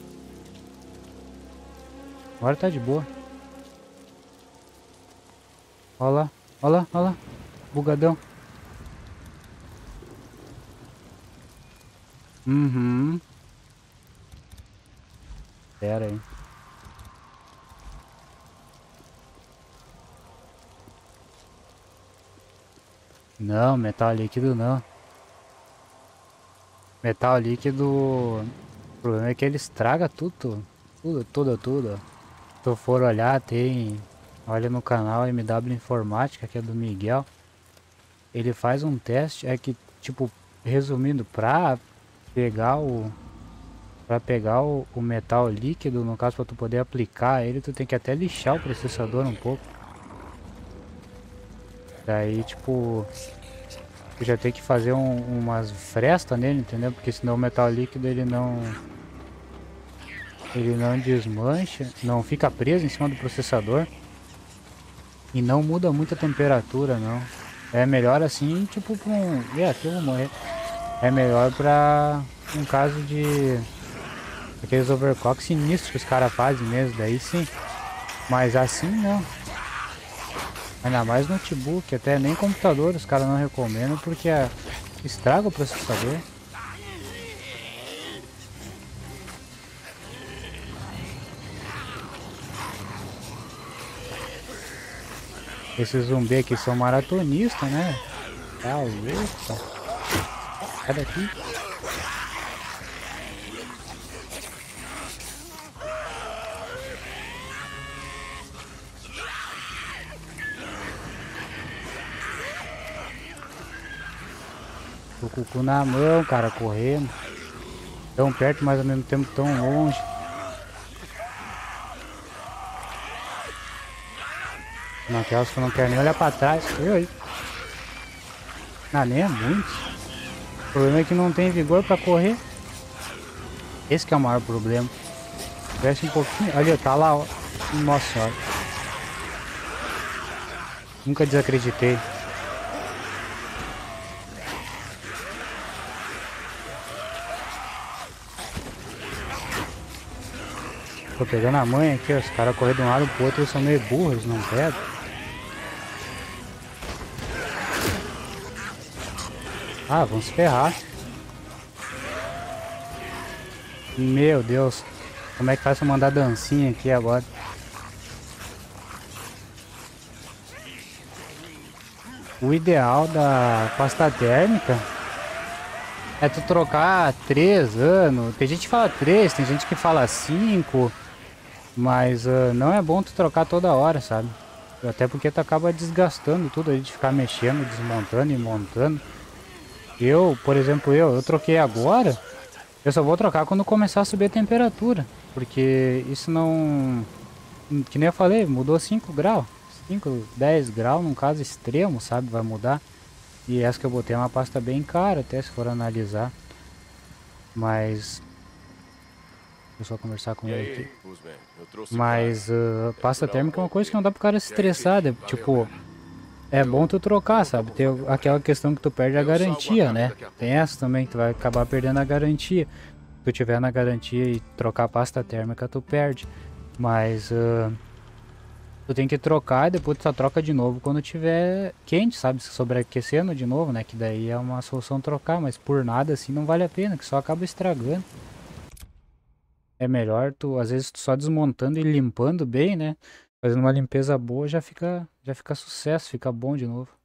[SPEAKER 3] Agora tá de boa. Olha lá, olha lá, olha lá. Bugadão. Uhum. Pera aí. Não, metal líquido não. Metal líquido... O problema é que ele estraga tudo. Tudo, tudo, tudo. Se tu for olhar, tem... Olha no canal M W Informática, que é do Miguel. Ele faz um teste, é que, tipo, resumindo, pra pegar o... Pra pegar o, o metal líquido, no caso, pra tu poder aplicar ele, tu tem que até lixar o processador um pouco. Daí, tipo... Tu já tem que fazer um, umas frestas nele, entendeu? Porque senão o metal líquido, ele não... Ele não desmancha, não fica preso em cima do processador. E não muda muito a temperatura, não. É melhor assim, tipo, pra um... É, aqui eu vou morrer. É melhor pra um caso de... Aqueles overclock sinistros que os caras fazem mesmo, daí sim. Mas assim não. Ainda mais notebook, até nem computador os caras não recomendam, porque é... estraga o processador. Esses zumbis aqui são maratonistas, né? Tá louco. Sai daqui. Tô com o cu na mão, cara, correndo. Tão perto, mas ao mesmo tempo tão longe. Naquelas que eu não quero nem olhar pra trás. Eu aí. Ah, nem é muito. O problema é que não tem vigor pra correr. Esse que é o maior problema. Cresce um pouquinho. Olha, tá lá, ó. Nossa senhora. Nunca desacreditei. Tô pegando a manha aqui, ó. Os caras correm de um lado pro outro, eles são meio burros, não pegam. Ah, vamos se ferrar. Meu Deus. Como é que faz pra mandar dancinha aqui agora? O ideal da pasta térmica é tu trocar três anos. Tem gente que fala três, tem gente que fala cinco. Mas uh, não é bom tu trocar toda hora, sabe? Até porque tu acaba desgastando tudo aí de ficar mexendo, desmontando e montando. Eu, por exemplo, eu, eu troquei agora. Eu só vou trocar quando começar a subir a temperatura. Porque isso não... Que nem eu falei, mudou cinco graus. cinco, dez graus, num caso extremo, sabe? Vai mudar. E essa que eu botei é uma pasta bem cara, até se for analisar. Mas... eu só conversar com
[SPEAKER 1] E
[SPEAKER 3] ele
[SPEAKER 1] aí,
[SPEAKER 3] aqui.
[SPEAKER 1] Guzman, eu trouxe
[SPEAKER 3] Mas uh, pasta térmica é uma coisa que não dá pro cara se
[SPEAKER 1] E aí,
[SPEAKER 3] estressar. de- Tipo, é bom tu trocar, sabe? Tem aquela questão que tu perde a garantia, né? Tem essa também, que tu vai acabar perdendo a garantia. Se tu tiver na garantia e trocar a pasta térmica, tu perde. Mas uh, tu tem que trocar e depois tu só troca de novo quando tiver quente, sabe? Se sobreaquecendo de novo, né? Que daí é uma solução trocar, mas por nada assim não vale a pena, que só acaba estragando. É melhor tu, às vezes, tu só desmontando e limpando bem, né? Fazendo uma limpeza boa já fica, já fica sucesso, fica bom de novo.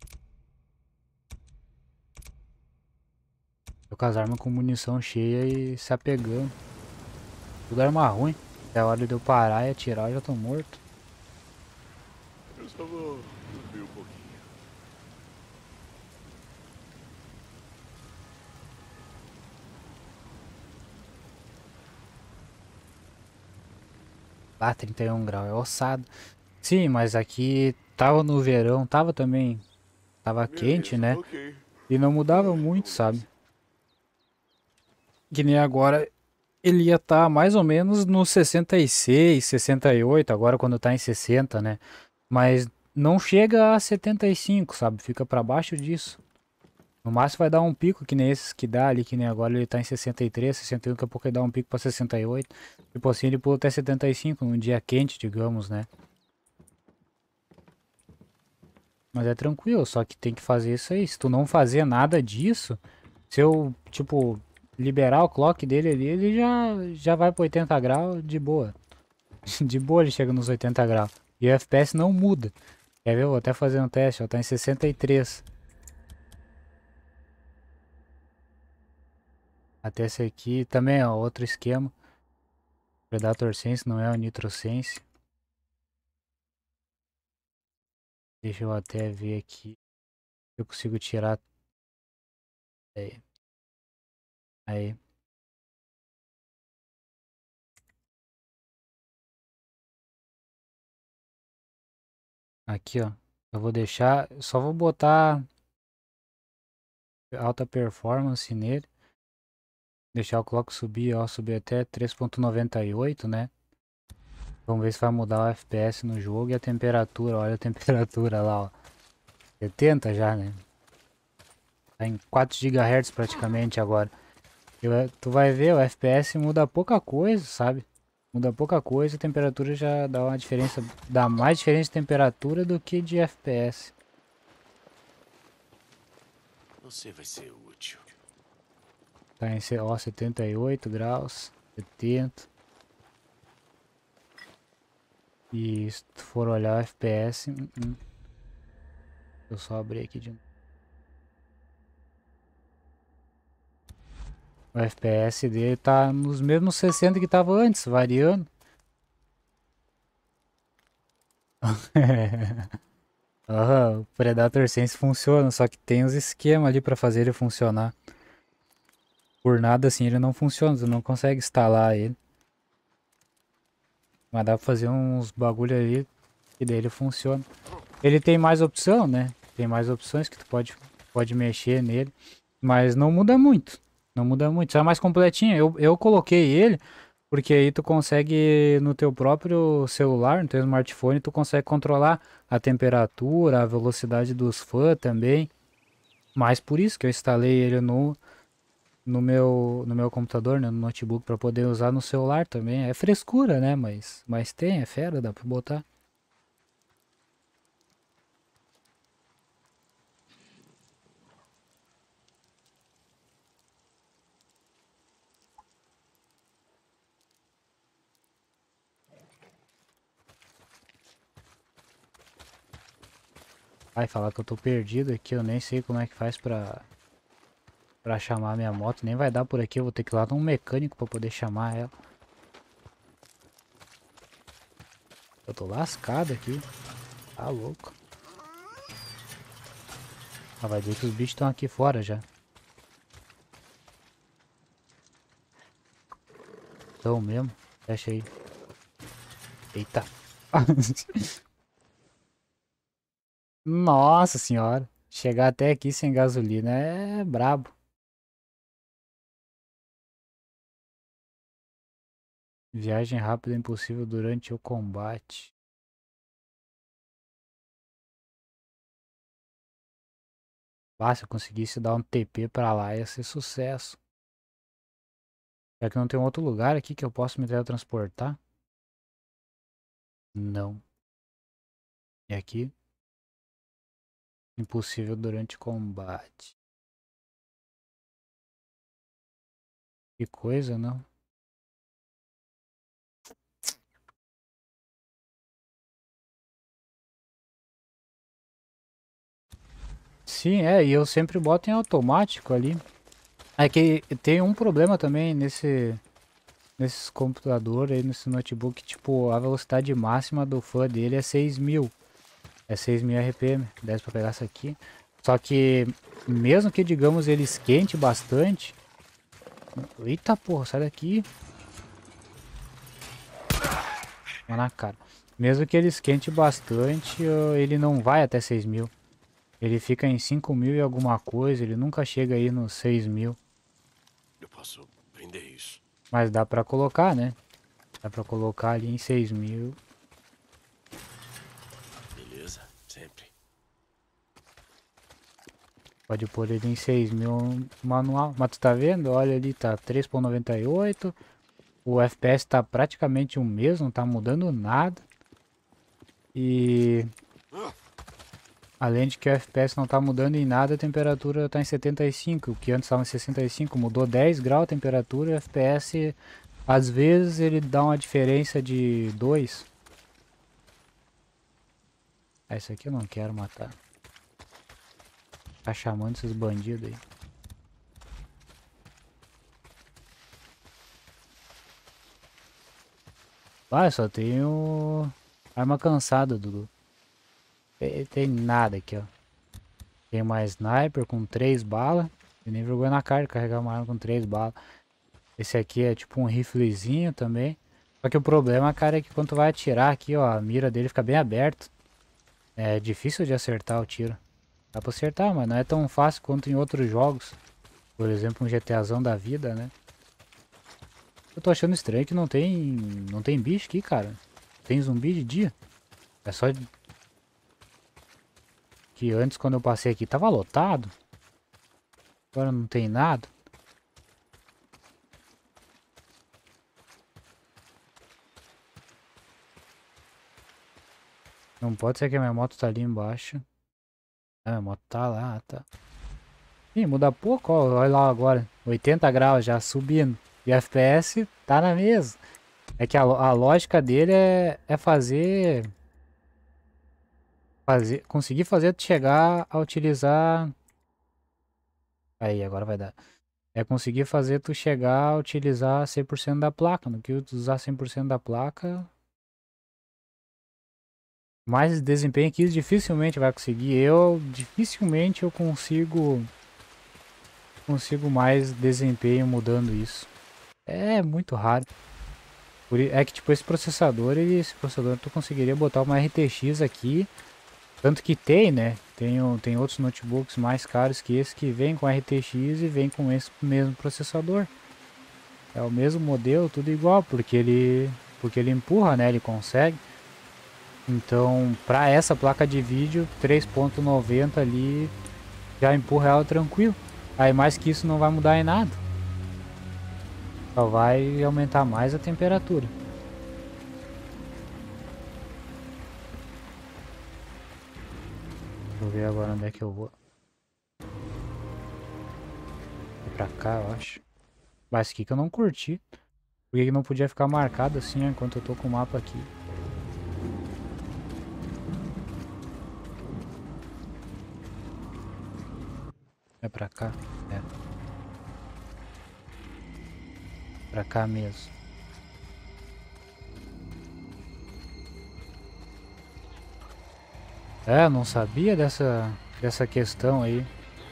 [SPEAKER 3] Tô com as armas com munição cheia e se apegando. Tudo arma ruim. É a hora de eu parar e atirar, eu já tô morto.
[SPEAKER 1] Eu só vou dormir um pouquinho.
[SPEAKER 3] Ah, trinta e um graus, é ossado. Sim, mas aqui tava no verão, tava também. Tava quente, né?
[SPEAKER 1] ok.
[SPEAKER 3] E não mudava muito, sabe? Que nem agora ele ia estar mais ou menos no sessenta e seis, sessenta e oito, agora quando tá em sessenta, né? Mas não chega a setenta e cinco, sabe? Fica pra baixo disso. No máximo vai dar um pico, que nem esses que dá ali, que nem agora ele tá em sessenta e três, sessenta e um, daqui a pouco ele dá um pico pra sessenta e oito. Tipo assim, ele pula até setenta e cinco num dia quente, digamos, né? Mas é tranquilo, só que tem que fazer isso aí. Se tu não fazer nada disso, se eu, tipo, liberar o clock dele ali, ele já, já vai pro oitenta graus de boa. De boa ele chega nos oitenta graus. E o F P S não muda. Quer ver? Eu vou até fazer um teste, ó, tá em sessenta e três. Até esse aqui também, ó, outro esquema. Predator Sense não é o Nitro Sense. Deixa eu até ver aqui. Eu consigo tirar. Aí. Aí. Aqui, ó. Eu vou deixar. Só vou botar alta performance nele. Deixar o clock subir, ó. Subir até três ponto noventa e oito, né? Vamos ver se vai mudar o F P S no jogo e a temperatura. Olha a temperatura lá, ó. setenta já, né? Tá em quatro gigahertz praticamente agora. Eu, tu vai ver, o F P S muda pouca coisa, sabe? Muda pouca coisa, a temperatura já dá uma diferença. Dá mais diferença de temperatura do que de F P S.
[SPEAKER 1] Você vai ser útil.
[SPEAKER 3] Tá em ó, setenta e oito graus, setenta. E se tu for olhar o F P S, uh -uh. Eu só abrir aqui de novo. O F P S dele tá nos mesmos sessenta que tava antes, variando. Uhum, o Predator Sense funciona, só que tem os esquemas ali pra fazer ele funcionar. Por nada assim ele não funciona, tu não consegue instalar ele. Mas dá pra fazer uns bagulho ali e daí ele funciona. Ele tem mais opção, né? Tem mais opções que tu pode, pode mexer nele. Mas não muda muito. Não muda muito. Só é mais completinho. Eu, eu coloquei ele porque aí tu consegue no teu próprio celular, no teu smartphone, tu consegue controlar a temperatura, a velocidade dos fãs também. Mas por isso que eu instalei ele no, no, meu, no meu computador, né, no notebook, para poder usar no celular também. É frescura, né? Mas, mas tem, é fera, dá pra botar. Vai falar que eu tô perdido aqui, eu nem sei como é que faz pra, pra chamar minha moto. Nem vai dar por aqui, eu vou ter que ir lá num mecânico pra poder chamar ela. Eu tô lascado aqui. Tá louco. Ah, vai dizer que os bichos estão aqui fora já. Então mesmo. Fecha aí. Eita. Nossa senhora. Chegar até aqui sem gasolina é brabo. Viagem rápida é impossível durante o combate. Ah, se eu conseguisse dar um T P pra lá, ia ser sucesso. Será que não tem um outro lugar aqui que eu posso me teletransportar? Não. E aqui? Impossível durante combate. Que coisa, não? Sim, é, e eu sempre boto em automático ali. É que tem um problema também nesse nesses computadores aí, nesse notebook, tipo, a velocidade máxima do fã dele é seis mil. É seis mil R P M, desce pra pegar essa aqui. Só que, mesmo que, digamos, ele esquente bastante... Eita porra, sai daqui. Toma na cara. Mesmo que ele esquente bastante, ele não vai até seis mil. Ele fica em cinco mil e alguma coisa, ele nunca chega aí nos seis mil.
[SPEAKER 1] Eu posso prender isso.
[SPEAKER 3] Mas dá pra colocar, né? Dá pra colocar ali em seis mil.
[SPEAKER 1] Beleza, sempre.
[SPEAKER 3] Pode pôr ele em seis mil manual. Mas tu tá vendo? Olha ali, tá três ponto noventa e oito. O F P S tá praticamente o mesmo, não tá mudando nada. E... além de que o F P S não tá mudando em nada, a temperatura tá em setenta e cinco. O que antes estava em sessenta e cinco. Mudou dez graus a temperatura e o F P S... às vezes ele dá uma diferença de dois. Ah, isso aqui eu não quero matar. Tá chamando esses bandidos aí. Ah, eu só tenho arma cansada, Dudu. Tem, tem nada aqui, ó. Tem uma sniper com três balas. E nem vergonha na cara de carregar uma arma com três balas. Esse aqui é tipo um riflezinho também. Só que o problema, cara, é que quando tu vai atirar aqui, ó, a mira dele fica bem aberta. É difícil de acertar o tiro. Dá pra acertar, mas não é tão fácil quanto em outros jogos. Por exemplo, um GTAzão da vida, né? Eu tô achando estranho que não tem, não tem bicho aqui, cara. Tem zumbi de dia. É só... que antes, quando eu passei aqui, tava lotado. Agora não tem nada. Não pode ser que a minha moto tá ali embaixo. Ah, minha moto tá lá, tá. Ih, muda pouco, ó. Olha lá agora. oitenta graus já subindo. E F P S tá na mesma. É que a, a lógica dele é, é fazer... fazer... conseguir fazer tu chegar a utilizar... Aí, agora vai dar. É conseguir fazer tu chegar a utilizar cem por cento da placa. No que tu usar cem por cento da placa... mais desempenho que isso dificilmente vai conseguir. Eu, dificilmente eu consigo... consigo mais desempenho mudando isso. É muito raro. Por, é que tipo esse processador, ele, esse processador tu conseguiria botar uma R T X aqui. Tanto que tem, né? Tem, tem outros notebooks mais caros que esse que vem com R T X e vem com esse mesmo processador. É o mesmo modelo, tudo igual, porque ele, porque ele empurra, né? Ele consegue. Então, para essa placa de vídeo, três ponto noventa ali já empurra ela tranquilo. Aí mais que isso não vai mudar em nada. Só vai aumentar mais a temperatura. Deixa eu ver agora onde é que eu vou. É pra cá, eu acho. Mas aqui que eu não curti. Por que não podia ficar marcado assim, ó, enquanto eu tô com o mapa aqui? É pra cá? É. Pra cá mesmo. É, não sabia dessa, dessa questão aí.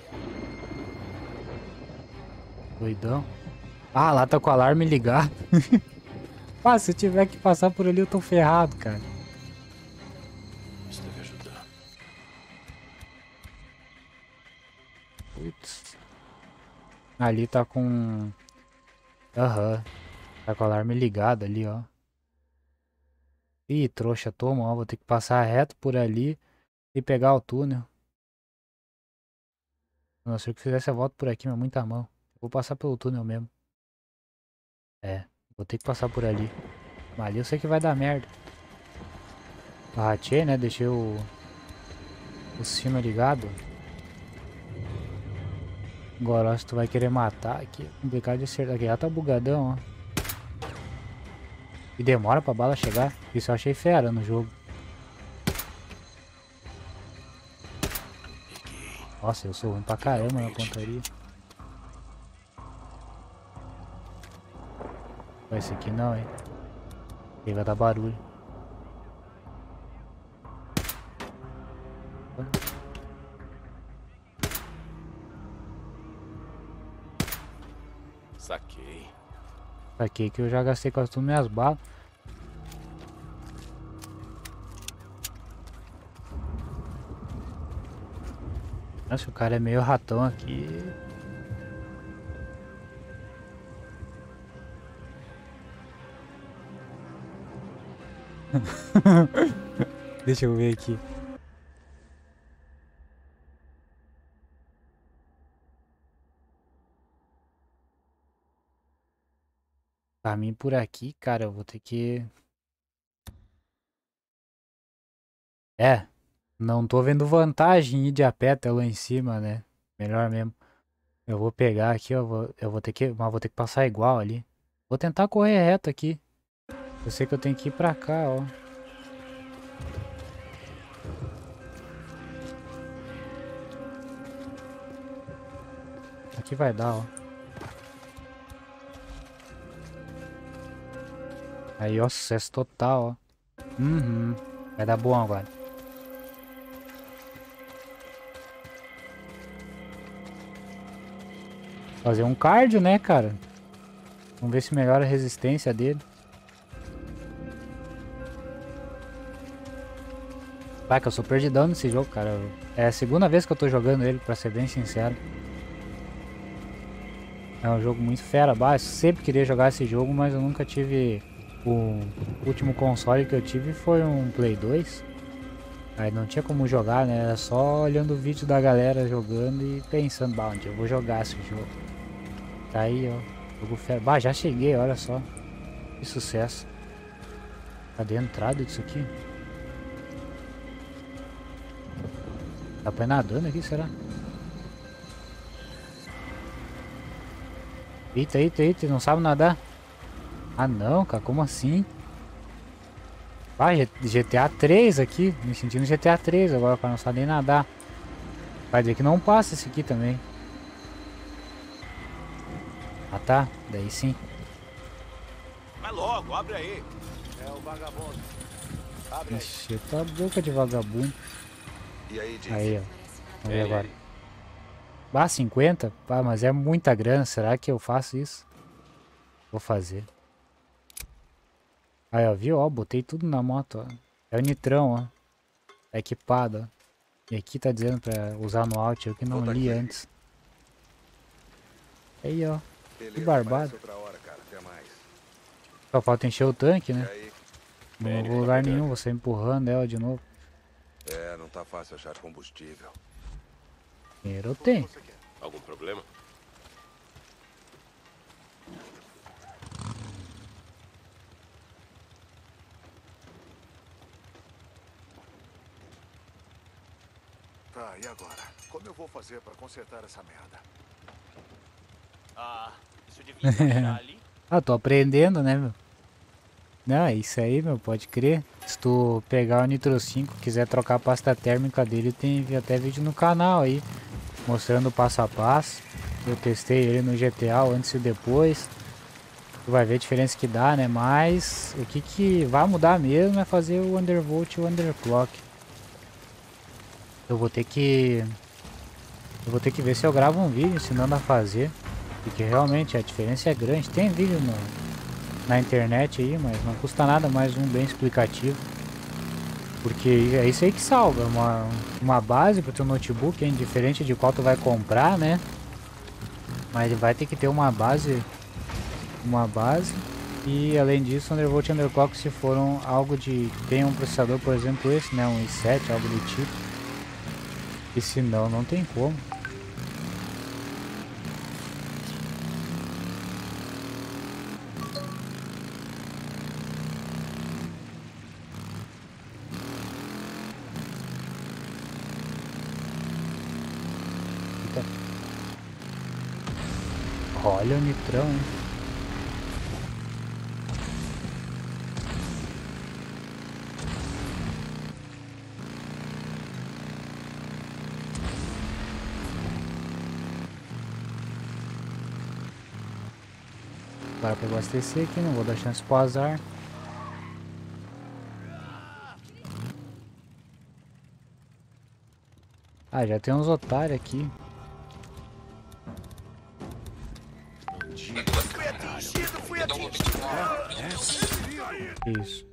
[SPEAKER 3] Doidão. Ah, lá tá com o alarme ligado. Ah, se eu tiver que passar por ali eu tô ferrado, cara.
[SPEAKER 1] Isso deve ajudar.
[SPEAKER 3] Putz. Ali tá com... Aham. Tá com o alarme ligado ali, ó. Ih, trouxa, toma, ó. Vou ter que passar reto por ali e pegar o túnel. Nossa, se eu fizesse a volta por aqui, mas muita mão. Vou passar pelo túnel mesmo. É, vou ter que passar por ali. Mas ali eu sei que vai dar merda. Barratei, né? Deixei o... o sino ligado. Agora, se tu vai querer matar aqui, é complicado de acertar. Aqui já tá bugadão, ó. E demora pra bala chegar. Isso eu achei fera no jogo. Nossa, eu sou ruim pra caramba na pontaria. Esse aqui não, hein. Ele vai dar barulho.
[SPEAKER 1] Saquei.
[SPEAKER 3] Saquei que eu já gastei quase todas minhas balas. Nossa, o cara é meio ratão aqui. Deixa eu ver aqui. Pra mim por aqui, cara, eu vou ter que... É, não tô vendo vantagem em ir de a pé até lá em cima, né? Melhor mesmo. Eu vou pegar aqui, eu vou, eu vou ter que... Mas vou ter que passar igual ali. Vou tentar correr reto aqui. Eu sei que eu tenho que ir pra cá, ó. Aqui vai dar, ó. Aí, ó, sucesso total, ó. Uhum. Vai dar bom agora. Fazer um cardio, né, cara? Vamos ver se melhora a resistência dele. Vai, que eu sou perdidão nesse jogo, cara. É a segunda vez que eu tô jogando ele, pra ser bem sincero. É um jogo muito fera, bah, eu sempre queria jogar esse jogo, mas eu nunca tive... O último console que eu tive foi um Play dois. Aí não tinha como jogar, né? Era só olhando o vídeo da galera jogando e pensando, bah, onde eu vou jogar esse jogo. Tá aí, ó. Jogo fera. Bah, já cheguei, olha só. Que sucesso. Cadê a entrada disso aqui? Dá pra ir nadando aqui, será? Eita, eita, eita, não sabe nadar? Ah não, cara, como assim? Ah, G T A três aqui, me sentindo G T A três agora, para não saber nem nadar. Vai dizer que não passa esse aqui também. Ah tá, daí sim.
[SPEAKER 5] Vai logo, abre aí. É o vagabundo. Abre aí.
[SPEAKER 3] Ixi, tá boca de vagabundo.
[SPEAKER 5] E aí, Jim?
[SPEAKER 3] Aí, ó. Vamos ver agora. Ah, cinquenta? Ah, mas é muita grana, será que eu faço isso? Vou fazer. Aí, ó, viu? Ó, botei tudo na moto, ó. É o nitrão, ó. Tá equipado, ó. E aqui tá dizendo pra usar no alt, eu que não li antes. Aí, ó. Que barbado. Só falta encher o tanque, né? Não vou lugar nenhum, você empurrando ela de novo.
[SPEAKER 5] É, não tá fácil achar combustível.
[SPEAKER 3] Dinheiro eu tenho.
[SPEAKER 1] Algum problema?
[SPEAKER 5] Tá, e agora? Como eu vou fazer pra consertar essa merda?
[SPEAKER 4] Ah, isso devia encaixar ali.
[SPEAKER 3] Ah, tô aprendendo, né, meu? Não, é isso aí, meu, pode crer. Se tu pegar o Nitro cinco, quiser trocar a pasta térmica dele, tem até vídeo no canal aí, mostrando o passo a passo. Eu testei ele no G T A antes e depois. Tu vai ver a diferença que dá, né? Mas o que que vai mudar mesmo é fazer o undervolt e o underclock. Eu vou ter que... Eu vou ter que ver se eu gravo um vídeo ensinando a fazer. Porque realmente a diferença é grande. Tem vídeo no, na internet aí, mas não custa nada mais um bem explicativo. Porque é isso aí que salva. Uma, uma base para o teu notebook, hein? Diferente de qual tu vai comprar, né? Mas ele vai ter que ter uma base... Uma base E além disso, undervolt e underclock, se foram algo de... tem um processador, por exemplo, esse, né? Um i sete, algo do tipo. E se não, não tem como. Eita. Olha o nitrão, hein? Agora pra abastecer aqui, não vou dar chance pro azar. Ah, já tem uns otários aqui.
[SPEAKER 5] Fui atingido, fui atingido.
[SPEAKER 3] Isso.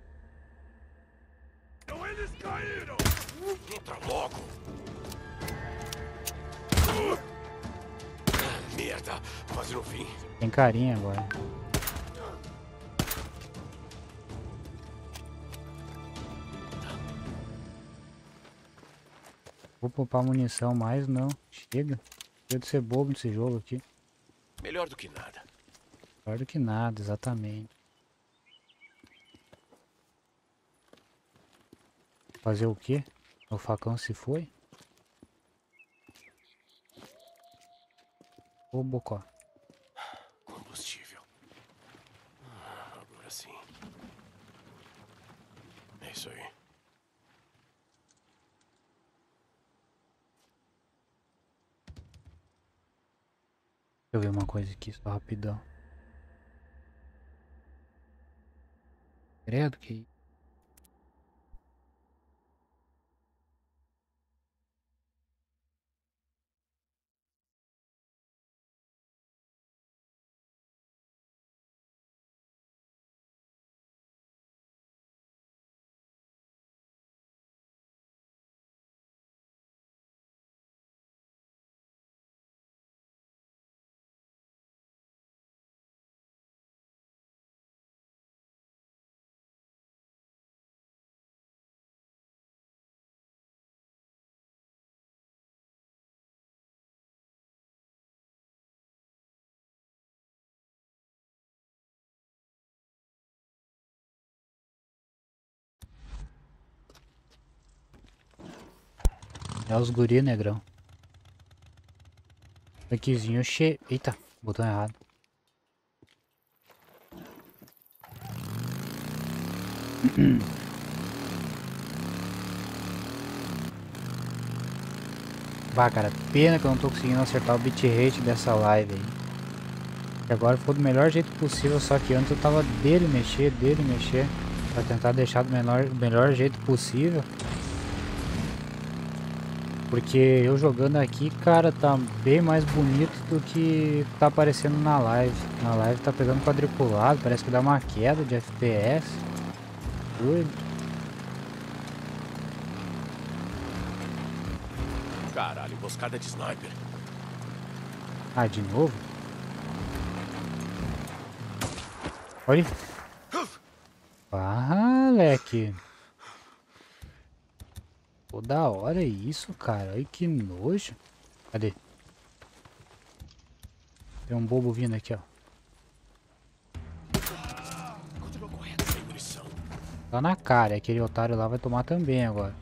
[SPEAKER 5] Eles caíram.
[SPEAKER 1] Entra logo. Merda, quase no fim.
[SPEAKER 3] Tem carinha agora. Vou poupar munição mais, não. Chega. Chega de ser bobo nesse jogo aqui.
[SPEAKER 1] Melhor do que nada.
[SPEAKER 3] Melhor do que nada, exatamente. Fazer o quê? O facão se foi? Ô, Bocó.
[SPEAKER 1] Combustível. Agora sim. É isso aí.
[SPEAKER 3] Deixa eu ver uma coisa aqui, só rapidão. Credo que... É os guri, negrão. Tankzinho cheio. Eita, botão errado. Bah, cara, pena que eu não tô conseguindo acertar o bitrate dessa live aí. E agora ficou do melhor jeito possível, só que antes eu tava dele mexer, dele mexer, pra tentar deixar do menor, melhor jeito possível. Porque eu jogando aqui, cara, tá bem mais bonito do que tá aparecendo na live. Na live tá pegando quadriculado, parece que dá uma queda de F P S. Doido.
[SPEAKER 1] Caralho, emboscada de sniper.
[SPEAKER 3] Ah, de novo? Olha. Ah, leque. Pô, da hora isso, cara. Ai, que nojo. Cadê? Tem um bobo vindo aqui, ó.
[SPEAKER 1] Continua correndo sem munição.
[SPEAKER 3] Tá na cara. Aquele otário lá vai tomar também agora.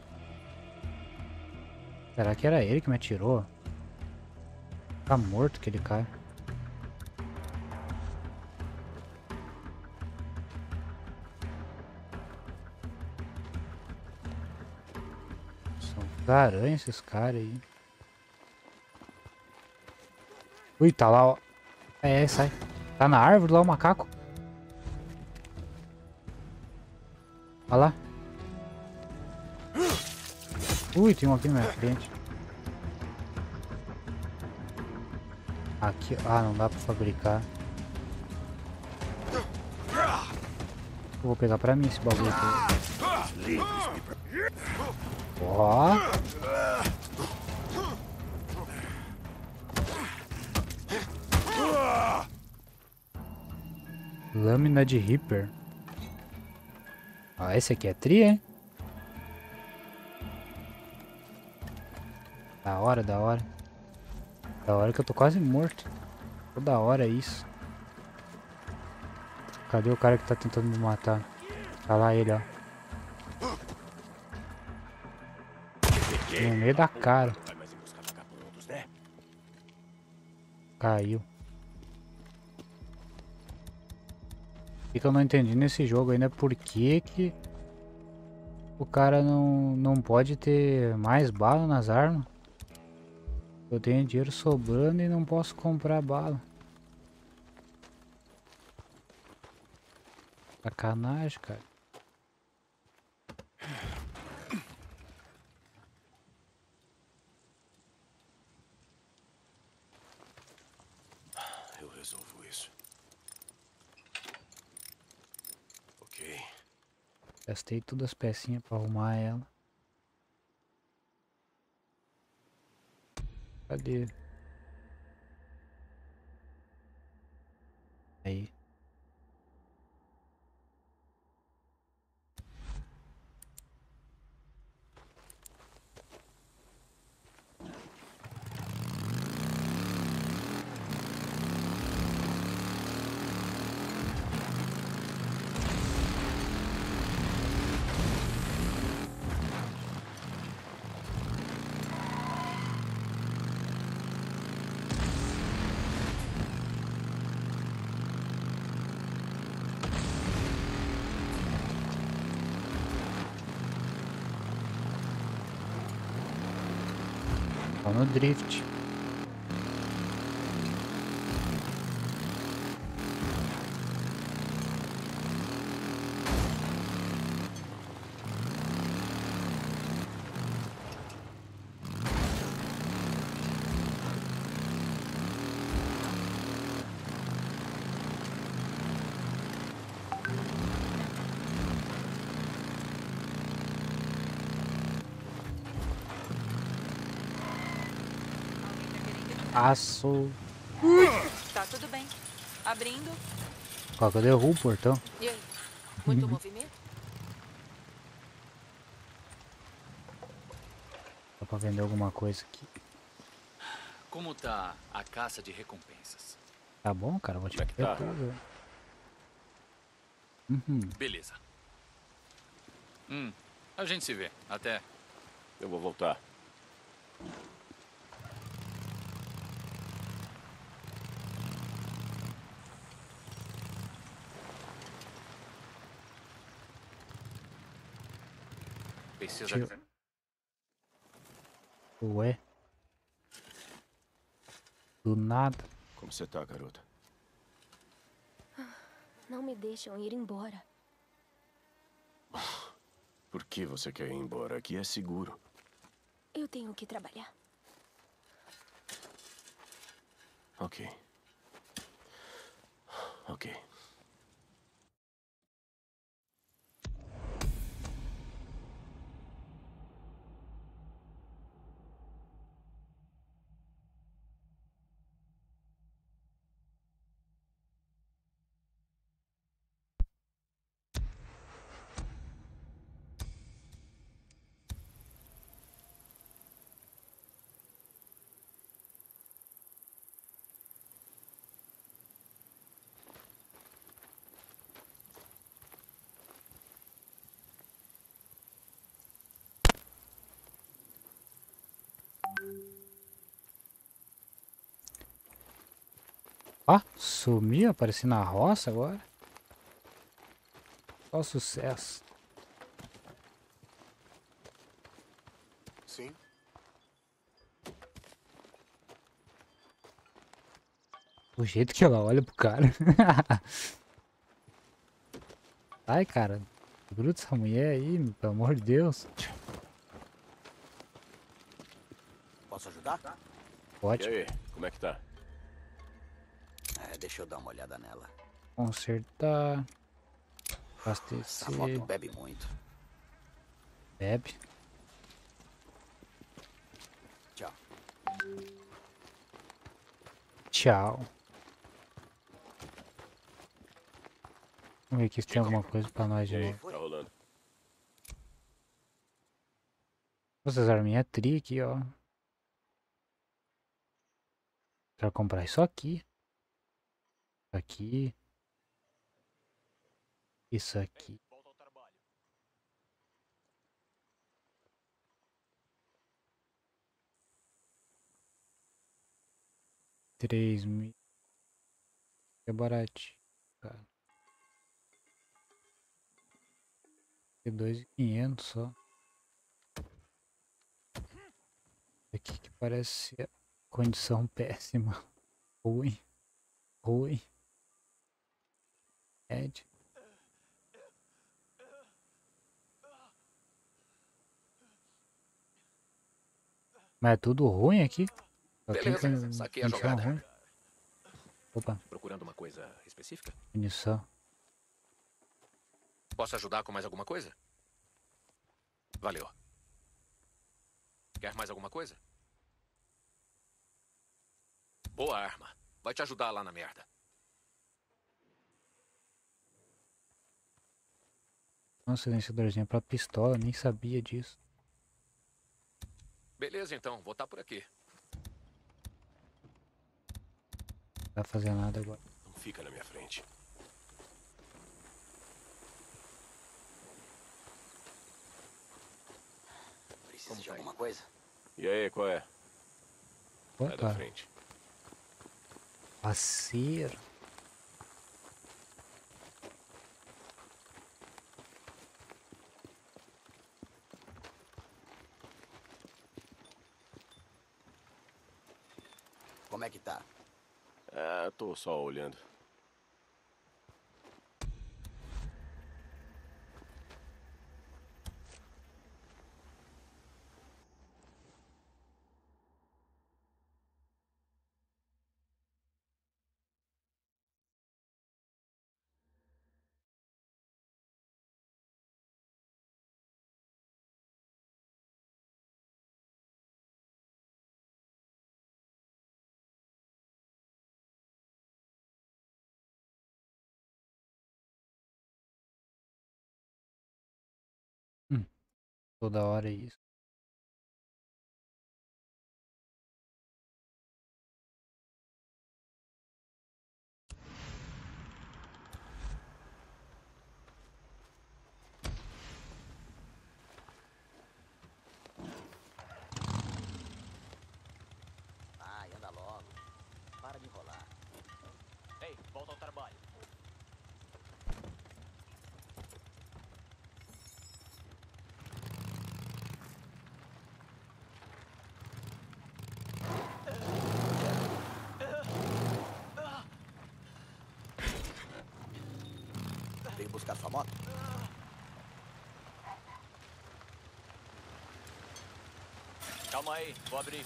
[SPEAKER 3] Será que era ele que me atirou? Tá morto aquele cara. Aranha esses caras aí. Ui, tá lá, ó. É, sai. Tá na árvore lá o macaco. Olha lá. Ui, tem um aqui na minha frente. Aqui, ah, não dá pra fabricar. Eu vou pegar pra mim esse bagulho aqui. Ó. Lâmina de Reaper. Ah, esse aqui é tri, hein? Da hora, da hora. Da hora que eu tô quase morto. Toda hora é isso. Cadê o cara que tá tentando me matar? Tá lá ele, ó. No meio da cara. Caiu. O que eu não entendi nesse jogo ainda é por que que o cara não, não pode ter mais bala nas armas. Eu tenho dinheiro sobrando e não posso comprar bala. Sacanagem, cara.
[SPEAKER 1] Eu resolvo isso. Ok.
[SPEAKER 3] Gastei todas as pecinhas pra arrumar ela. Cadê? Aí. Tô no drift. Aço.
[SPEAKER 11] Tá tudo bem. Abrindo.
[SPEAKER 3] Ó, que eu derrubo o portão.
[SPEAKER 9] E aí? Muito movimento?
[SPEAKER 3] Dá pra vender alguma coisa aqui.
[SPEAKER 10] Como tá a caça de recompensas?
[SPEAKER 3] Tá bom, cara? Vou te
[SPEAKER 1] Como é que tá?
[SPEAKER 3] tudo. Uhum.
[SPEAKER 10] Beleza. Hum, a gente se vê. Até.
[SPEAKER 1] Eu vou voltar.
[SPEAKER 10] Precisa...
[SPEAKER 3] Tio. Ué? Do nada.
[SPEAKER 1] Como você tá, garota?
[SPEAKER 6] Não me deixam ir embora.
[SPEAKER 1] Por que você quer ir embora? Aqui é seguro.
[SPEAKER 6] Eu tenho que trabalhar.
[SPEAKER 1] Ok. Ok.
[SPEAKER 3] Ó, sumiu, apareci na roça agora. Só sucesso.
[SPEAKER 8] Sim.
[SPEAKER 3] O jeito que ela olha pro cara. Ai, cara. Gruda essa mulher aí, meu, pelo amor de Deus.
[SPEAKER 8] Posso ajudar?
[SPEAKER 3] Pode.
[SPEAKER 1] E aí, como é que tá?
[SPEAKER 8] É, deixa eu dar uma olhada nela.
[SPEAKER 3] Consertar.
[SPEAKER 8] Essa
[SPEAKER 3] Abastecer.
[SPEAKER 8] moto bebe muito.
[SPEAKER 3] Bebe.
[SPEAKER 8] Tchau.
[SPEAKER 3] Tchau. Vamos ver aqui se tem alguma coisa pra nós de
[SPEAKER 1] E aí,
[SPEAKER 3] novo.
[SPEAKER 1] tá rolando.
[SPEAKER 3] Essas arminhas é tri aqui, ó. Pra comprar isso aqui. Isso aqui. Isso aqui. Três mil. É baratinho, cara. Dois mil e quinhentos só. Aqui que parece ser condição péssima. Ruim. Ruim. Ed. Mas é tudo ruim aqui? Só tem
[SPEAKER 10] Beleza,
[SPEAKER 3] condi-
[SPEAKER 10] saquei a
[SPEAKER 3] condição
[SPEAKER 10] jogada.
[SPEAKER 3] ruim. Opa,
[SPEAKER 10] Procurando uma coisa específica?
[SPEAKER 3] munição.
[SPEAKER 10] Posso ajudar com mais alguma coisa? Valeu. Quer mais alguma coisa? Boa arma. Vai te ajudar lá na merda.
[SPEAKER 3] Nossa, silenciadorzinho pra pistola, nem sabia disso.
[SPEAKER 10] Beleza, então. Vou estar por aqui.
[SPEAKER 3] Não vai fazer nada agora.
[SPEAKER 1] Não fica na minha frente.
[SPEAKER 8] Precisa de alguma coisa?
[SPEAKER 1] E aí, qual é? Sai da
[SPEAKER 3] Opa,
[SPEAKER 1] frente.
[SPEAKER 3] parceiro.
[SPEAKER 8] Como é que tá?
[SPEAKER 1] Ah, tô só olhando.
[SPEAKER 3] Hum, toda hora é isso.
[SPEAKER 8] Ai, anda logo. Para de enrolar.
[SPEAKER 4] Ei, volta ao trabalho.
[SPEAKER 8] Veio buscar sua moto?
[SPEAKER 4] Calma aí, vou abrir.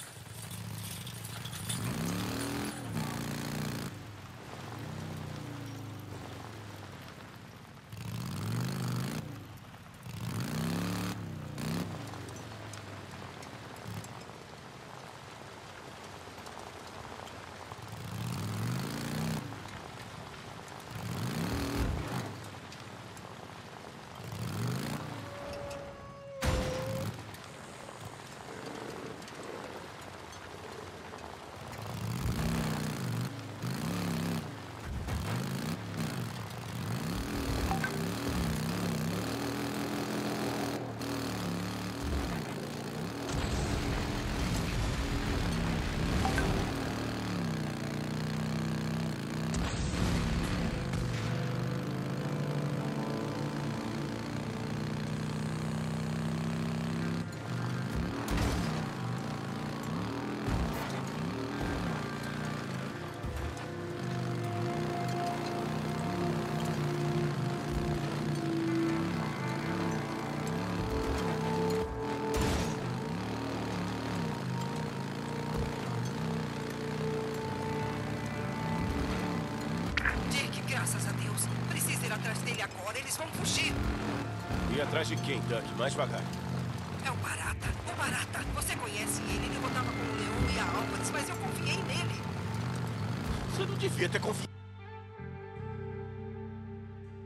[SPEAKER 2] Dick, graças a Deus. Precisa ir atrás dele agora. Eles vão fugir.
[SPEAKER 1] E atrás de quem, Duck? Mais devagar.
[SPEAKER 2] É o Barata. O Barata. Você conhece ele. Ele lutava com o Leão e a Alphonse, mas eu confiei nele.
[SPEAKER 1] Você não devia ter confiado.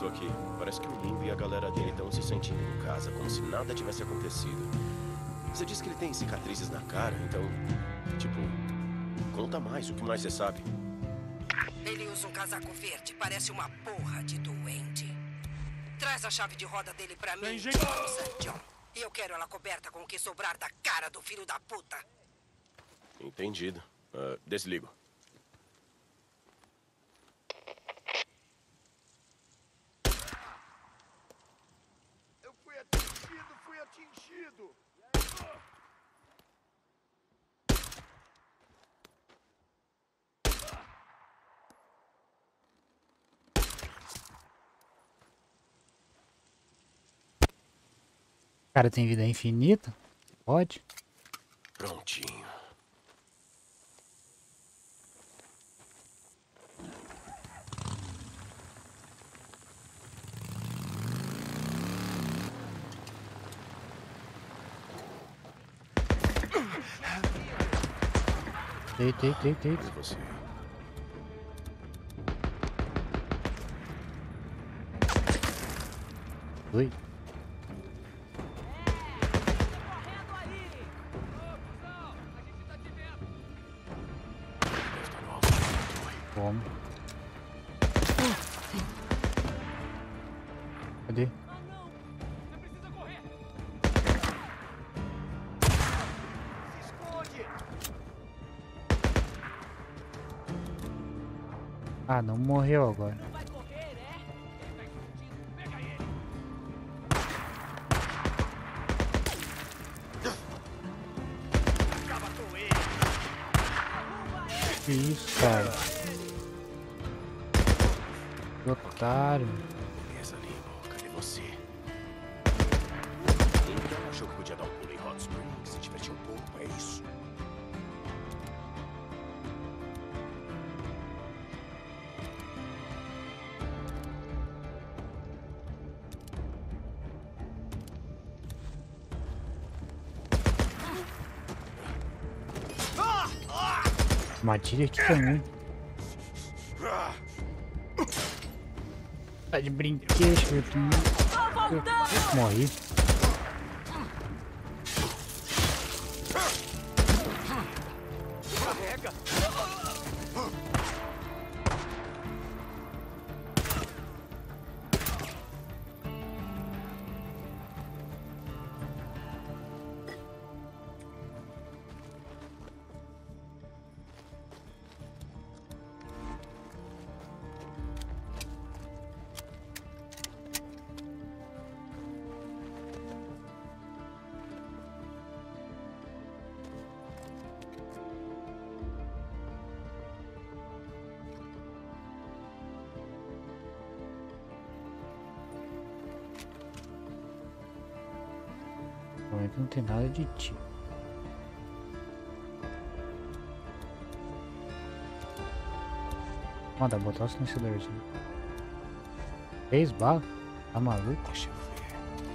[SPEAKER 1] aqui. Parece que o Limbo e a galera dele estão se sentindo em casa, como se nada tivesse acontecido. Você disse que ele tem cicatrizes na cara, então... Tipo... Conta mais, o que mais você sabe?
[SPEAKER 2] Ele usa um casaco verde, parece uma porra de doente. Traz a chave de roda dele pra mim, John. E eu quero ela coberta com o que sobrar da cara do filho da puta.
[SPEAKER 1] Entendido. Uh, desligo.
[SPEAKER 5] Eu fui atingido, fui atingido.
[SPEAKER 3] O cara tem vida infinita? Pode?
[SPEAKER 1] Prontinho.
[SPEAKER 3] Eita, eita, eita, eita.
[SPEAKER 1] Você.
[SPEAKER 3] Oi. Como? Cadê? Ah, não morreu agora. Que isso, cara? Que otário.
[SPEAKER 1] Beleza, Limbo. Cadê você? Então achou que podia dar um pulo em Hot Springs se divertir um pouco, é isso?
[SPEAKER 3] Matilha aqui também. Tá de brinquedo, eu morri.
[SPEAKER 5] Carrega.
[SPEAKER 3] Não tem nada de ti. Manda botar o silenciadorzinho. Três balas? Tá maluco?
[SPEAKER 1] Deixa eu ver.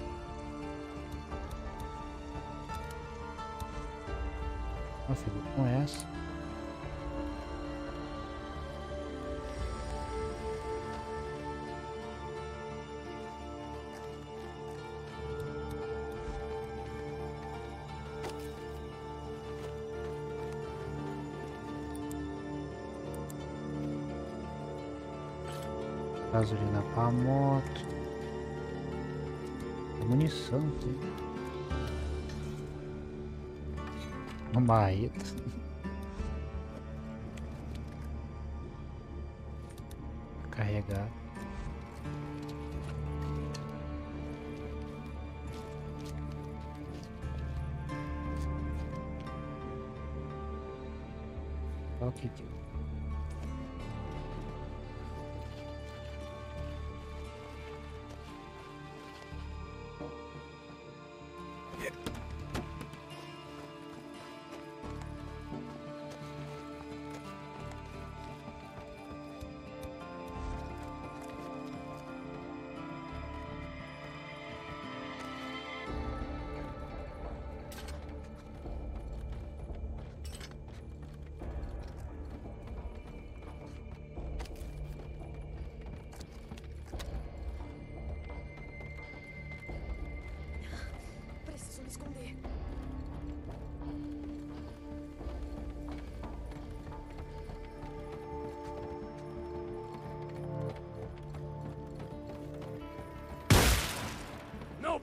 [SPEAKER 3] Não, filho, com essa. Gasolina pra moto. A munição tem. Uma barreta. Carregar. Olha o que que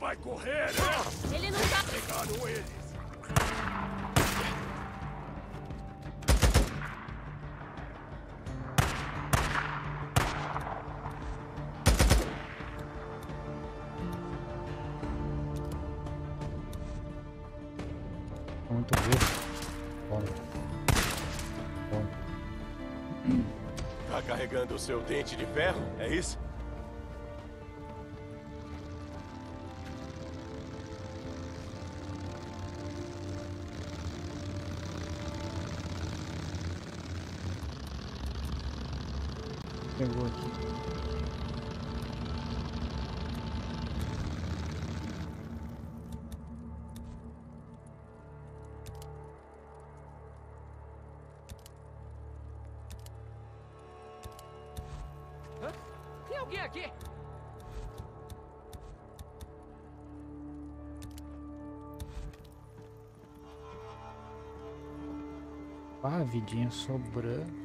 [SPEAKER 16] vai correr, né?
[SPEAKER 9] Ele não tá...
[SPEAKER 16] Pegaram eles.
[SPEAKER 3] Muito burro. Bom. Bom.
[SPEAKER 1] Tá carregando o seu dente de ferro? É isso?
[SPEAKER 3] Pegou aqui.
[SPEAKER 16] Hã? Tem alguém aqui?
[SPEAKER 3] Ah, vidinha sobrando.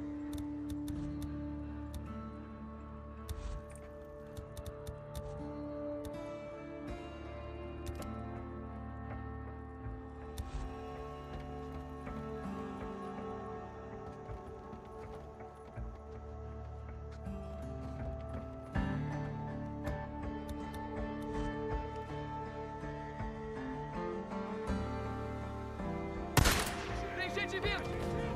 [SPEAKER 16] Tem gente vindo!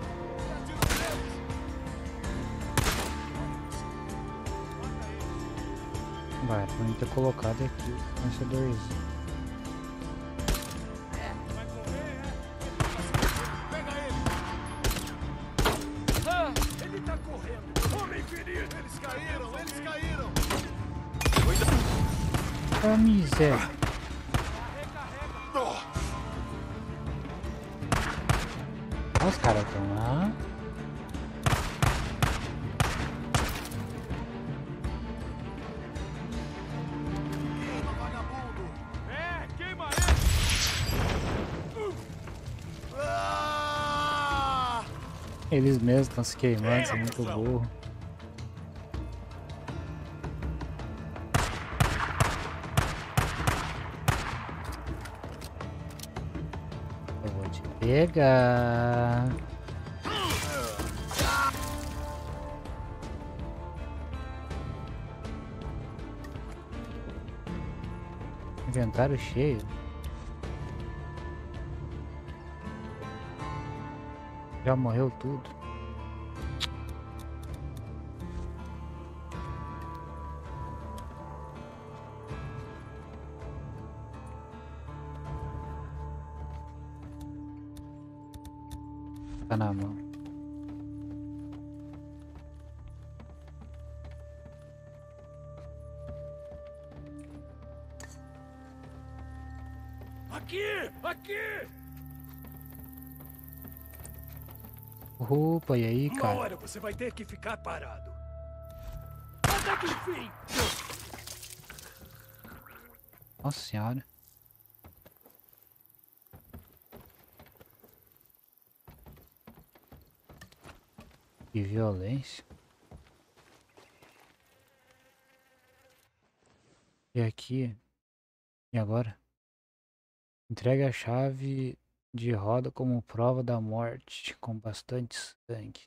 [SPEAKER 3] Vai, pra ter colocado aqui o vencedorzinho.
[SPEAKER 16] Ah, ele tá correndo! Homem ferido! Eles caíram! Eles caíram!
[SPEAKER 3] Ah, miséria. Os caras estão lá.
[SPEAKER 16] É, queima ele!
[SPEAKER 3] Eles mesmos estão se queimando, são muito burro. Eu vou te pegar. Inventário cheio. Já morreu tudo. Tá na mão.
[SPEAKER 16] Aqui! Aqui!
[SPEAKER 3] Opa, e aí,
[SPEAKER 16] Uma
[SPEAKER 3] cara?
[SPEAKER 16] hora você vai ter que ficar parado. Até que enfim!
[SPEAKER 3] Nossa senhora. Que violência. E aqui. E agora? Entregue a chave de roda como prova da morte, com bastante sangue.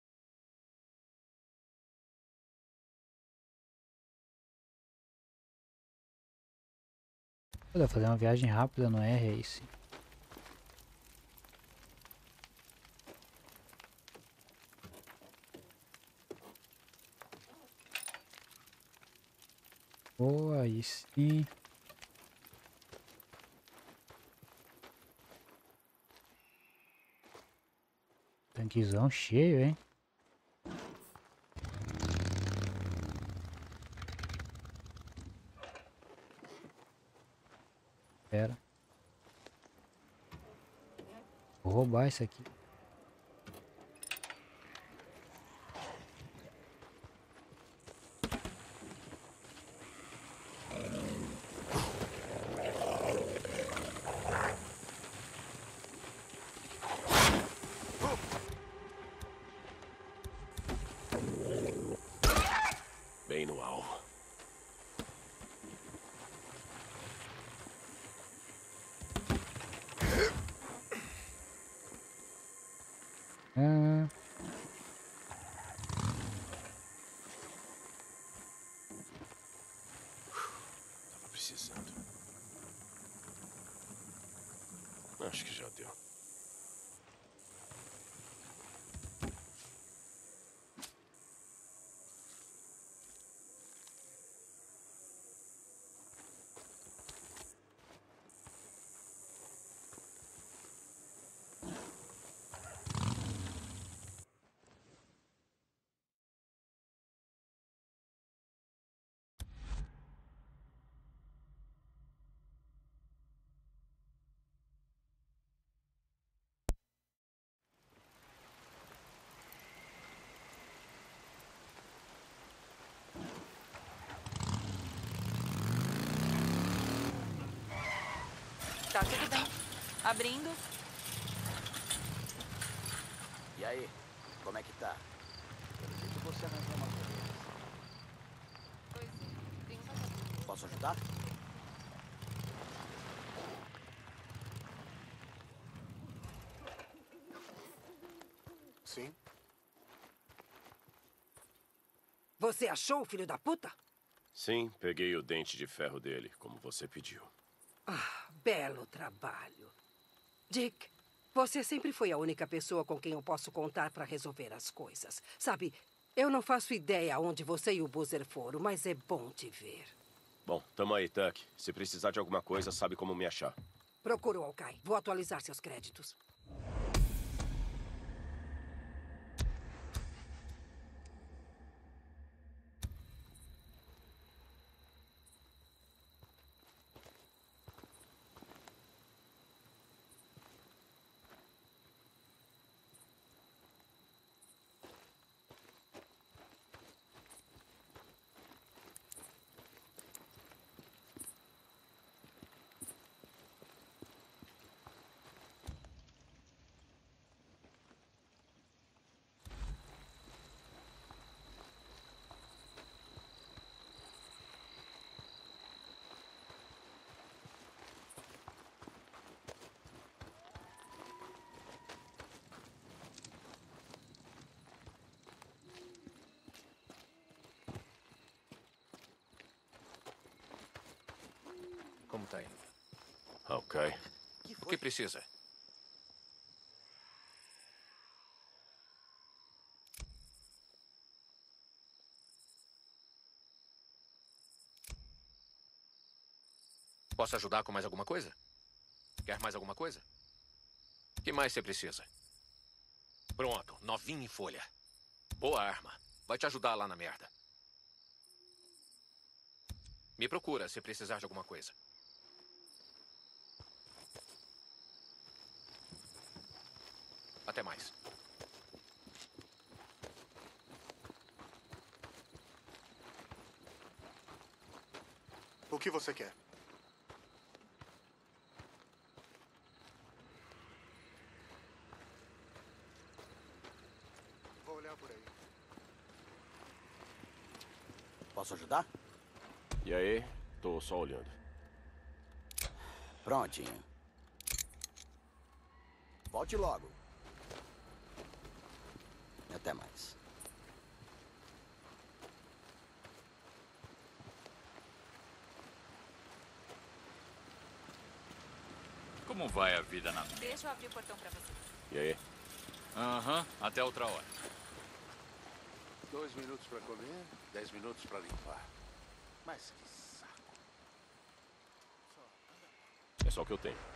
[SPEAKER 3] Dá pra fazer uma viagem rápida no R aí sim. Boa, aí sim. Tanquezão cheio, hein? Pera. Vou roubar isso aqui.
[SPEAKER 1] Bem no alvo. precisando. Acho que já deu.
[SPEAKER 11] Tá tudo bem. Abrindo.
[SPEAKER 8] E aí, como é que tá? Pelo jeito você arranjou uma coisa.
[SPEAKER 9] Pois é, tem um vagabundo.
[SPEAKER 8] Posso ajudar?
[SPEAKER 16] Sim.
[SPEAKER 7] Você achou, filho da puta?
[SPEAKER 1] Sim, peguei o dente de ferro dele, como você pediu.
[SPEAKER 7] Ah, belo trabalho. Dick, você sempre foi a única pessoa com quem eu posso contar para resolver as coisas. Sabe, eu não faço ideia onde você e o Boozer foram, mas é bom te ver.
[SPEAKER 1] Bom, tamo aí, Tuck. Se precisar de alguma coisa, sabe como me achar.
[SPEAKER 7] Procura o Alkai. Vou atualizar seus créditos.
[SPEAKER 10] Como tá indo?
[SPEAKER 1] Ok.
[SPEAKER 10] O que precisa? Posso ajudar com mais alguma coisa? Quer mais alguma coisa? O que mais você precisa? Pronto, novinho em folha. Boa arma. Vai te ajudar lá na merda. Me procura se precisar de alguma coisa. Até mais.
[SPEAKER 16] O que você quer? Vou olhar por aí.
[SPEAKER 8] Posso ajudar?
[SPEAKER 1] E aí? Tô só olhando.
[SPEAKER 8] Prontinho. Volte logo. Até mais.
[SPEAKER 17] Como vai a vida na merda?
[SPEAKER 11] Deixa eu abrir o portão pra você.
[SPEAKER 1] E aí?
[SPEAKER 17] Aham, uhum, até outra hora.
[SPEAKER 13] Dois minutos pra comer, dez minutos pra limpar. Mas que saco.
[SPEAKER 1] É só o que eu tenho.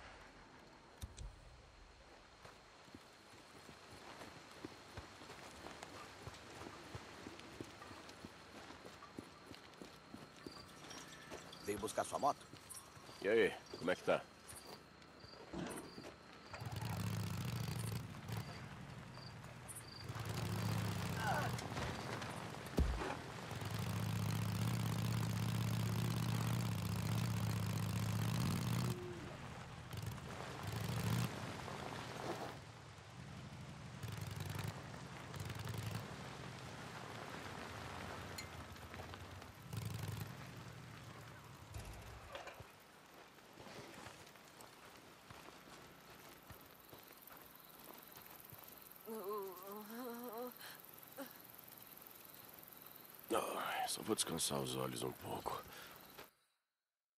[SPEAKER 8] Veio buscar sua moto?
[SPEAKER 1] E aí, como é que tá? Ah, só vou descansar os olhos um pouco.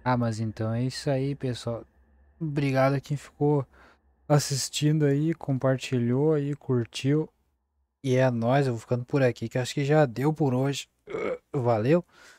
[SPEAKER 3] Ah, mas então é isso aí, pessoal. Obrigado a quem ficou assistindo aí, compartilhou aí, curtiu. E é nóis, eu vou ficando por aqui, que acho que já deu por hoje. Valeu!